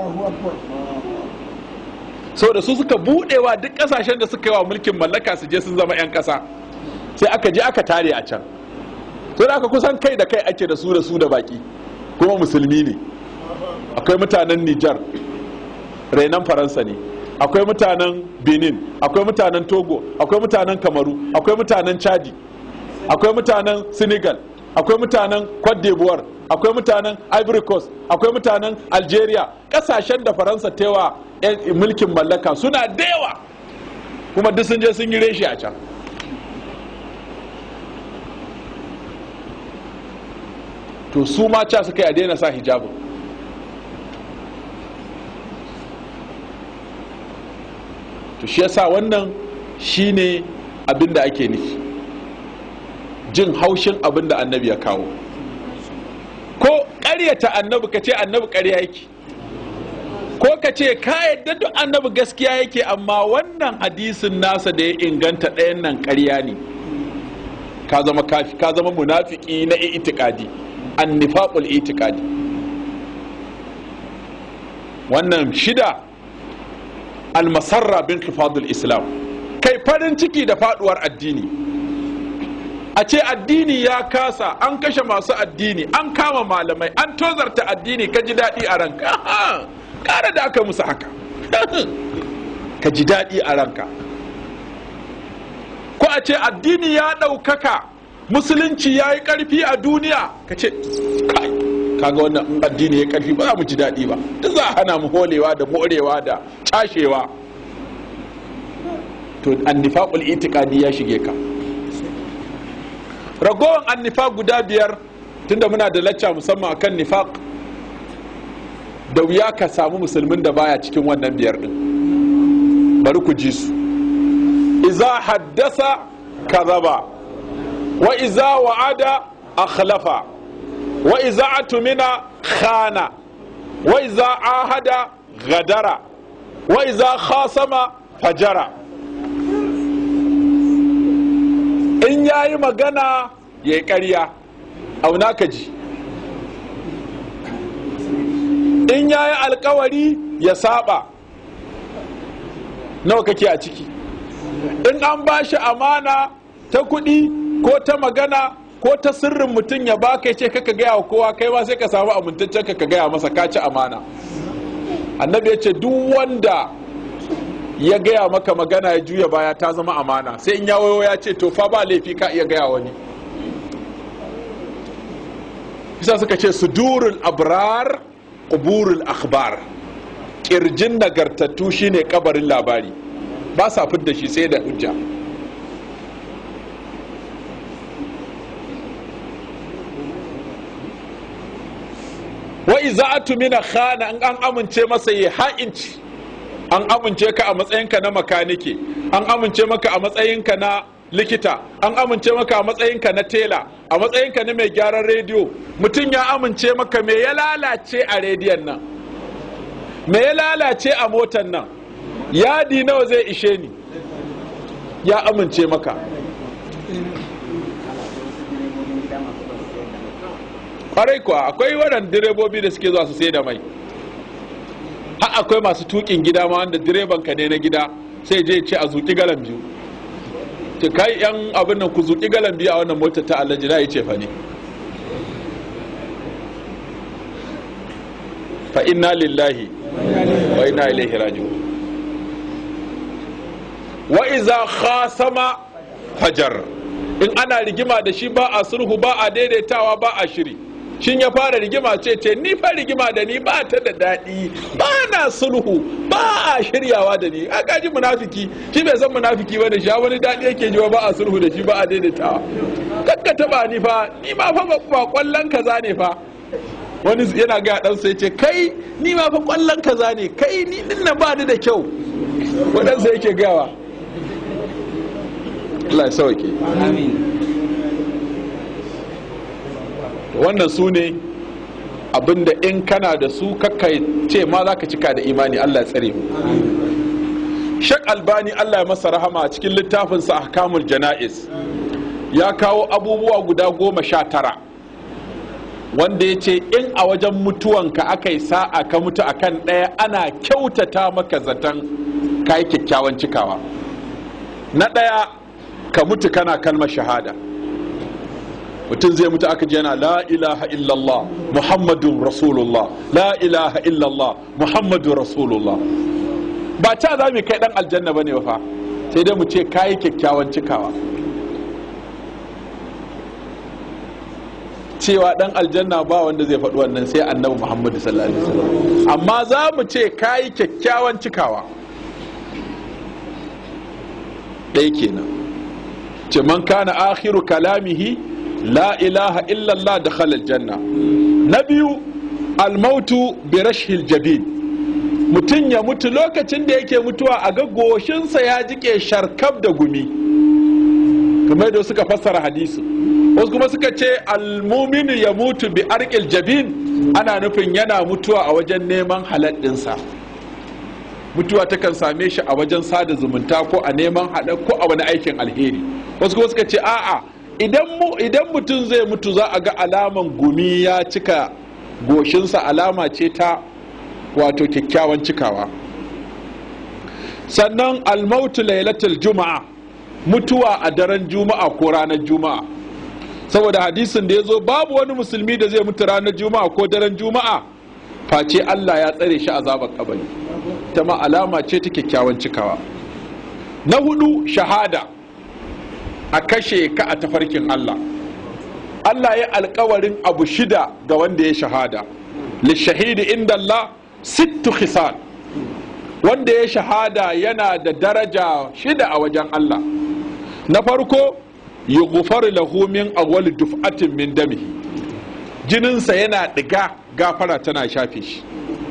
Saboda su suka buɗewa duk ƙasashen da suka yi wa mulkin mallaka su je sun zama 'yan ƙasa, sai aka je aka tare a can, so da aka kusan kai da kai ake da su da baki, kuma musulmi ne. Akwai mutanen Nijar, renan Faransa ne, akwai mutanen Benin, akwai mutanen Togo, akwai mutanen Kamaru, akwai mutanen Chadi, akwai mutanen Senegal, akwai mutanen Cote d'Ivoire, akwai mutanen Ivory Coast, akwai mutanen Algeria. Kasashen da Faransa ta yawa mulkin mallaka suna da yawa, kuma duk sun je sun yi reshe a can. To su ma ca suka yi a daina sa hijabin. To shi yasa wannan shine abin da ake nufi, jin haushin abin da annabi ya kawo, ko ƙaryata annabi ka ce annabi ƙarya yake, ko ka ce ka yadda duk annabi gaskiya yake amma wannan hadisin nasa da ya inganta ɗayan nan ƙarya ne, ka zama kafi, ka zama munafiki na itikadi, annifaqul itikadi. Wannan shida, almasarra bin khifadul islam, kai farin ciki da faduwar addini, a ce addini ya kasa, an kashe masu addini, an kama malamai, an tozarta addini, ka ji daɗi a ranka, ƙara da aka musu haka ka ji daɗi a ranka. Ko a ce addini ya ɗaukaka, musulunci ya yi ƙarfi a duniya, ka ce kai kaga wannan in addini ya ƙarfi ba za mu ji daɗi ba, duk za a hana mu holewa da morewa da cashewa. To annifaqul itiqadi ya shige ka. Ragowar annifaq guda biyar, tunda muna da lacca musamman akan nifaq, da wuya ka samu musulmin da baya cikin wannan biyar din. Bari ku ji su. Iza haddasa kadhaba, wa iza wa'ada akhlafa, wa iza atumina khana, wa iza ahada gadara, wa iza khasama fajara. In yayi magana yayi ƙarya, auna ka ji. In yayi alkawari ya saba, nawa kake a ciki? In an bashi amana ta kuɗi ko ta magana ko ta sirrin mutum ya baka ya ce kaka gaya wa kowa, kai ma sai ka samu amintaccen ka gaya masa ka ci amana. Annabi ya ce duk wanda ya gaya maka magana ya juya baya ta zama amana, sai in ya wayo ya ce to fa ba laifi ka iya gaya wani. Bisa suka ce sudurul abrar quburul akhbar, kirjin nagartattu shine kabarin labari, ba sa fidda shi sai da hujja. Wa iza'atu min khana, an amince masa yi ha'inci, an amince ka a matsayinka na makanike, an amince maka a matsayinka na likita, an amince maka a matsayinka na tela, a matsayinka na mai gyaran rediyo. Mutum ya amince maka, me ya lalace a rediyon nan, me ya lalace a motar nan, yadi nawa zai ishe ni, ya amince maka. Kwarai kuwa akwai waɗanda direbobi da suke zuwa su sai da mai, har akwai masu tukin gida ma wanda direban ka ne na gida sai je ce a zuki galan biyu, ce kai yan abin nan ku zuki galan biyu a wannan motar ta Alhaji na yi ce fa ne. Fa inna lillahi wa inna ilaihi raji'un. Wa iza khasama fajar, in ana rigima da shi ba a sulhu, ba a daidaitawa, ba a shiri. Shin ya fara rigima ce ni fa rigima da ni ba ta da daɗi, ba na sulhu, ba a shiryawa da ni. A gaji munafiki, shi bai san munafiki ba da shi, wani daɗi yake jiwa ba a sulhu da shi, ba a daidaitawa. Ka kakka taba ni fa, ni ma fa ba kwallon kaza ne fa. Wani yana ga ɗansa ya ce kai ni ma fa kwallon kaza ne, kai ni dinnan ba ni da kyau. Waɗansa yake gawa. Allah ya sauke. Wannan su ne abinda in kana da su kakka ce ma za ka cika da imani. Allah ya tsare mu. Shek Albani Allah ya masa rahama a cikin littafinsa Ahkamul Jana'iz ya kawo abubuwa guda 19 wanda ya ce in a wajen mutuwanka aka yi sa'a ka mutu akan ɗaya ana kyautata maka zaton ka yi kyakkyawan cikawa. Na ɗaya ka mutu kana kalmar shahada. Mutum zai mutu aka ji yana la ilaha illallah Muhammadun Rasulullah, la ilaha illallah Muhammadun Rasulullah. Ba ta za mu kai dan aljanna bane ba fa, sai dai mu ce kayi kyakkyawan cikawa. Cewa dan aljanna ba wanda zai faɗi wannan sai annabi Muhammad sallallahu alaihi wasallam, amma za mu ce kayi kyakkyawan cikawa. ɗaya kenan, ce man kana akhiru kalamihi la ilaha illallah dakhala aljanna. Na biyu almautu bi rashhil jabin, mutum ya mutu lokacin da yake mutuwa a ga goshinsa ya jike sharkab da gumi, kamar da suka fassara hadisi. Wasu kuma suka ce almuminu ya mutu bi arqil jabin, ana nufin yana mutuwa a wajen neman halal ɗinsa. Mutuwa takan same shi a wajen sada zumunta ko a neman halal ko a wani aikin alheri. Wasu kuma suka ce a'a, idan mutum zai mutu za a ga alaman gumi ya cika goshinsa, alama ce ta wato kyakkyawan cikawa. Sannan almautu lailatul juma'a, mutuwa a daren juma'a ko ranar juma'a, saboda hadisin da ya zo babu wani musulmi da zai mutu ranar juma'a ko daren juma'a face Allah ya tsare shi azabar kabari. Ta ma alama ce ta kyakkyawan cikawa. Na hudu shahada, a kashe ka a tafarkin Allah. Allah ya alkawarin abu 6 ga wanda ya shahada. Lishahidi inda Allah 6 khisal, wanda ya shahada yana da daraja 6 a wajen Allah. Na farko yughfar lahu min awwal duf'atin min damihi, jininsa yana diga, gafara tana shafe shi.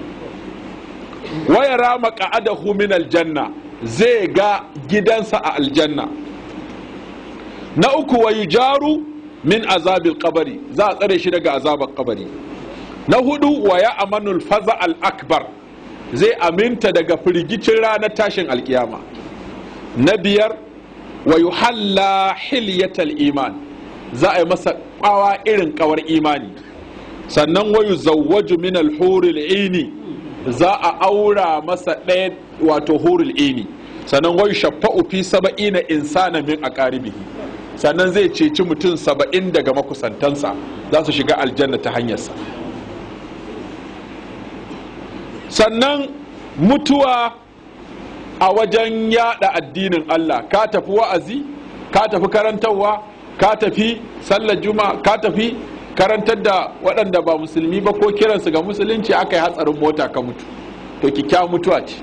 Wa yara maq'adahu min aljanna, zai ga gidansa a aljanna. Na uku wa yujaru min azabil qabri, za a tsare shi daga azabar kabari. Na hudu wa ya amanul faza al akbar, zai aminta daga firgicin ranar tashin alkiyama. Na biyar wa yuhalla hilyatal iman, za a yi masa kawa irin kawar imani. Sannan wa yuzawwaju min al huril ini, za a aura masa ɗaya wato huril ini. Sannan wa yushaffa'u fi 70 insana min aqaribihi, sannan zai ceci mutum 70 daga makusantansa za su shiga aljanna ta hanyarsa. Sannan mutuwa a wajen yada addinin Allah, ka tafi wa'azi, ka tafi karantarwa, ka tafi sallar juma'a, ka tafi karantar da waɗanda ba musulmi ba ko kiransu ga musulunci, aka yi hatsarin mota ka mutu, to kyakkyawan mutuwa ce.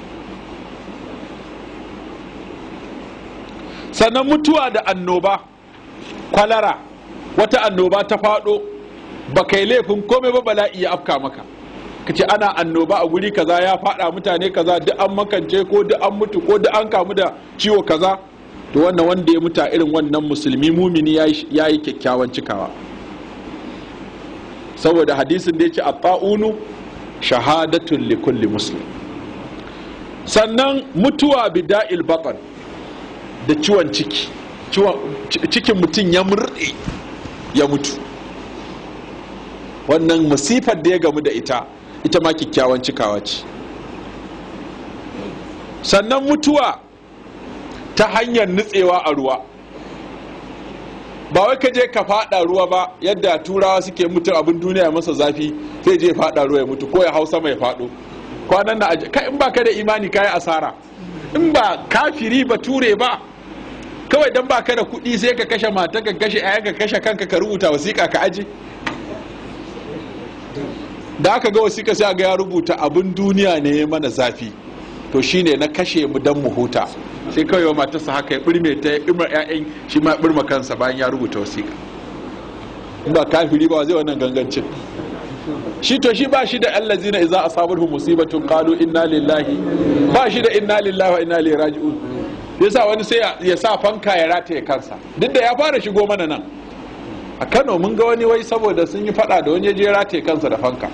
Sannan mutuwa da annoba, kwalara, wata annoba ta faɗo, ba kai laifin komai ba, bala'i ya afka maka, kace ana annoba a guri kaza ya faɗa mutane kaza, duk an makance ko duk an mutu ko duk an kamu da ciwo kaza, to wannan wanda ya muta irin wannan musulmi mumini ya yi kyakkyawan cikawa. Saboda hadisin da ya ce at-ta'unu shahadatun li kulli muslim. Sannan mutuwa bida'il batan, da ciwon ciki, cikin mutum ya murɗe ya mutu, wannan musifar da ya gamu da ita ma kyakkyawan cikawa ce. Sannan mutuwa ta hanyar nutsewa a ruwa, ba wai ka je ka fada ruwa ba yadda turawa suke mutu, abin duniya masa zafi sai je fada ruwa ya mutu, ko ya hausa mai fado kwanan na kai, in ba ka da imani kayi asara. In ba kafiri ba ture ba, kawai dan ba ka da kuɗi sai ka kashe mata, ka kashe aya, ka kashe kanka, ka rubuta wasiƙa ka aje. Da aka ga wasiƙa sai ga ya rubuta abin duniya ne ya mana zafi, to shine na kashe mu dan mu huta. Sai kawai wa matarsa haka ya birme ta, ya birma ƴaƴan, shi ma birma kansa bayan ya rubuta wasiƙa. ba kafiri ba zai wannan gangancin. Shi to shi ba shi da allazina idza asabatuhum musibatun qalu inna lillahi, ba shi da inna lillahi wa inna ilaihi raji'un. Yasa wani sai ya sa fanka ya rataye kansa, duk da ya fara shigo mana nan a Kano. Mun ga wani wai saboda sun yi fada da wani ya je rataye kansa da fanka.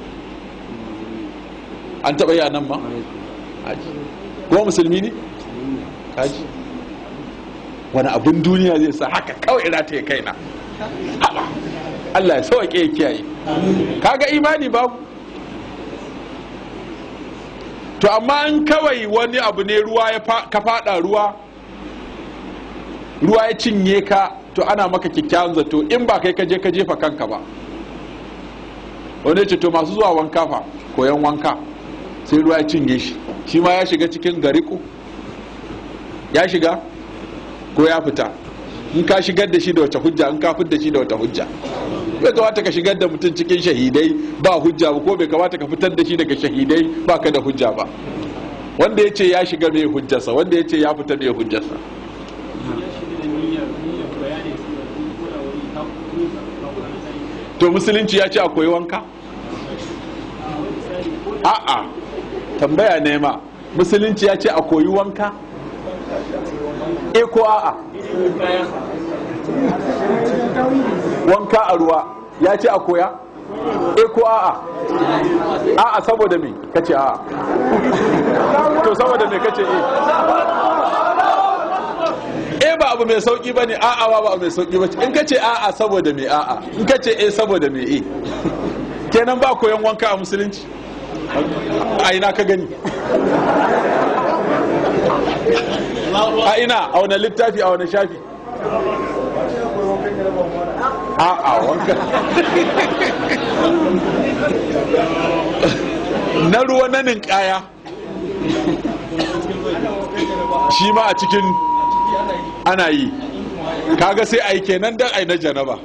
An taɓa yi a nan ma? Kuma musulmi ne? Kaji wani abin duniya zai sa haka kawai rataye kaina? Allah ya sauke ya kiyaye. Kaga imani babu. To amma in kawai wani abu ne ruwa ka fada ruwa ya cinye ka, to ana maka kyakkyawan zato in ba kai ka je ka jefa kanka ba. Wani ce to masu zuwa wanka fa, koyan wanka sai ruwa ya cinye shi ma ya shiga cikin gariko, ya shiga ko ya fita. In ka shigar da shi da wata hujja, in ka fitar da shi da wata hujja. Bai kamata ka shigar da mutum cikin shahidai ba hujja ba, ko bai kamata ka fitar da shi daga shahidai ba ka da hujja ba. Wanda ya ce ya shiga mai hujjarsa, wanda ya ce ya fita mai hujjarsa. To musulunci ya ce a koyi wanka? A'a, tambaya ne ma, musulunci ya ce a koyi wanka? Ko a'a? Wanka a ruwa ya ce a koya? Ko a'a? A'a saboda me kace a'a? To saboda me kace ba abu mai sauki bane, a'a ba abu mai sauki bace. In kace a'a saboda me a'a, in kace saboda me kenan ba koyan wanka a musulunci. A ina ka gani? A ina? A wani littafi, a wani shafi? A'a wanka na ruwa na ninkaya shi ma a cikin ana yi. Kaga sai ai kenan dan ai na janaba.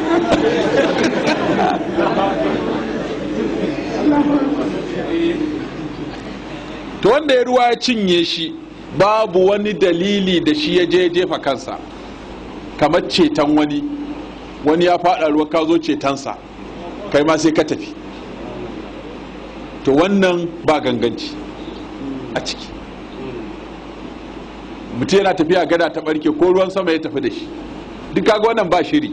To wanda ya ruwa ya cinye shi, babu wani dalili da shi ya je jefa kansa, kamar ceton wani ya faɗa ruwa ka zo cetonsa, kai ma sai ka tafi. To wannan ba ganganci a ciki. Mutum yana tafiya gada ta barke ko ruwan sama ya tafi da shi, duk kaga wannan ba shiri.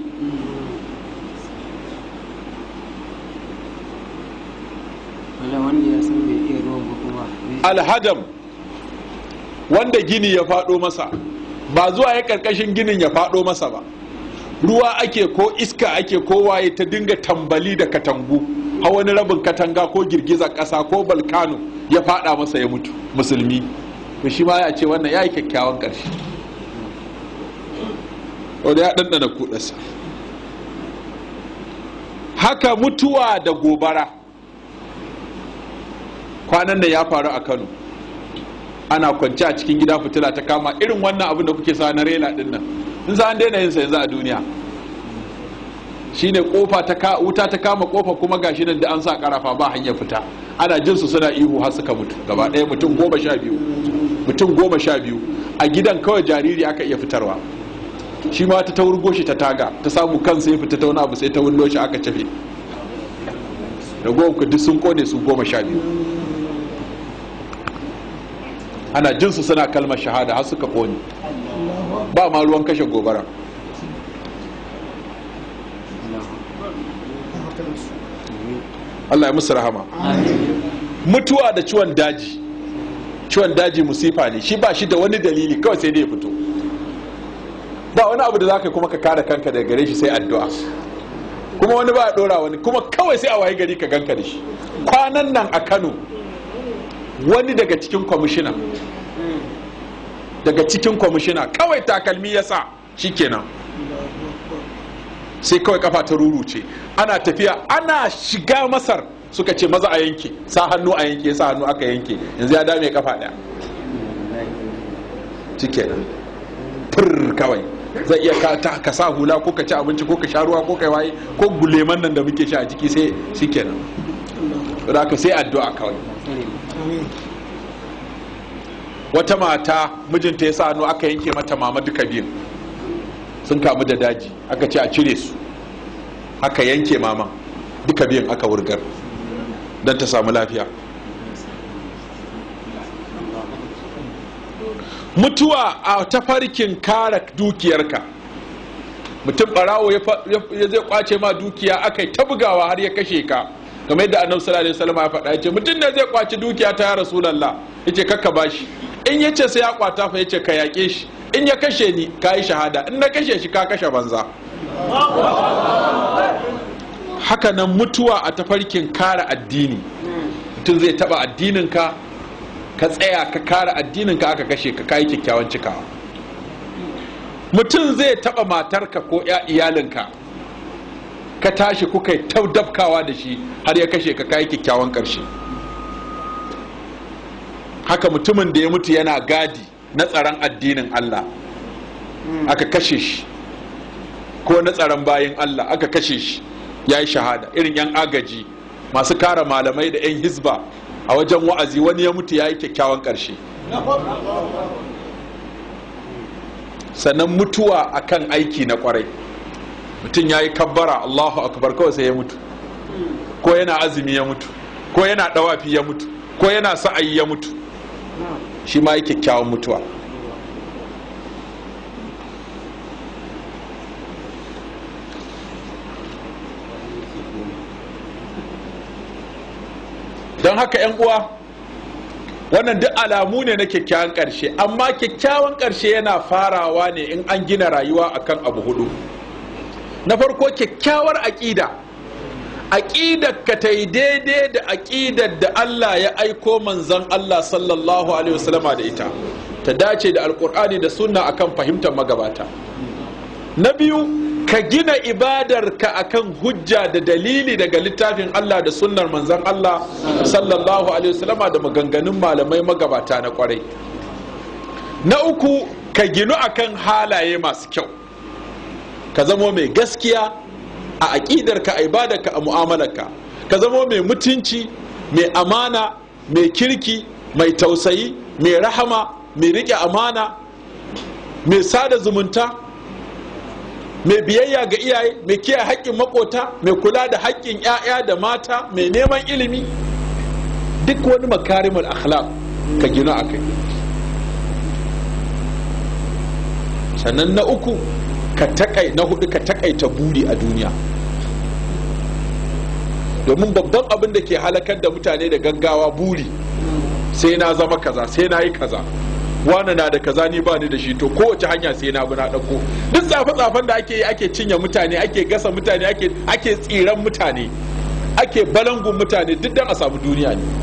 Alhadam, wanda gini ya faɗo masa, ba zuwa ya ƙarƙashin ginin ya faɗo masa ba, ruwa ake ko iska ake ko waye ta dinga tambali da katangu, a wani rabin katanga ko girgizar ƙasa ko balkano ya faɗa masa ya mutu, musulmi. To shi ma ya ce wannan ya yi kyakkyawan ƙarshe, wanda ya ɗanɗana kuɗarsa. Haka mutuwa da gobara, kwanan da ya faru a Kano. Ana kwance a cikin gida, fitila ta kama, irin wannan abin da kuke sa na rela din nan, in sa an daina yin sa yanzu a duniya. Shine kofa wuta ta kama kofa, kuma gashi nan da an sa karafa ba hanyar fita. Ana jin su suna ihu har suka mutu gaba ɗaya, mutum 12 a gidan. Kawai jariri aka iya fitarwa, shi ma ta wurgo shi ta taga, ta samu kansa ya fita ta wani abu, sai ta wullo shi aka cafe. Ragowar duk sun kone su 12. Ana jinsu suna kalmar shahada har suka kone, ba ma ruwan kashe gobara. Allah ya musu rahama. Mutuwa da ciwon daji musifa ne, shi ba shi da wani dalili, kawai sai dai ya fito. Ba wani abu da za ka kuma ka kare kanka daga gare shi sai addu'a. Kuma wani ba a dora wani, kuma kawai sai a waye gari ka ganka da shi. Kwanan nan a Kano, wani daga cikin kwamishina kawai takalmi ya sa, shikenan sai kawai kafa ta ruruce. Ana tafiya, ana shiga Masar suka ce maza a yanke, sa hannu a yanke, sa hannu aka yanke, yanzu ya dame kafa daya, shikenan fur kawai. Zai iya ka sa hula ko ka ci abinci ko ka sha ruwa ko kai waye ko guleman nan da muke sha a jiki, sai shikenan. Da ka sai addu'a kawai. Wata mata mijinta ya sa hannu aka yanke mata mama duka biyu, sun kamu da daji, aka ce a cire su. aka yanke maman, duka biyan aka wurgar don ta samu lafiya. Mutuwa a tafarkin kare dukiyarka, mutum barawo ya zai kwace ma dukiya, aka yi ta bugawa har ya kashe ka, kamar yadda annabi sallallahu alaihi wasallam ya faɗa, yace mutum ne zai kwaci dukiya ta ya rasulullah, yace kakka bashi, in yace sai ya kwata fa yace ka yaƙe shi, in ya kashe ni ka yi shahada, in na kashe shi ka kashe banza. Haka nan mutuwa a tafarkin kare addini, mutum zai taba addinin ka tsaya ka kare addinin ka, aka kashe ka, kai kyakkyawan cikawa. Mutum zai taba matarka ko iyalinka, ka tashi kuka yi dabkawa da shi har ya kashe ka, kai kyakkyawan karshe. Haka mutumin da ya mutu yana gadi na tsaron addinin Allah, aka kashe shi, ko na tsaron bayin Allah aka kashe shi, ya yi shahada. Irin 'yan agaji masu kare malamai da 'yan hizba a wajen wa'azi, wani ya mutu ya yi kyakkyawan ƙarshe. Sannan mutuwa akan aiki na kwarai, mutum ya yi kabbara Allahu akbar kawai sai ya mutu, ko yana azumi ya mutu, ko yana dawafi ya mutu, ko yana sa'ayi ya mutu, shi ma yi kyakkyawan mutuwa. Don haka 'yan uwa, wannan duk alamu ne na kyakkyawan ƙarshe, amma kyakkyawan ƙarshe yana farawa ne in an gina rayuwa akan abu hudu. Na farko, kyakkyawar aƙida, aƙidar ka ta yi daidai da aƙidar da Allah ya aiko manzon Allah sallallahu alaihi wasallama da ita, ta dace da alƙur'ani da sunna akan fahimtar magabata. Na biyu, ka gina ibadarka akan hujja da dalili daga littafin Allah da sunnar manzon Allah sallallahu alaihi wasallama da maganganun malamai magabata na kwarai. Na uku, ka ginu akan halaye masu kyau, ka zamo mai gaskiya a aƙidarka, a ibadarka, a mu'amalarka, ka zamo mai mutunci, mai amana, mai kirki, mai tausayi, mai rahama, mai riƙe amana, mai sada zumunta, mai biyayya ga iyaye, mai kiyaye haƙƙin makota, mai kula da haƙƙin 'ya'ya da mata, mai neman ilimi. Duk wani makarimul akhlaq ka gina a kai. Sannan na uku, na hudu, ka takaita buri a duniya, domin babban abin da ke halakar da mutane da gaggawa buri. Sai na zama kaza, sai na yi kaza, wani na da kaza ni ba ni da shi, to kowace hanya sai na bi na ɗauko. Duk tsafe-tsafen da ake yi, ake cinye mutane, ake gasa mutane, ake tsiran mutane, ake balangun mutane, duk dan a samu duniya ne.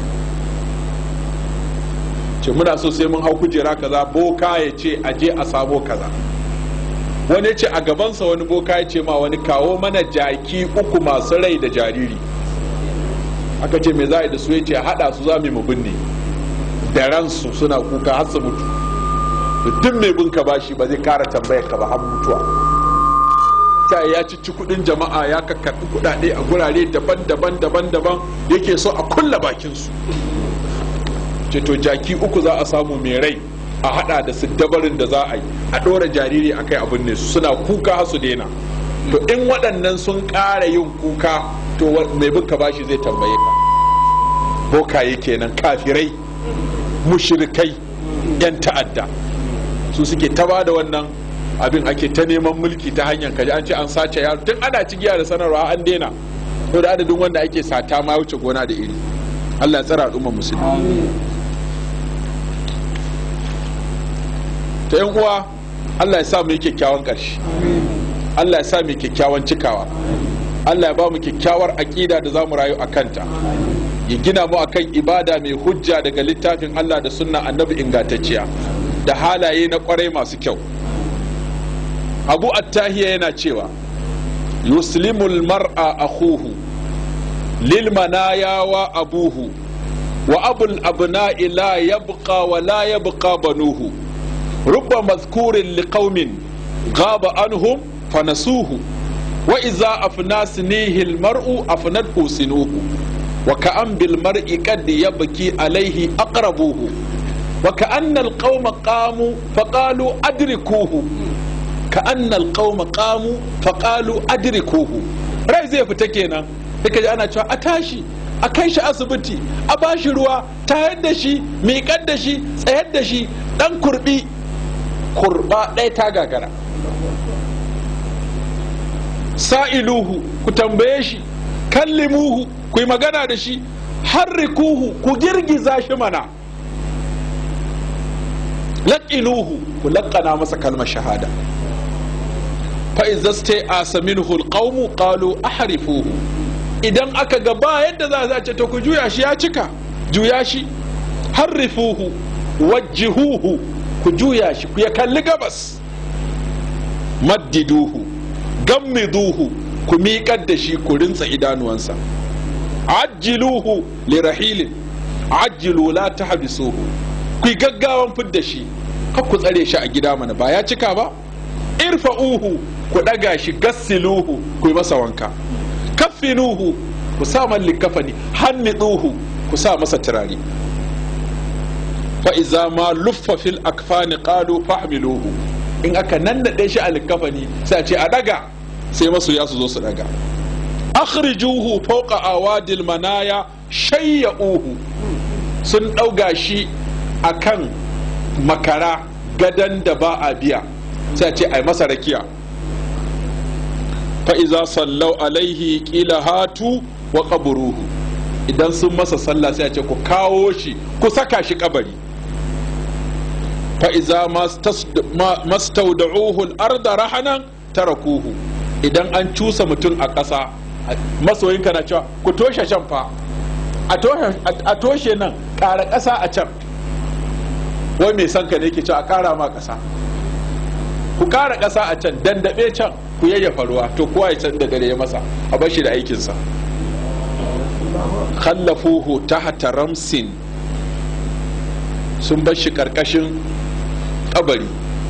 Ce muna so sai mun hau kujera kaza, boka ya ce a je a samo kaza. Wani ce a gabansa wani boka ya ce ma wani, kawo mana jaki 3 masu rai da jariri. Aka ce me za a yi da su? Ya ce haɗa su za mu binne da ransu, suna kuka har su mutu. Duk mai bin ka bashi ba zai kara tambayar ka ba har mutuwa. Ta ya cici kudin jama'a, ya kakkarbi kudade a gurare daban-daban yake so a kulla bakin su. Ce to jaki 3 za a samu mai rai, a hada da siddabarin da za a yi, a ɗora jariri akai abin ne su, suna kuka har su daina. To in waɗannan sun ƙara yin kuka, to mai bin ka bashi zai tambaye ka. Bokaye kenan, kafirai, mushrikai, 'yan ta'adda, su suke ta da wannan abin, ake ta neman mulki ta hanyar kaji an ce an sace yaro, tun ana cigiya da sanarwa an daina, to da adadin wanda ake sata ma wuce gona da iri. Allah ya tsara al'ummar musulmi. Ta 'yan uwa, Allah ya sa mu yi kyakkyawan ƙarshe, Allah ya sa mu yi kyakkyawan cikawa, Allah ya ba mu kyakkyawar aƙida da za mu rayu a kanta, ya gina mu akan ibada mai hujja daga littafin Allah da sunna annabi ingantacciya, da halaye na kwarai masu kyau. Abu Attahiya yana cewa, yuslimul mar'a akhuhu lil manaya wa abuhu wa abul abna'i la yabqa wa la yabqa banuhu rubba mazkurin liqaumin ghaba anhum fanasuhu wa iza afna sinihi al mar'u afnathu sinuhu wa ka'an bil mar'i qad yabki alayhi aqrabuhu wa ka'anna al qauma qamu faqalu adrikuhu كأن القوم قاموا فقالوا أدركوه rai zai fita kenan. Sai ka ji ana cewa a tashi a kai shi asibiti, a ba shi ruwa, tayar da shi, miƙar da shi, tsayar da shi, ɗan kurɓa ɗaya ta gagara. Sa'iluhu, ku tambaye shi, kallimuhu, ku yi magana da shi, harrikuhu, ku girgiza shi mana, laƙinuhu, ku laƙana masa kalmar shahada. Fa'izaste a saminhu alƙawmu ƙalu ahrifuhu. Idan aka ga ba yadda za a ce to ku juya shi, ya cika, juya shi, harrifuhu wajjihuhu, ku juya shi, ku ya kalli gabas, maddiduhu gammiduhu, ku miƙar da shi, ku rinsa idanuwansa, ajjiluhu li rahilin, ajjilu la tahbisuhu, ku yi gaggawan fidda shi, kar ku tsare shi a gida mana, ba ya cika ba. Irfa'uhu, ku ɗaga shi, gassiluhu, ku yi masa wanka, kaffinuhu, ku sa man likafani, hanniduhu, ku sa masa turare. Fa iza ma luffa fil akfani qalu fahmiluhu, in aka nannaɗe shi a likafani sai a ce a ɗaga, sai masoya su zo su ɗaga. Akhrijuhu fawqa awadil manaya shayya'uhu, sun ɗauga shi akan makara gadan da ba a biya, sai a ce ai masa rakiya. Fa'iza sallau alaihi ƙila hatu wa ƙaburuhu, idan sun masa sallah sai a ce ku kawo shi, ku saka shi kabari. Fa'iza mastauda'uhu al'arda rahanan tarakuhu, idan an cusa mutum a ƙasa, masoyinka na cewa ku toshe can fa, a toshe nan, ƙara ƙasa a can. Wai mai son ka ne ke cewa a ƙara ma ƙasa, ku ƙara ƙasa a can, dandaɓe can, ku yayyafa ruwa, to kowa ya san da dare ya masa, a bar shi da aikinsa. Khallafuhu tahta ramsin, sun bar shi karkashin kabari.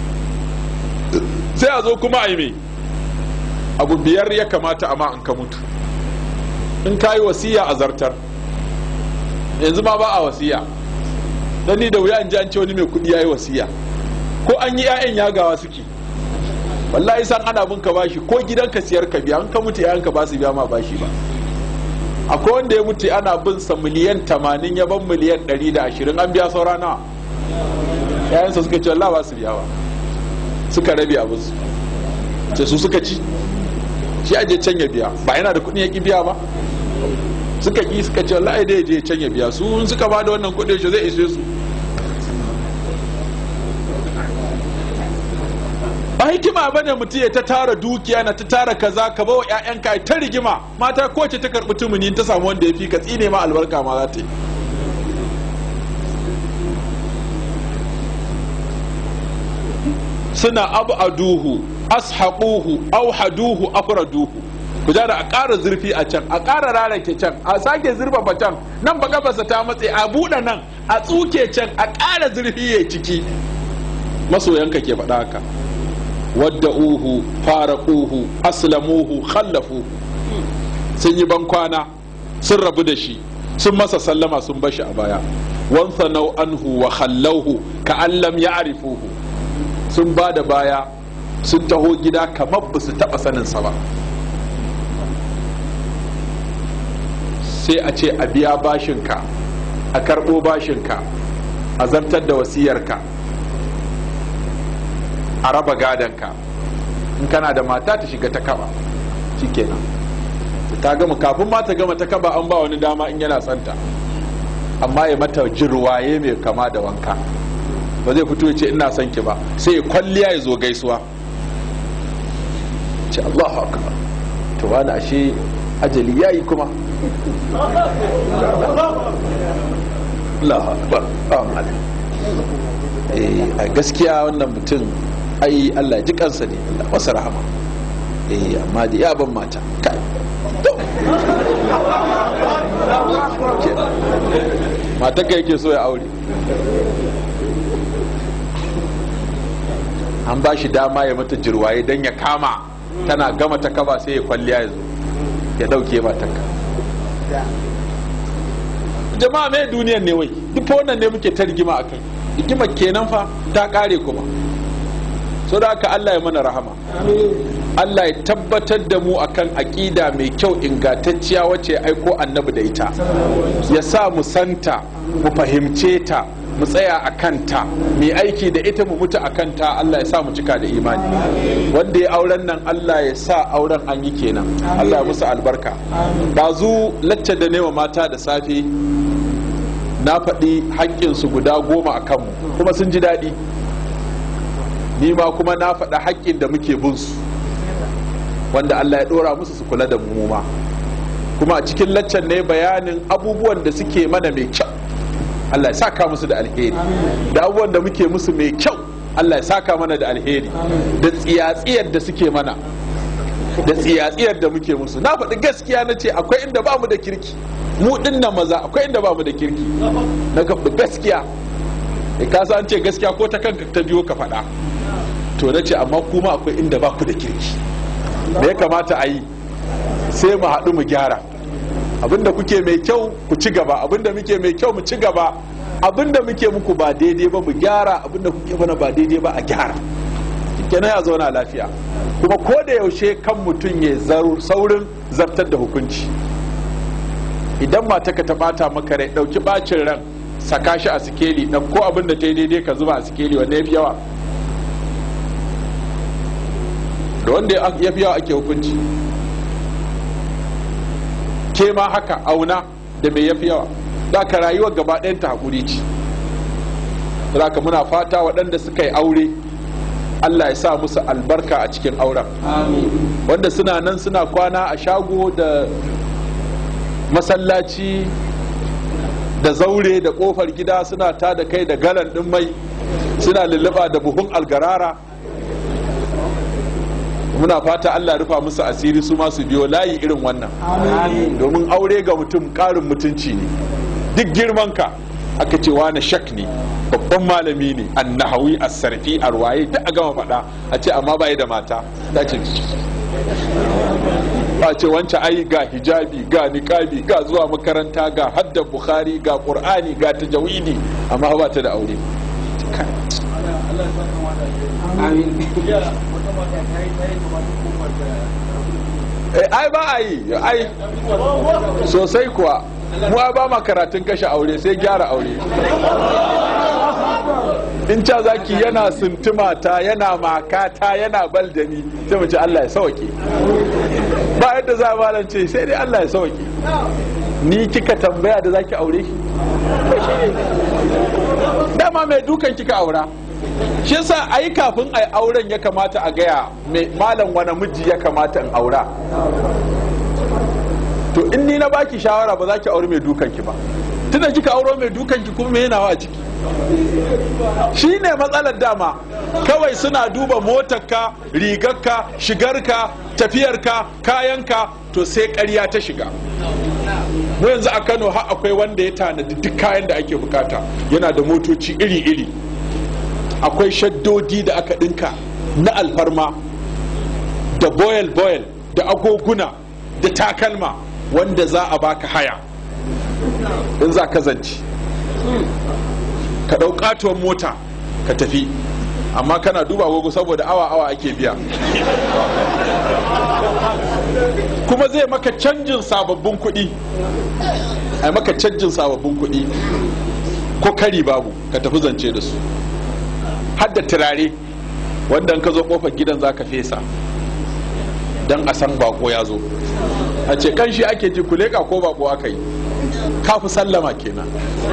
Sai a zo kuma a yi mai abu biyar ya kamata amma in ka mutu. In ka yi wasiya a zartar, yanzu ma ba a wasiya, dan ni da wuya in ji an ce wani mai kuɗi ya yi wasiya, ko an yi 'ya'yan yagawa suke. Wallahi san ana bin ka bashi, ko gidanka siyar ka biya, an ka mutu 'ya'yanka ba su biya ma bashi ba. Akwai wanda ya mutu ana bin sa miliyan 80, ya ban miliyan 120, an biya saura nawa? 'Ya'yansa suka ce Allah ba su biya ba, suka rabe abin su, ce su suka ci, shi aje can ya biya, ba yana da kuɗin ya ki biya ba. Suka ki, suka ce Allah dai je can ya biya, su suka ba da wannan kuɗin shi zai ishe su. Ba hikima ba ne mutum ya ta tara dukiya na ta tara kaza, ka bawa 'ya'yanka ta rigima, mata kowace ta karɓi tumuni ta samu wanda ya fi ka tsine ma albarka ma za ta yi. Suna abu aduhu, ashaquhu, auhaduhu, afraduhu, ku ja da a ƙara zurfi a can, a ƙara rarake can, a sake zurfafa can, nan ba gabasa ta matse, a buɗe nan, a tsuke can, a ƙara zurfi ya ciki. Masoyanka ke faɗa haka. Wadda'uhu, faraquhu, aslamuhu, khallafuhu, sun yi bankwana, sun rabu da shi, sun masa sallama, sun bashi a baya. Wansanau anhu wa khallauhu ka'an lam ya'rifuhu, sun ba da baya, sun taho gida kamar ba su taɓa saninsa ba. Sai a ce a biya bashinka, a karɓo bashinka, a zartar da wasiyarka, a raba gadonka. In kana da mata ta shiga ta kaba, shikenan ta gama, kafin ma ta gama ta kaba an ba wani dama in yana santa, amma ya mata jirwaye mai kama da wanka, ba zai fito ya ce ina son ki ba, sai ya kwalliya ya zo gaisuwa, ce Allahu akbar, to wani ashe ajali yayi kuma. Allahu akbar, a gaskiya wannan mutum ai Allah ji kansa ne, Allah masa rahama, amma da ya ban mata kai mata kai yake so ya aure, an ba shi dama ya mata jirwaye don ya kama, tana gama ta kaba sai ya kwalliya ya zo ya dauke matanka. Jama'a mai duniyan ne wai, duk wannan ne muke ta rigima a kai, rigima kenan fa ta kare kuma. so da haka Allah ya mana rahama, Allah ya tabbatar da mu akan aƙida mai kyau ingantacciya wacce ya aiko annabi da ita, ya sa mu santa, mu fahimce ta, mu tsaya a kanta, mai aiki da ita mu mutu a kanta. Allah ya sa mu cika da imani. Wanda ya auren nan Allah ya sa auren an yi kenan, Allah ya musu albarka. Dazu lacce da newa mata da safe na faɗi haƙƙinsu guda 10 a kanmu kuma sun ji daɗi. Ni ma kuma na faɗi haƙƙin da muke bin su, wanda Allah ya ɗora musu su kula da mu ma. Kuma a cikin laccan ne bayanin abubuwan da suke mana mai kyau, Allah ya saka musu da alheri, da abubuwan da muke musu mai kyau, Allah ya saka mana da alheri, da tsiyatsiyar da suke mana, da tsiyatsiyar da muke musu. Na faɗi gaskiya, na ce akwai inda ba mu da kirki, mu dinnan maza akwai inda ba mu da kirki, na faɗi gaskiya. Ka san ce gaskiya ko ta kanka ta biyo ka faɗa, to na ce amma kuma akwai inda ba ku da kirki. Me ya kamata a yi? Sai mu haɗu mu gyara. Abinda kuke mai kyau ku ci gaba, abinda muke mai kyau mu ci gaba, abinda muke muku ba daidai ba mu gyara, abinda kuke mana ba daidai ba a gyara. Kenan ya zauna lafiya. Kuma ko da yaushe kan mutum ya saurin zartar da hukunci. Idan mataka ta bata maka rai, ɗauki bacin ran, saka shi a sikeli, ɗauko abinda ta yi daidai ka zuba a sikeli, wanne ya fi yawa? Da wanda ya fi yawa ake hukunci. Ke ma haka auna da mai yafi yawa. Za ka rayuwar gaba ɗayan ta haƙuri ce. Za ka muna fata waɗanda suka yi aure Allah ya sa musu albarka a cikin auren. Wanda suna nan suna kwana a shago da masallaci da zaure da ƙofar gida, suna ta da kai da galan ɗin mai, suna lulluɓa da buhun algarara. Muna fata Allah rufa musu asiri su masu biyo layi irin wannan, domin aure ga mutum ƙarin mutunci ne. Duk girmanka aka ce wani shak ne, babban malami ne, annahawi, as-sarfi, arwaye, duk a gama faɗa a ce amma bai da mata. Ta ce ba ce wancan ai ga hijabi, ga niqabi, ga zuwa makaranta, ga hadda bukhari, ga qur'ani, ga tajawidi, amma ba ta da aure. Ai ba a yi, ai sosai kuwa. Mu ba ma karatun kashe aure, sai gyara aure. In ca zaki yana suntumata, yana makata, yana baldani, sai mu ce Allah ya sauke. Ba yadda za a balance, sai dai Allah ya sauke. Ni kika tambaya da zaki aure shi? Dama mai dukan kika aura. Shi yasa ai kafin ai auren ya kamata a gaya malam wani miji ya kamata in aura. To in ni na baki shawara ba za ki aure mai dukanki ba, tunda kika auro mai dukanki kuma me yana wa ciki? Shi ne matsalar dama. Kawai suna duba motarka, rigarka, shigarka, tafiyarka, kayanka, to sai ƙarya ta shiga. Mu yanzu a Kano har akwai wanda ya tanadi duk kayan da ake bukata, yana da motoci iri-iri, akwai shaddodi da aka ɗinka na alfarma, da boil da agoguna da takalma wanda za a baka haya in za ka zanci. Ka ɗau ƙatuwar mota ka tafi, amma kana duba agogo saboda awa ake biya. Kuma zai maka canjin sababbin kuɗi, ai maka canjin sababbin kuɗi, ko kari babu ka tafi zance da su. Har da turare wanda ka zo kofar gidan za ka fesa don a san bako ya zo, a ce kan shi ake ji kuleka ko bako aka yi, kafi sallama kenan.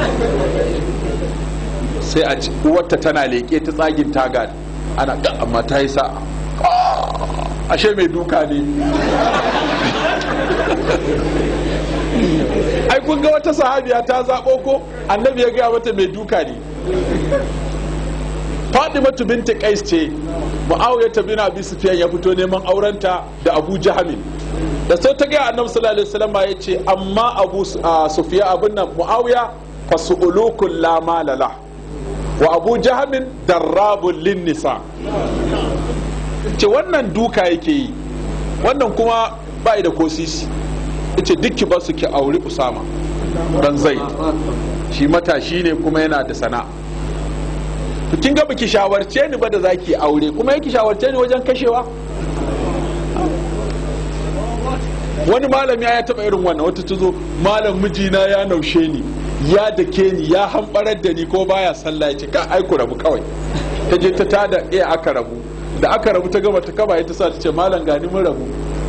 Sai a ci uwarta tana leƙe ta tsagin taga, ana ga amma ta yi sa'a, ashe mai duka ne. Ai kun ga wata sahabiya ta zaɓo ko annabi ya gaya mata mai duka ne. Fatimatu binti Qais ce, Muawiya bin Abi Sufyan ya fito neman aurenta da Abu Jahl. Da sai ta ga Annabi sallallahu alaihi wasallam ya ce amma Abu Sufyan abin nan Muawiya fasulukul la malala wa Abu Jahl darrabul lin nisa. Ce wannan duka yake yi, wannan kuma bai da kosisi. Yace dukki ba su ki auri Usama dan Zaid, shi matashi ne kuma yana da sana'a. kin ga baki shawarce ni ba da zaki aure kuma yake shawarce ni wajen kashewa. Wani malami ya taba irin wannan, wata ta zo, malam mijina ya naushe ni ya dake ni ya hambarar da ni ko baya sallah, ya ce ka aiku rabu kawai. Ta je ta tada aka rabu, da aka rabu ta gama ta kaba ta sa ta ce malam gani mun rabu.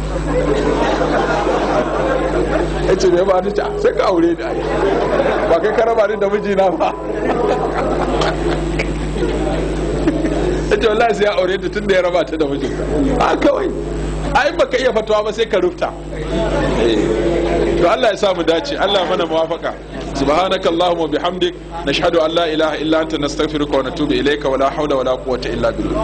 Ya ce me ba ta ce sai ka aure ni ai, ba kai ka raba ni da mijina ba. Ya ce wallahi sai ya aure ta tunda ya raba ta da mijinta. A kawai ai baka iya fatawa ba sai ka rufta. To Allah ya samu dace, Allah mana muwafaka. سبحانك اللهم وبحمدك نشهد أن لا إله إلا أنت نستغفرك ونتوب إليك ولا حول ولا قوة إلا بالله.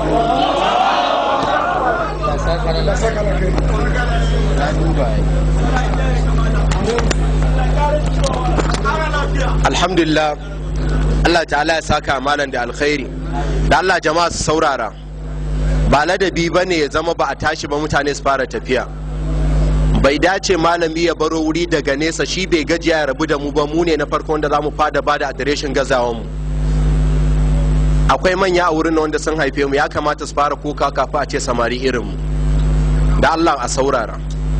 Alhamdulillah, Allah ta'ala ya saka malam da alkhairi. Da Allah jama'a su saurara, ba ladabi bane ya zama ba a tashi ba mutane su fara tafiya. Bai dace malami ya baro wuri daga nesa, shi bai gajiya ya rabu da mu ba, mu ne na farko wanda za mu fada ba da adireshin gazawan mu. Akwai manya a wurin wanda sun haife mu, ya kamata su fara kuka kafin a ce samari irin mu. Da Allah a saurara.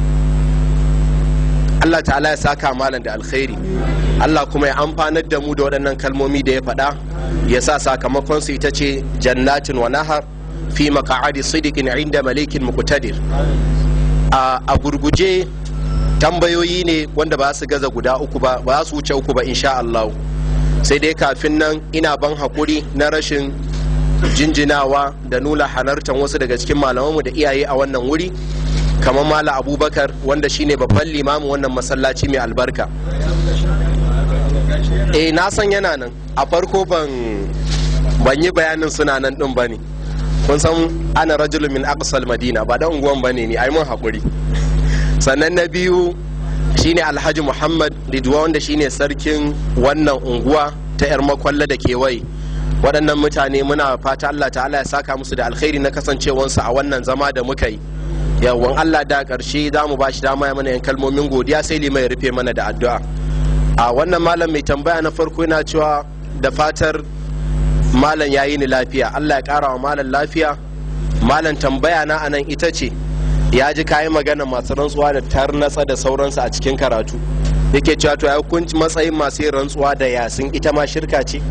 Allah ta'ala ya saka malam da alkhairi. Allah kuma ya amfanar da mu da waɗannan kalmomi da ya faɗa, ya sa sakamakon su ita ce jannatin wa nahar fi maq'adi sidiqin inda malikin muqtadir. A gurguje tambayoyi ne wanda ba su gaza guda uku ba su wuce uku ba insha Allah. Sai dai kafin nan ina ban haƙuri na rashin jinjinawa da nuna halartar wasu daga cikin malamanmu da iyaye a wannan wuri, kamar Malam Abubakar wanda shine babban limamin wannan masallaci mai albarka. Na san yana nan, a farko ban yi bayanin suna nan din bane. Kun san ana rajulun min aqsal madina, ba da unguwan bane ni, ai mun haƙuri. Sannan na biyu shine Alhaji Muhammad Ridwan wanda shine sarkin wannan unguwa ta yar makwalla da kewaye. Waɗannan mutane muna fata Allah ta'ala ya saka musu da alkhairi na kasancewansu a wannan zama da muka yi. Yawan Allah da ƙarshe za mu ba shi dama ya mana yan kalmomin godiya, sai lima ya rufe mana da addu'a. A wannan malam mai tambaya na farko yana cewa da fatar malam ya yi ni lafiya, Allah ya ƙara wa malam lafiya. Malam tambaya na anan ita ce, ya ji kayi magana masu rantsuwa da tarnatsa da sauransu a cikin karatu, yake cewa to ya hukunci matsayin masu yin rantsuwa da yasin ita ma shirka ce?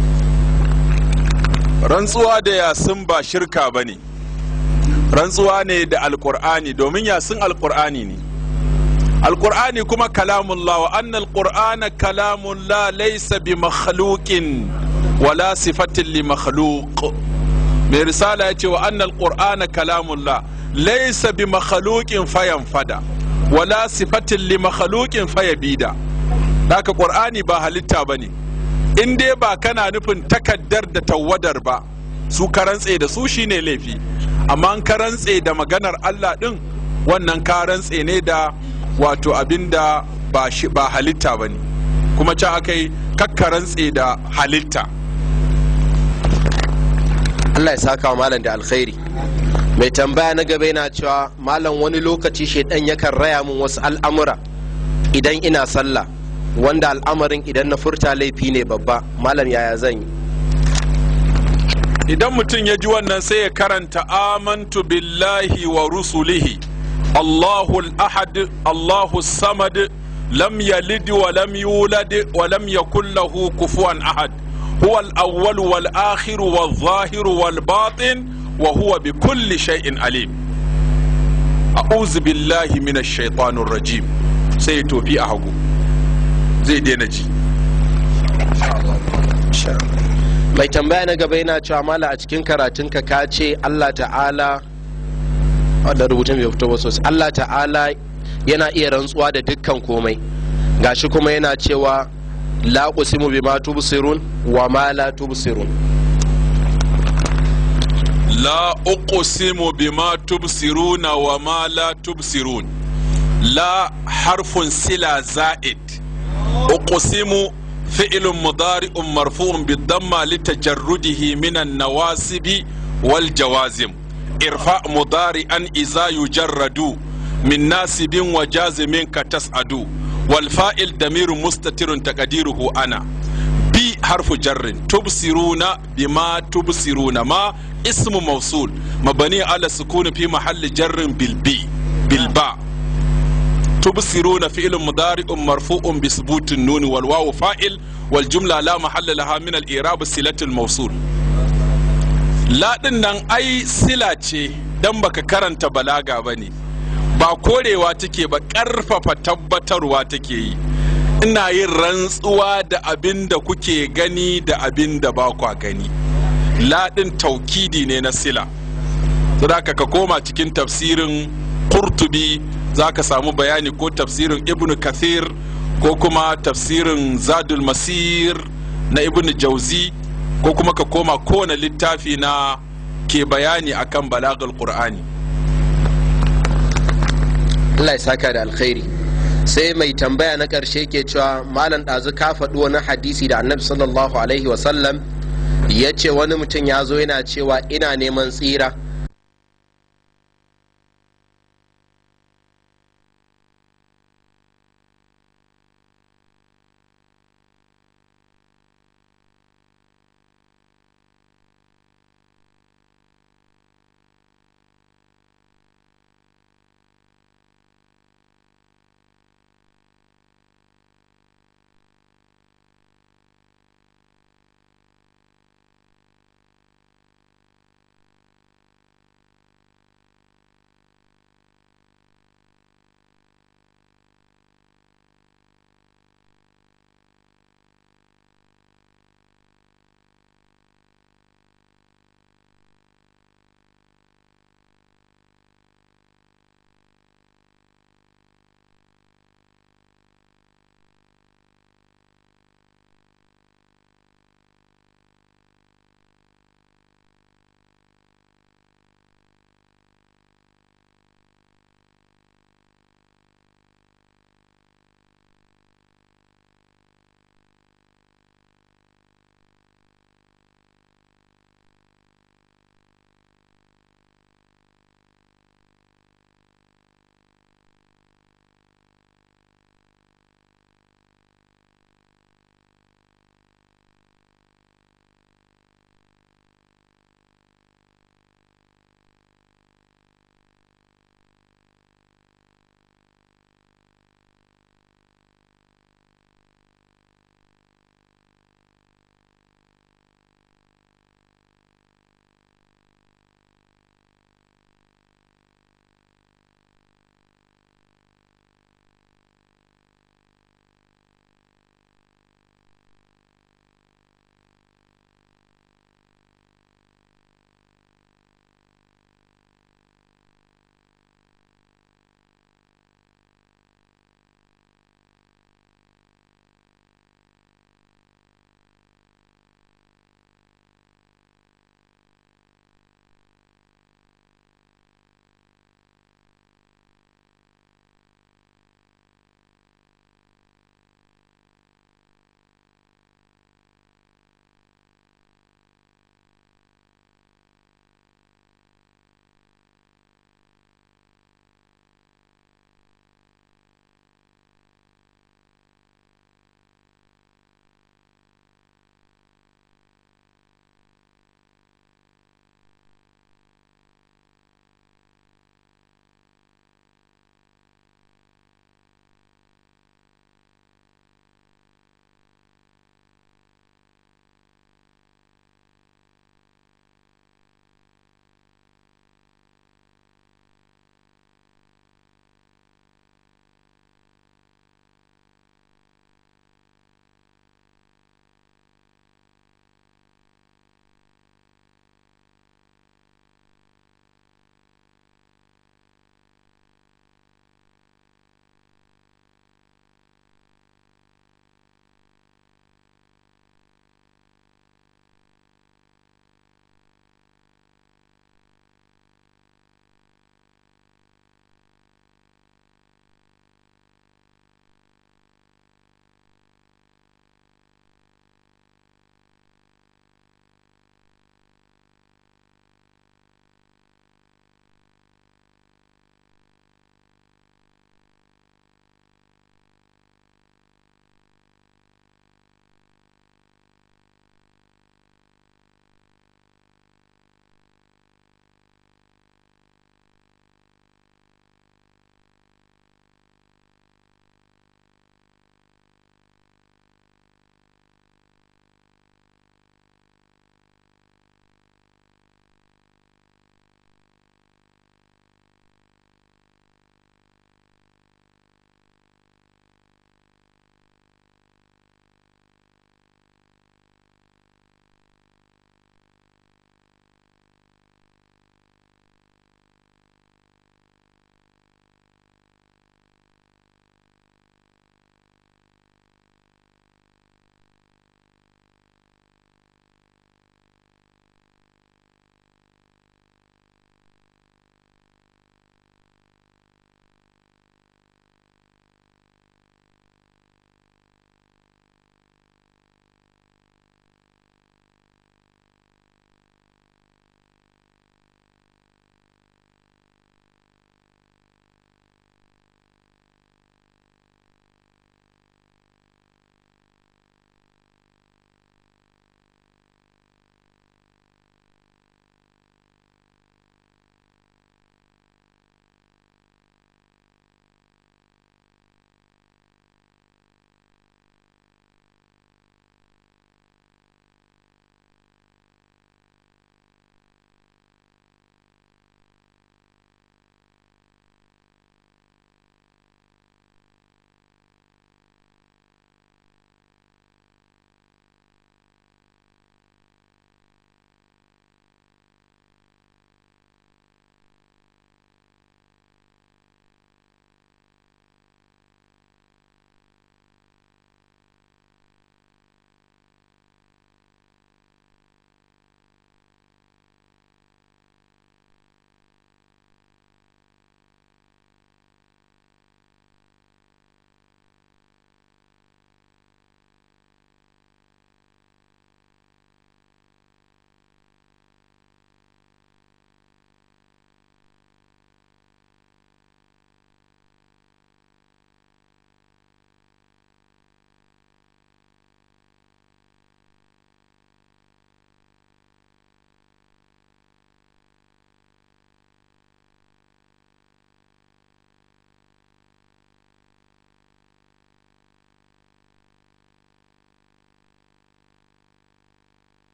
Rantsuwa da yasin ba shirka ba ne, rantsuwa ne da alkur'ani, domin yasin alkur'ani ne. Alkur'ani kuma kalamullah, wa annal qur'ana kalamullah laysa bi makhluqin wala sifatin li makhluq. Mai risala ya ce wa annal qur'ana kalamullah laysa bi makhluqin fayanfada wala sifatin li makhluqin fayabida. Haka qur'ani ba halitta bane, in dai ba kana nufin takaddar da tawadar ba, su karantse da su shine laifi. Amma an karantse da maganar Allah din, wannan karantse ne da wato abinda ba halitta bane, kuma can akai kakkarantse da halitta. Allah ya saka wa malam da alkhairi. Mai tambaya na gaba yana cewa malam wani lokaci shedan yakan raya min wasu al'amura idan ina sallah, wanda al'amarin idan na furta laifi ne babba, malam yaya zan yi? Idan mutum ya ji wannan sai ya karanta amantu billahi wa rusulihi Allahu al-ahad Allahu samad lam yalid wa lam yulad wa lam yakul lahu kufuwan ahad huwa al-awwal wal akhir wal zahir wal batin wa huwa bi kulli shay'in alim. A'udhu billahi minash shaitanir rajim. Sai tofi a hagu zai daina ji. Mai tambaya na gaba yana cewa mala a cikin karatunka ka ce Allah ta'ala, wadda rubutun bai fito ba sosai, Allah ta'ala yana iya rantsuwa da dukkan komai, gashi kuma yana cewa la uqsimu bima tubsirun wa ma la tubsirun. La uqsimu bima tubsiruna wa ma la tubsirun. La harfun sila za'id. Uqsimu فعل مضارع مرفوع بالضمة لتجرده من النواسب والجوازم. ارفع مضارعا إذا يجرد من ناسب وجازم كتسعد والفاعل ضمير مستتر تقديره أنا. بي حرف جر تبصرون بما تبصرون ما اسم موصول مبني على السكون في محل جر بالباء تبصرون فعل مضارع مرفوع بثبوت النون والواو فاعل والجملة لا محل لها من الإعراب صلة الموصول لا dinnan ai sila ce dan baka karanta balaga bane ba korewa take ba karfafa tabbatarwa take yi ina yin rantsuwa da abin da kuke gani da abin da ba kwa gani ladin taukidi ne na sila saboda ka koma cikin tafsirin Qurtubi zaka samu bayani ko tafsirin Ibn Kathir ko kuma tafsirin Zadul Masir na Ibn Jauzi ko kuma ka koma kowane littafi na ke bayani akan balagal Qur'ani. Allah ya saka da alkhairi. Sai mai tambaya na ƙarshe ke cewa malam ɗazu ka faɗi wani hadisi da annabi sallallahu alaihi wasallam ya ce wani mutum ya zo yana cewa ina neman tsira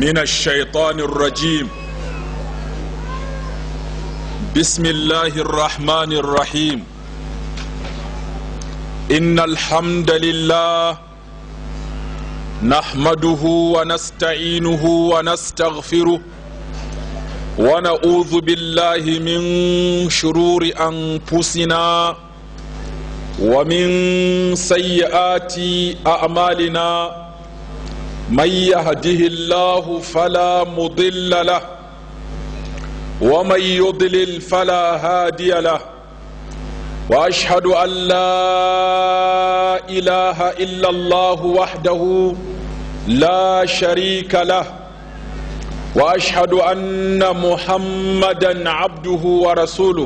من الشيطان الرجيم. بسم الله الرحمن الرحيم. إن الحمد لله نحمده ونستعينه ونستغفره ونعوذ بالله من شرور أنفسنا ومن سيئات أعمالنا. من يهده الله فلا مضل له ومن يضلل فلا هادي له. وأشهد أن لا إله إلا الله وحده لا شريك له. وأشهد أن محمدا عبده ورسوله.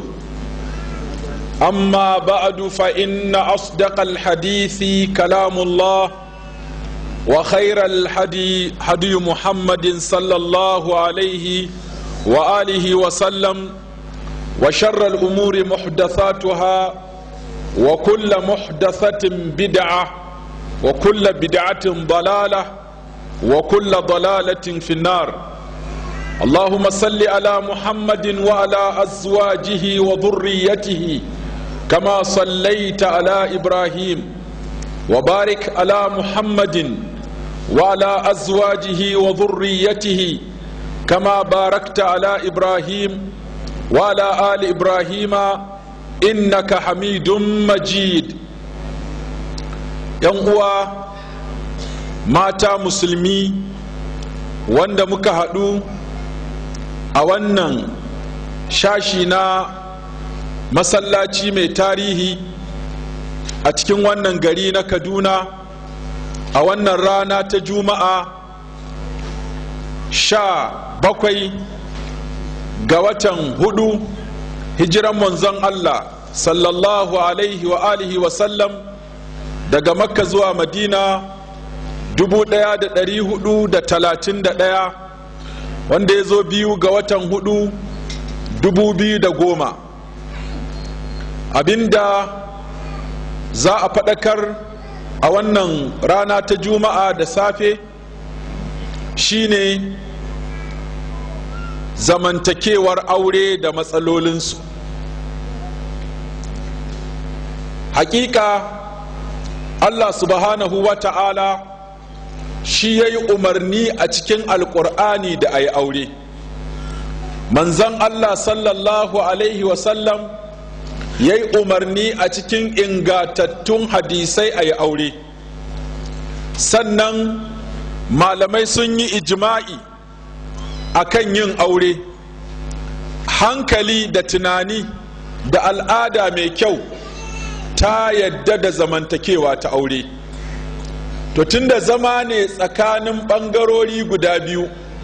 أما بعد فإن أصدق الحديث كلام الله وخير الهدي هدي محمد صلى الله عليه وآله وسلم وشر الأمور محدثاتها وكل محدثة بدعة وكل بدعة ضلالة وكل ضلالة في النار. اللهم صل على محمد وعلى أزواجه وذريته كما صليت على إبراهيم وبارك على محمد وعلى أزواجه وذريته كما باركت على إبراهيم وعلى آل إبراهيم إنك حميد مجيد. ينقوى ماتا مسلمي wanda muka haɗu a wannan shashi na masallaci mai tarihi a cikin wannan gari na Kaduna a wannan rana ta Juma'a 17 ga watan 4 hijiran manzon Allah sallallahu alaihi wa alihi wa sallam daga Makka zuwa Madina 1431 wanda ya zo 2 ga watan 4 2010. abinda za a faɗakar a wannan rana ta Juma'a da safe shine zamantakewar aure da matsalolinsu. Hakika Allah subhanahu wa ta'ala shi ya yi umarni a cikin alƙur'ani da a yi aure. Manzon Allah sallallahu alaihi wasallam ya yi umarni a cikin ingantattun hadisai a yi aure. Sannan malamai sun yi ijma'i akan yin aure. Hankali da tunani da al'ada mai kyau ta yadda da zamantakewa ta aure. To tunda zama ne tsakanin ɓangarori guda biyu,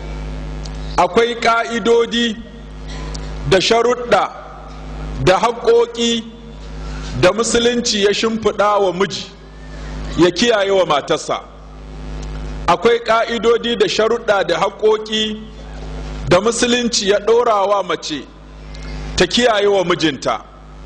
akwai ƙa'idodi da sharuɗa da haƙoƙi da musulunci ya shimfiɗa wa miji ya kiyaye wa matarsa. Akwai ƙa'idodi da sharuɗa da haƙoƙi da musulunci ya ɗora wa mace ta kiyaye wa mijinta.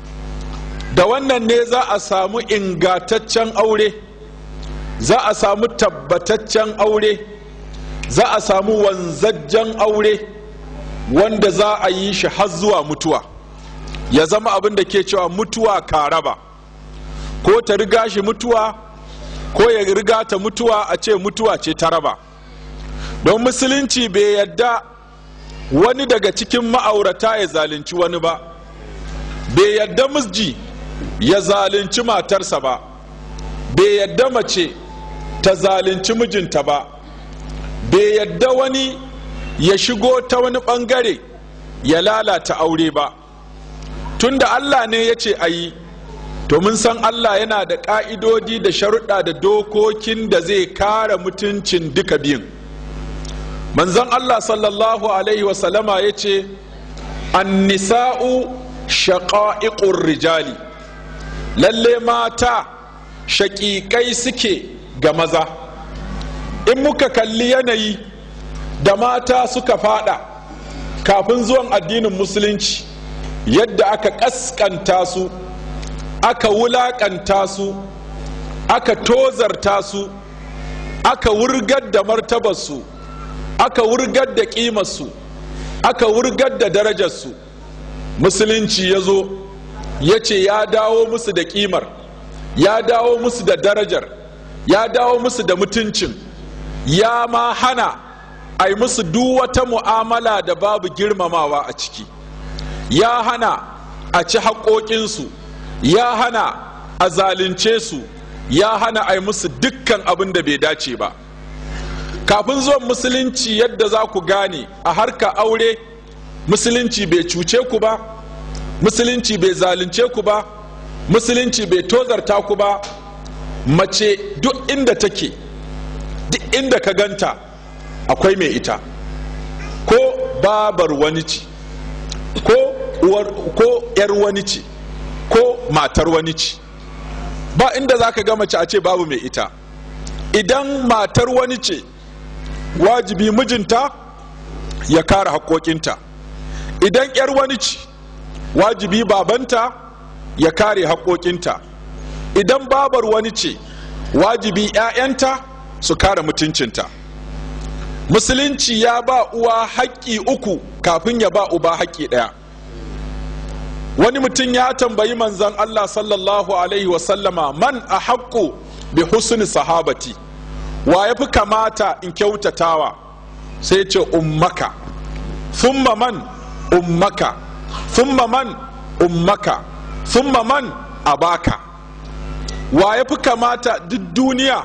Da wannan ne za a samu ingantaccen aure, za a samu tabbataccen aure, za a samu wanzajjen aure wanda za a yi shi har zuwa mutuwa, ya zama abin da ke cewa mutuwa ka raba, ko ta riga shi mutuwa ko ya riga ta mutuwa, a ce mutuwa ce ta raba. Don musulunci bai yadda wani daga cikin ma'aurata ya zalunci wani ba, bai yadda miji ya zalunci matarsa ba, bai yadda mace ta zalunci mijinta ba, bai yadda wani ya shigo ta wani bangare ya lalata aure ba. Tunda Allah ne ya ce a yi, to mun san Allah yana da ƙa'idodi da sharuɗa da dokokin da zai kare mutuncin duka biyun. Manzon Allah sallallahu alaihi wasallama ya ce an-nisa'u shaqa'iqur rijali, lalle mata shaƙiƙai suke ga maza. In muka kalli yanayi da mata suka fada kafin zuwan addinin musulunci, yadda aka ƙasƙanta su, aka wulaƙanta su, aka tozarta su, aka wurgar da martabarsu, aka wurgar da ƙimarsu, aka wurgar da darajarsu. Musulunci ya zo ya ce ya dawo musu da ƙimar, ya dawo musu da darajar, ya dawo musu da mutuncin, ya ma hana a yi musu duk wata mu'amala da babu girmamawa a ciki, ya hana a ci haƙoƙinsu, ya hana a zalunce su, ya hana a yi musu dukkan abin da bai dace ba. Kafin zuwan musulunci, yadda za ku gane a harka aure, musulunci bai cuce ku ba, musulunci bai zalunce ku ba, musulunci bai tozarta ku ba. Mace duk inda take, duk inda ka ganta akwai mai ita, ko babar wani ce, ko yar wani ce, ko matar wani ce. Ba inda za ka ga mace a ce babu mai ita. Idan matar wani ce, wajibi mijinta ya kare haƙoƙinta. Idan yar wani ce, wajibi babanta ya kare haƙoƙinta. Idan babar wani ce, wajibi 'ya'yanta su kare mutuncinta. Musulunci ya ba uwa haƙƙi uku kafin ya ba uba haƙƙi ɗaya. Wani mutum ya tambayi manzon Allah sallallahu alaihi wasallama, man a haƙƙo bi husni sahabati, wa ya fi kamata in kyautatawa? Sai ce ummaka, thumma man ummaka, thumma man ummaka, thumma man abaka. Wa ya fi kamata duk duniya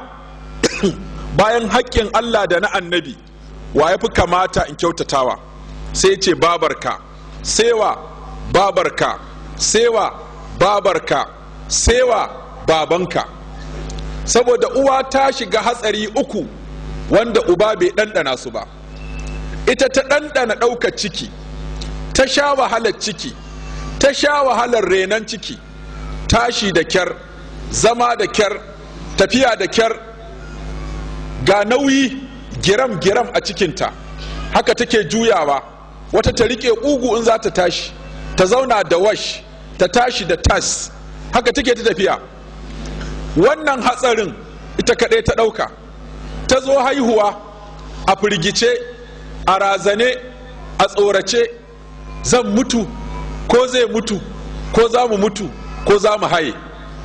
bayan haƙƙin Allah da na annabi, wa ya fi kamata in kyautatawa? Sai ce babarka, sewa babarka, sewa babarka, sewa babanka. Saboda uwa ta shiga hatsari uku wanda uba bai ɗanɗana su ba. Ita ta ɗanɗana ɗaukar ciki, ta sha wahalar ciki, ta sha wahalar renon ciki, tashi da kyar, zama da kyar, tafiya da kyar, ga nauyi giram-giram a cikinta. Haka take juyawa, wata ta riƙe ƙugu in za ta tashi, ta zauna da wash, ta tashi da tas, haka take ta tafiya. Wannan hatsarin ita kaɗai ta ɗauka. Ta zo haihuwa a firgice, a razane, a tsorace, zan mutu ko zai mutu, ko za mu mutu, ko za mu haye.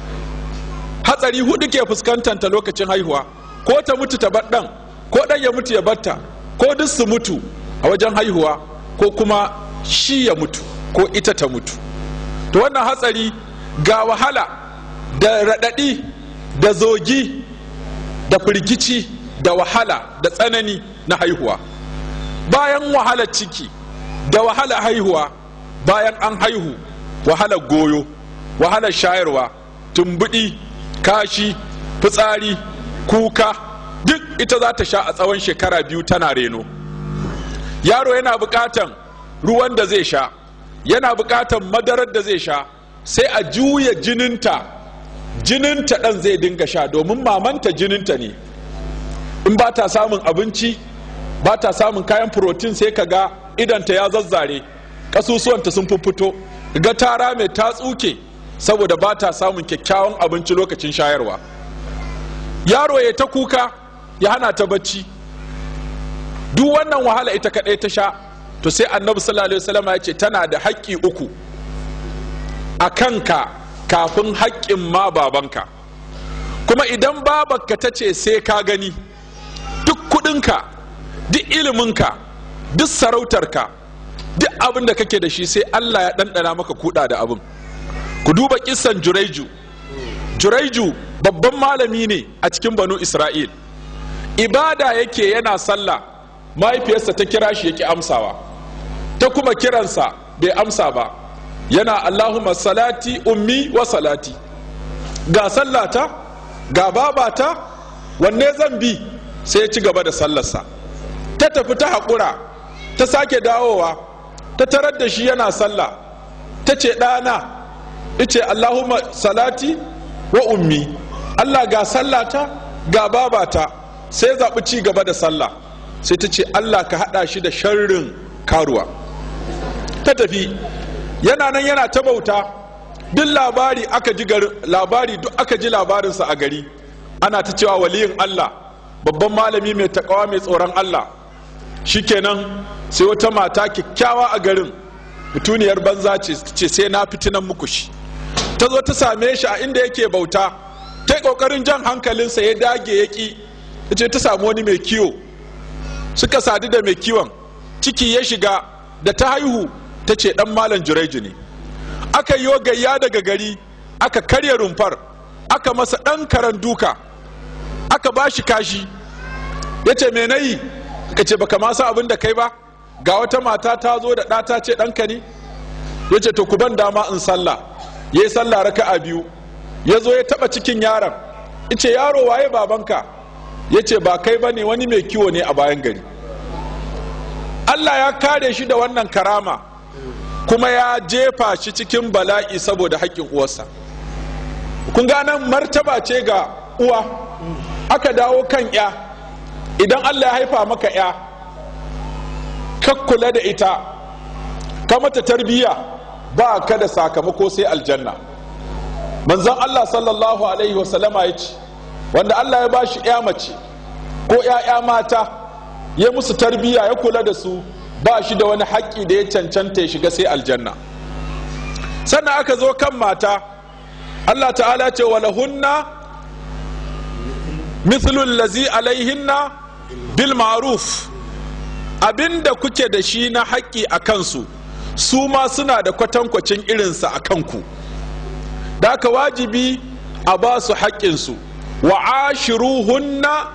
Hatsari hudu ke fuskantanta lokacin haihuwa, ko ta mutu ta bar ɗan, ko ɗan ya mutu ya batta, ko duk su mutu a wajen haihuwa, ko kuma shi ya mutu ko ita ta mutu. To wannan hatsari ga wahala da raɗaɗi da zogi da firgici da wahala da tsanani na haihuwa. Bayan wahalar ciki da wahalar haihuwa, bayan an haihu, wahalar goyo, wahalar shayarwa, tumbuɗi, kashi, fitsari, kuka, duk ita za ta sha a tsawon shekara 2 tana reno. Yaro yana buƙatan ruwan da zai sha, yana buƙatan madarar da zai sha, sai a juya jininta ɗan zai dinga sha, domin mamanta jininta ne. In ba ta samun abinci, ba ta samun kayan protein, sai ka ga idanta ya zazzare, ƙasusuwanta sun fito, ga tara mai ta tsuke saboda ba ta samun kyakkyawan abinci lokacin shayarwa. Yaro ya ta kuka, ya hana ta bacci. Duk wannan wahala ita kaɗai ta sha. To sai annabi sallallahu alaihi wasallam ya ce tana da haƙƙi uku a kanka kafin haƙƙin ma babanka. Kuma idan babarka ta ce sai ka gani, duk kuɗinka, duk iliminka, duk sarautarka, duk abin da kake da shi, sai Allah ya ɗanɗana maka kuɗa da abin. Ku duba kissan Juraiju babban malami ne a cikin banu Isra'il. Ibada yake yana sallah, mahaifiyarsa ta kira shi yake amsawa, ta kuma kiransa bai amsa ba. Yana Allahumma salati ummi wa salati, ga sallata ga babata, wanne zan bi? Sai ya ci gaba da sallarsa. Ta tafi ta haƙura, ta sake dawowa, ta tarar da shi yana sallah. Ta ce ɗana, ice Allahumma salati wa ummi, Allah ga sallata ga babata. Sai zaɓi ci gaba da sallah. Sai ta ce Allah ka haɗa shi da sharrin karuwa. Ta tafi, yana nan yana ta bauta. Duk labari duk aka ji labarinsa a gari. Ana ta cewa waliyin Allah, babban malami mai takawa mai tsoron Allah. shikenan sai wata mata kyakkyawa a garin, mutuniyar banza ce sai na fitinan muku shi, ta zo ta same shi a inda yake bauta, ta yi kokarin jan hankalinsa ya dage ya ki, ta ce ta samu wani mai kiwo, suka sadu da mai kiwon, ciki ya shiga, da ta haihu ta ce dan malam Jureju ne. Aka yi gayya daga gari, aka karya rumfar, aka masa dan karan duka, aka ba shi kashi, ya ce me nayi? Ka ce baka ma san abin da kai ba, ga wata mata ta zo da ɗata ce ɗanka ne? Ya ce to ku ban dama in sallah. Ya yi sallah raka'a 2, ya zo ya taɓa cikin yaron, ya ce yaro waye babanka? Ya ce ba kai ba ne, wani mai kiwo ne a bayan gari. Allah ya kare shi da wannan karama, kuma ya jefa shi cikin bala'i saboda haƙƙin uwarsa. Kun ganan martaba ce ga uwa. Aka dawo kan ya, idan Allah ya haifa maka ya, ka kula da ita, ka mata tarbiyya, ba ka da sakamako sai aljanna. Manzon Allah sallallahu alaihi wasallama ya ce, wanda Allah ya bashi ya mace ko ya mata, ya musu tarbiyya, ya kula da su, ba shi da wani haƙƙi da ya cancanta ya shiga sai aljanna. Sannan aka zo kan mata, Allah ta'ala ce walahunna mithlul lazi alaihinna bil ma'ruf, abinda kuke da shi na haƙƙi a kansu su ma suna da kwatankwacin irinsa a kanku, da aka wajibi a ba su haƙƙinsu. wa ashiruhunna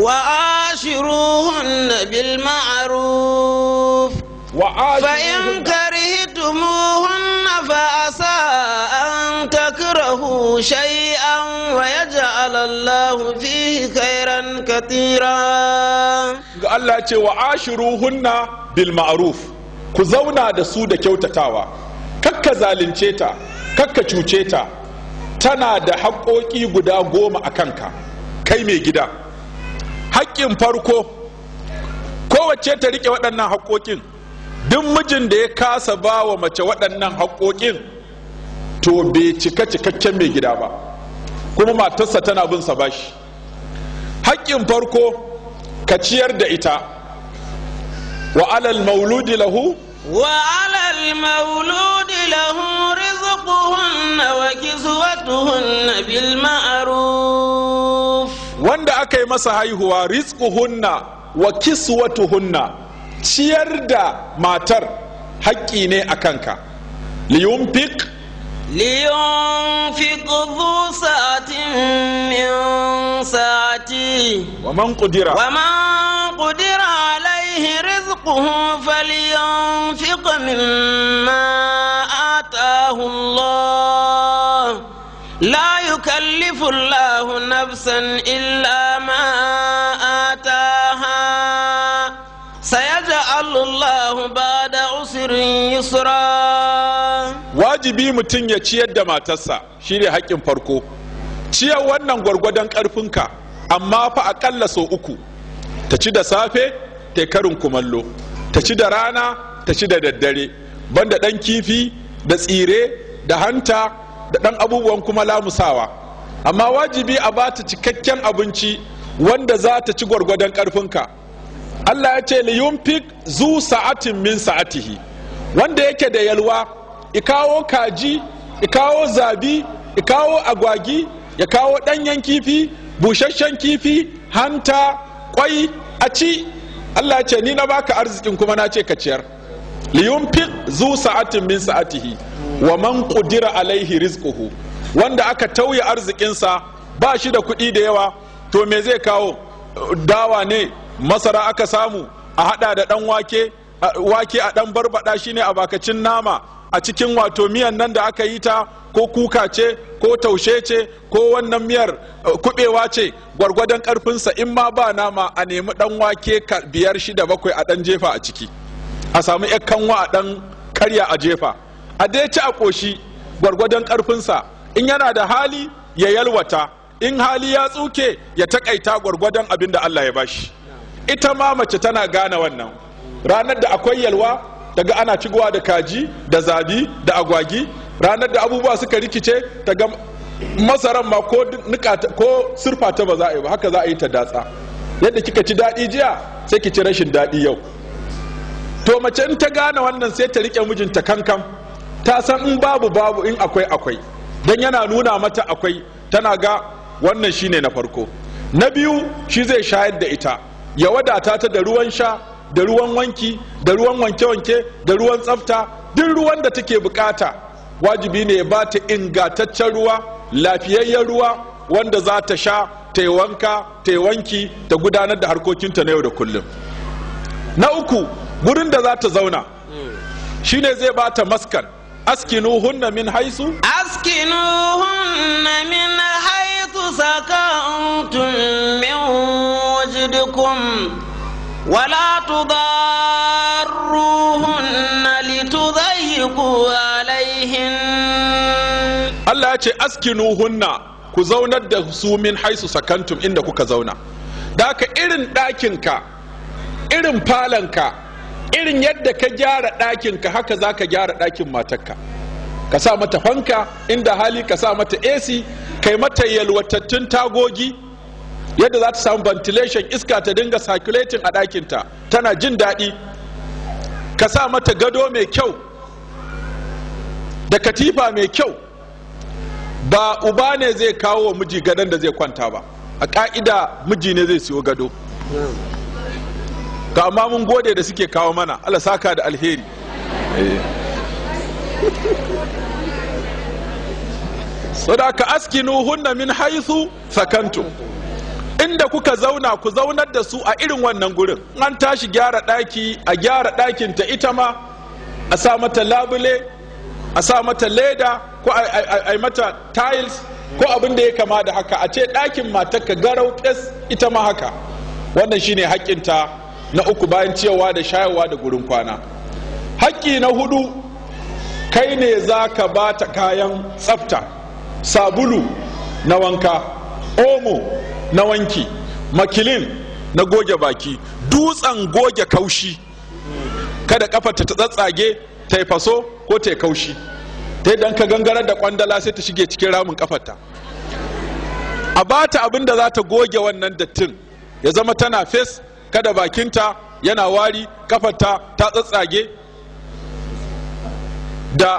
بالمعروف فإن كرهتموهن فعسى أن تكرهوا شيئا ويجعل الله فيه خيرا كثيرا. Allah ce wa ashiruhunna bil ma'ruf, ku zauna da su da kyautatawa, kakka zalunce ta, kakka cuce ta, tana da haƙoƙi guda 10 a kanka kai mai gida. Haƙƙin farko, kowace ta riƙe waɗannan haƙoƙin. Duk mijin da ya kasa ba wa mace waɗannan haƙoƙin, to bai cika cikakken mai gida ba, kuma matarsa tana bin sa bashi. Haƙƙin farko, ka ciyar da ita. Wa alal mauludi lahu rizquhunna wa kiswatuhunna bil ma'ruf. Wanda aka yi masa haihuwa, rizquhunna wa kiswatuhunna, ciyar da matar haƙƙi ne a kanka. liyunfiq ذو سعة من سعته ومن قدر عليه رزقه فلينفق مما آتاه الله لا يكلف الله نفسا إلا ما آتاها سيجعل الله بعد عسر يسرا. wajibi mutum ya ciyar da matarsa, shine haƙƙin farko. Ciyar wannan gwargwadon ƙarfinka, amma fa aƙalla sau 3. Ta ci da safe, ta karin kumallo, ta ci da rana, ta ci da daddare, banda ɗan kifi da tsire da hanta da ɗan abubuwan kuma lamusawa. Amma wajibi a ba ta cikakken abinci wanda za ta ci gwargwadon ƙarfinka. Allah ya ce liyunfik zu sa'atin min sa'atihi, wanda yake da yalwa, ikawo kaji, ikawo zabi, ikawo agwagi, ya kawo ɗanyen kifi, busasshen kifi, hanta, kwai, a ci. Allah ya ce ni na baka arzikin kuma na ce ka ciyar. liyunfiq zu sa'atin min sa'atihi wa man qudira alaihi rizquhu, wanda aka tauye arzikinsa, ba shi da kuɗi da yawa, to me zai kawo? Dawa ne, masara aka samu, a hada da ɗan wake a ɗan barbada shi ne a bakacin nama a cikin wato miyan nan da aka yi ta, ko kuka ce ko taushe ce ko wannan miyar kubewa ce, gwargwadon karfinsa. In ma ba nama, a nemi ɗan wake 5, 6, 7 a ɗan jefa a ciki, a samu kanwa a ɗan karya a jefa, a dai ci a ƙoshi gwargwadon karfinsa. In yana da hali ya yalwata, in hali ya tsuke ya takaita gwargwadon abin da Allah ya bashi. Ita ma mace tana gane wannan. Ranar da akwai yalwa, daga ana cigowa da kaji da zabi da agwagi. Ranar da abubuwa suka rikice, ta ga masaran ma ko surfa ta ba za a yi ba, haka za a yi ta datsa. Yadda kika ci daɗi jiya, sai ki ci rashin daɗi yau. to mace in ta gane wannan sai ta rike mijinta kankan, ta san in babu in akwai dan yana nuna mata akwai, tana ga wannan shine na farko. Na biyu shi zai shayar da ita, ya wadata ta da ruwan sha, da ruwan wanki, da ruwan wanke-wanke, da ruwan tsafta, duk ruwan da take bukata wajibi ne ya bata ingantaccen ruwa, lafiyayyen ruwa wanda za ta sha, ta yi wanka, ta yi wanki, ta gudanar da harkokinta na yau da kullum. Na uku, gurin da za ta zauna shine zai bata maskan. Askinuhunna min haisu sakantum min wajdikum wala tudarruhunna litudayyiqu alaihin. Allah ya ce askinuhunna, ku zaunar da su min haisu sakantum, inda kuka zauna. Da haka irin ɗakinka, irin falanka, irin yadda ka gyara ɗakinka haka za ka gyara ɗakin matarka. Ka sa mata fanka, inda hali ka sa mata AC, kai mata yalwatattun tagogi yadda za ta samu ventilation, iska ta dinga circulating a ɗakinta, tana jin daɗi. Ka sa mata gado mai kyau da katifa mai kyau. Ba uba ne zai kawo wa miji gadon da zai kwanta ba, a ƙa'ida miji ne zai siyo gado. Ga amma mun gode da suke kawo mana, Allah saka da alheri. Sadaka askinuhunna min haythu sakantum, inda kuka zauna ku zaunar da su a irin wannan gurin. An tashi gyara ɗaki, a gyara ɗakin ta ita ma, a sa mata labule, a sa mata leda, ko a mata tiles ko abin da ya kama da haka, a ce ɗakin matarka garau fes, ita ma haka. Wannan shine haƙƙinta na uku, bayan ciyawa da shayarwa da gurin kwana. Haƙƙi na hudu, kai ne za ka ba ta kayan tsafta, sabulu na wanka, omo na wanki, makilin na goge baki, dutsen goge kaushi, kada kafarta ta tsatsage, ta yi faso ko ta yi kaushi, ta idan ka gangarar da kwandala sai ta shige cikin ramin kafarta. A ba ta abin da za ta goge wannan dattin, ya zama tana fes, kada bakinta yana wari, kafarta ta tsatsage, da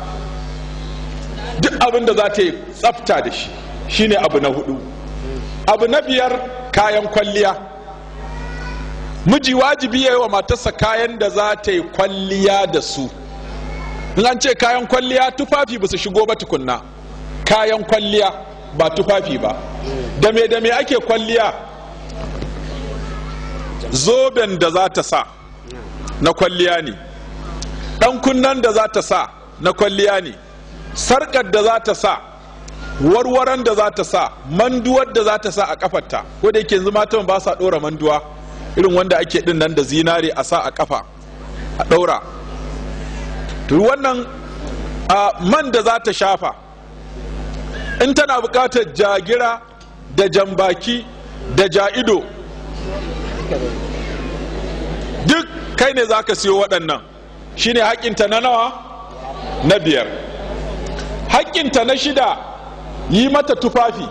duk abin da za ta yi tsafta da shi. Shine abu na hudu. Abu na biyar, kayan kwalliya. Miji wajibi ya yi wa matarsa kayan da za ta yi kwalliya da su. In an ce kayan kwalliya, tufafi ba su shigo ba tukunna. Kayan kwalliya ba tufafi ba. Da me ake kwalliya? Zoben da za ta sa na kwalliya ne, ɗan kunnen da za ta sa na kwalliya ne, sarƙar da za ta sa, warwaran da za ta sa, manduwar da za ta sa a kafarta. Ko da yake yanzu matan ba sa ɗora manduwa irin wanda ake ɗin nan da zinare a sa a kafa a ɗaura. To wannan man da za ta shafa, in tana buƙatar jagira da jambaki da ja'ido, duk kai ne za ka siyo waɗannan. Shine haƙƙinta na nawa? Na biyar. Haƙƙinta na shida, yi mata tufafi.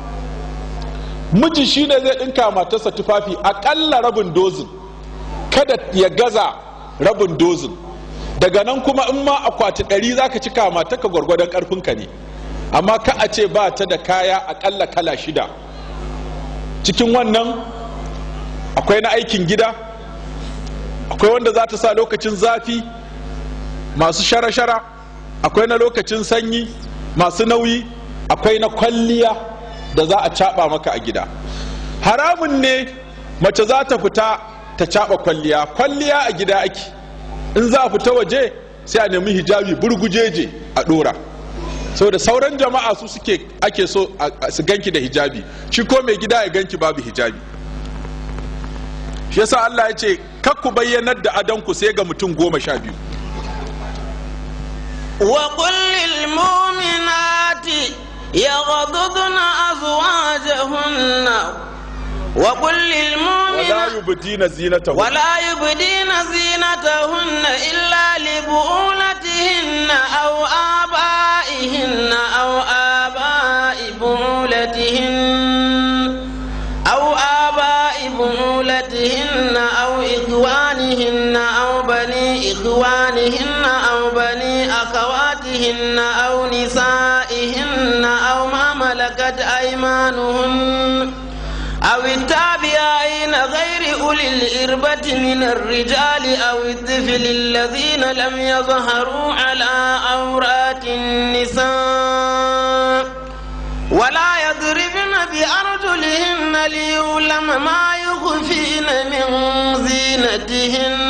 Miji shine zai ɗinka matarsa tufafi aƙalla rabin dozin, kada ya gaza rabin dozin. Daga nan kuma in ma akwati 100 za ka cika matarka gwargwadon ƙarfinka ne, amma ka a ce ba ta da kaya aƙalla kala 6. Cikin wannan akwai na aikin gida, akwai wanda za ta sa lokacin zafi masu shara-shara, akwai na lokacin sanyi masu nauyi, akwai na kwalliya da za a caɓa maka a gida. Haramun ne mace za ta fita ta caɓa kwalliya. Kwalliya a gida ake, in za a fita waje sai a nemi hijabi burgujeje a ɗora, saboda sauran jama'a su ake so su ganki da hijabi, shi ko mai gida ya ganki babu hijabi. Shi yasa Allah ya ce kakku bayyanar da adanku sai ga mutum 12. وقل للمؤمنات يغضضن أزواجهن وقل للمؤمنات ولا يبدين زينتهن إلا لبؤولتهن أو آبائهن أو آباء بعولتهن أو إخوانهن أو بني ملكت أيمانهن أو التابعين غير أولي الإربة من الرجال أو الطفل الذين لم يظهروا على عورات النساء ولا يضربن بأرجلهن ليعلم ما يخفين من زينتهن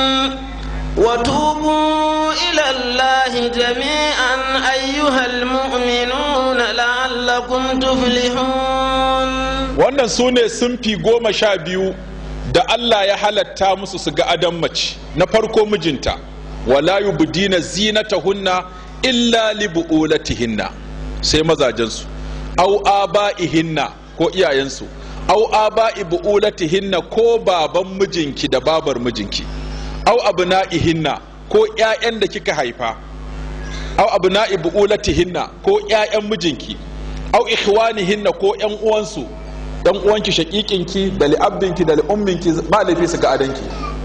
وتوبوا إلى الله جميعا أيها المؤمنون لعلكم تفلحون. wannan su ne sunfi 12 da Allah ya halatta musu su ga adam mace. Na farko mijinta, wala yubdina zinatahunna illa li bu'ulatihinna, sai mazajensu, au aba'ihinna ko iyayensu, au aba'i bu'ulatihinna ko baban mijinki da babar mijinki, au abna'ihinna ko ƴaƴan da kika haifa, au abna'i bu'ulatihinna ko ƴaƴan mijinki, au ikhwanihinna ko ƴan uwansu, dan uwanki shakikinki da li'abdinki da li'umminki ba laifi su ga adanki.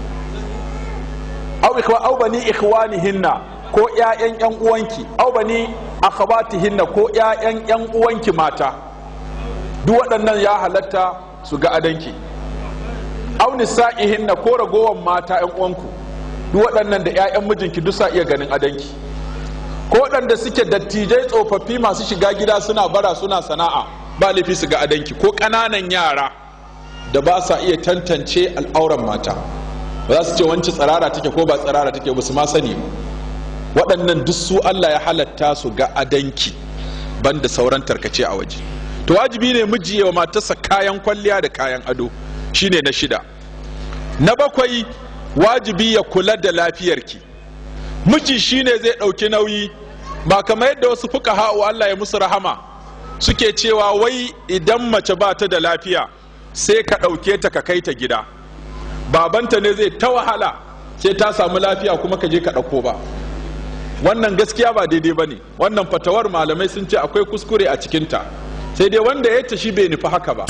Au bani ikhwanihinna ko ƴaƴan ƴan uwanki, au bani akhawatihinna ko ƴaƴan ƴan uwanki mata, duk waɗannan ya halatta su ga adanki. Au nisa'ihinna ko ragowar mata ƴan uwanku, duk waɗannan da ƴaƴan mijinki duk sa iya ganin adanki. Ko waɗanda suke dattijai tsofaffi masu shiga gida suna bara suna sana'a, ba laifi su ga adanki. Ko ƙananan yara da ba sa iya tantance al'auran mata, ba za su ce wancan tsirara take ko ba tsirara take ba su ma sani ba. Waɗannan duk su Allah ya halatta su ga adanki banda sauran tarkace a waje. To wajibi ne miji wa matarsa kayan kwalliya da kayan ado, shine na 6. Na 7, wajibi ya kula da lafiyarki. Miji shine zai ɗauki nauyi, ba kamar yadda wasu fuqaha'u Allah ya musu rahama suke cewa wai idan mace ba ta da lafiya sai ka ɗauke ta ka kai ta gida, babanta ne zai ta wahala sai ta samu lafiya kuma ka je ka ɗauko ba. Wannan gaskiya ba daidai ba ne. Wannan fatawar malamai sun ce akwai kuskure a cikinta, sai dai wanda ya tashi bai nufi haka ba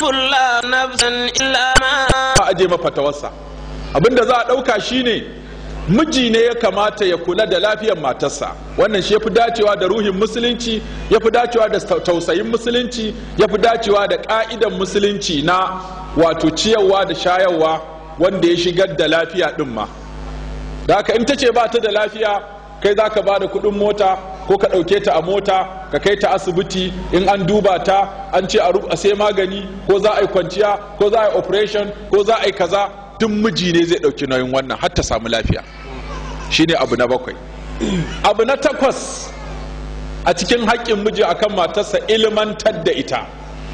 a aje mafatawarsa. Abinda za a ɗauka shine miji ne ya kamata ya kula da lafiyar matarsa. Wannan shi ya fi dacewa da ruhin musulunci, ya fi dacewa da tausayin musulunci, ya fi dacewa da ƙa'idan musulunci na wato ciyarwa da shayarwa wanda ya shigar da lafiya ɗin ma. Da haka in ta ce ba ta da lafiya, kai za ka ba da kuɗin mota ko ka ɗauke ta a mota ka kai ta asibiti, in an duba ta an ce a sai magani ko za a yi kwanciya ko za a yi operation ko za a yi kaza, duk miji ne zai ɗauki nauyin wannan har ta samu lafiya. Shine abu na 7. Abu na 8 a cikin haƙƙin miji akan matarsa, ilmantar da ita.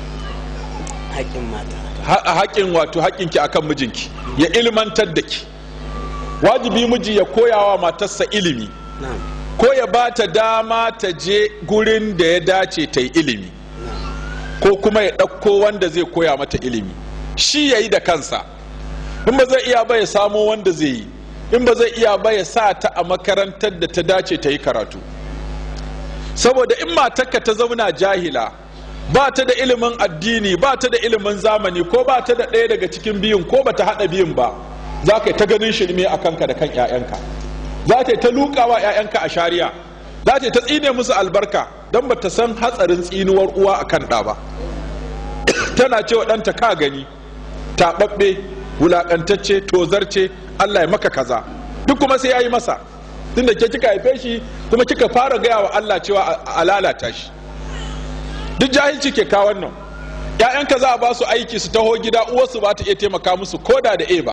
Haƙƙin wato haƙƙinki akan mijinki ya ilmantar da ki. Wajibi miji ya koyawa matarsa ilimi, ko ya ba ta dama ta je gurin da ya dace ta yi ilimi, ko kuma ya ɗauko wanda zai koya mata ilimi. Shi ya yi da kansa, in ba zai iya ba ya samo wanda zai yi, in ba zai iya ba ya sa ta a makarantar da ta dace ta yi karatu. Saboda in matarka ta zauna jahila, ba ta da ilimin addini, ba ta da ilimin zamani, ko ba ta da ɗaya daga cikin biyun, ko ba ta haɗa biyun ba, za ka yi ta ganin shirme a kanka da kan 'ya'yanka, za ta yi ta lukawa 'ya'yanka a shari'a, za ta yi ta tsine musu albarka don ba ta san hatsarin tsinuwar uwa a kan ɗa ba. Tana cewa ɗanta ka gani, taɓaɓɓe, wulaƙantacce, tozarce, Allah ya maka kaza, duk kuma sai ya yi masa, tunda ke kika haife shi kuma kika fara gaya wa Allah cewa a lalata shi. Duk jahilci ke kawo wannan. 'Ya'yanka za a ba su aiki su taho gida, uwarsu ba ta iya taimaka musu koda da ba.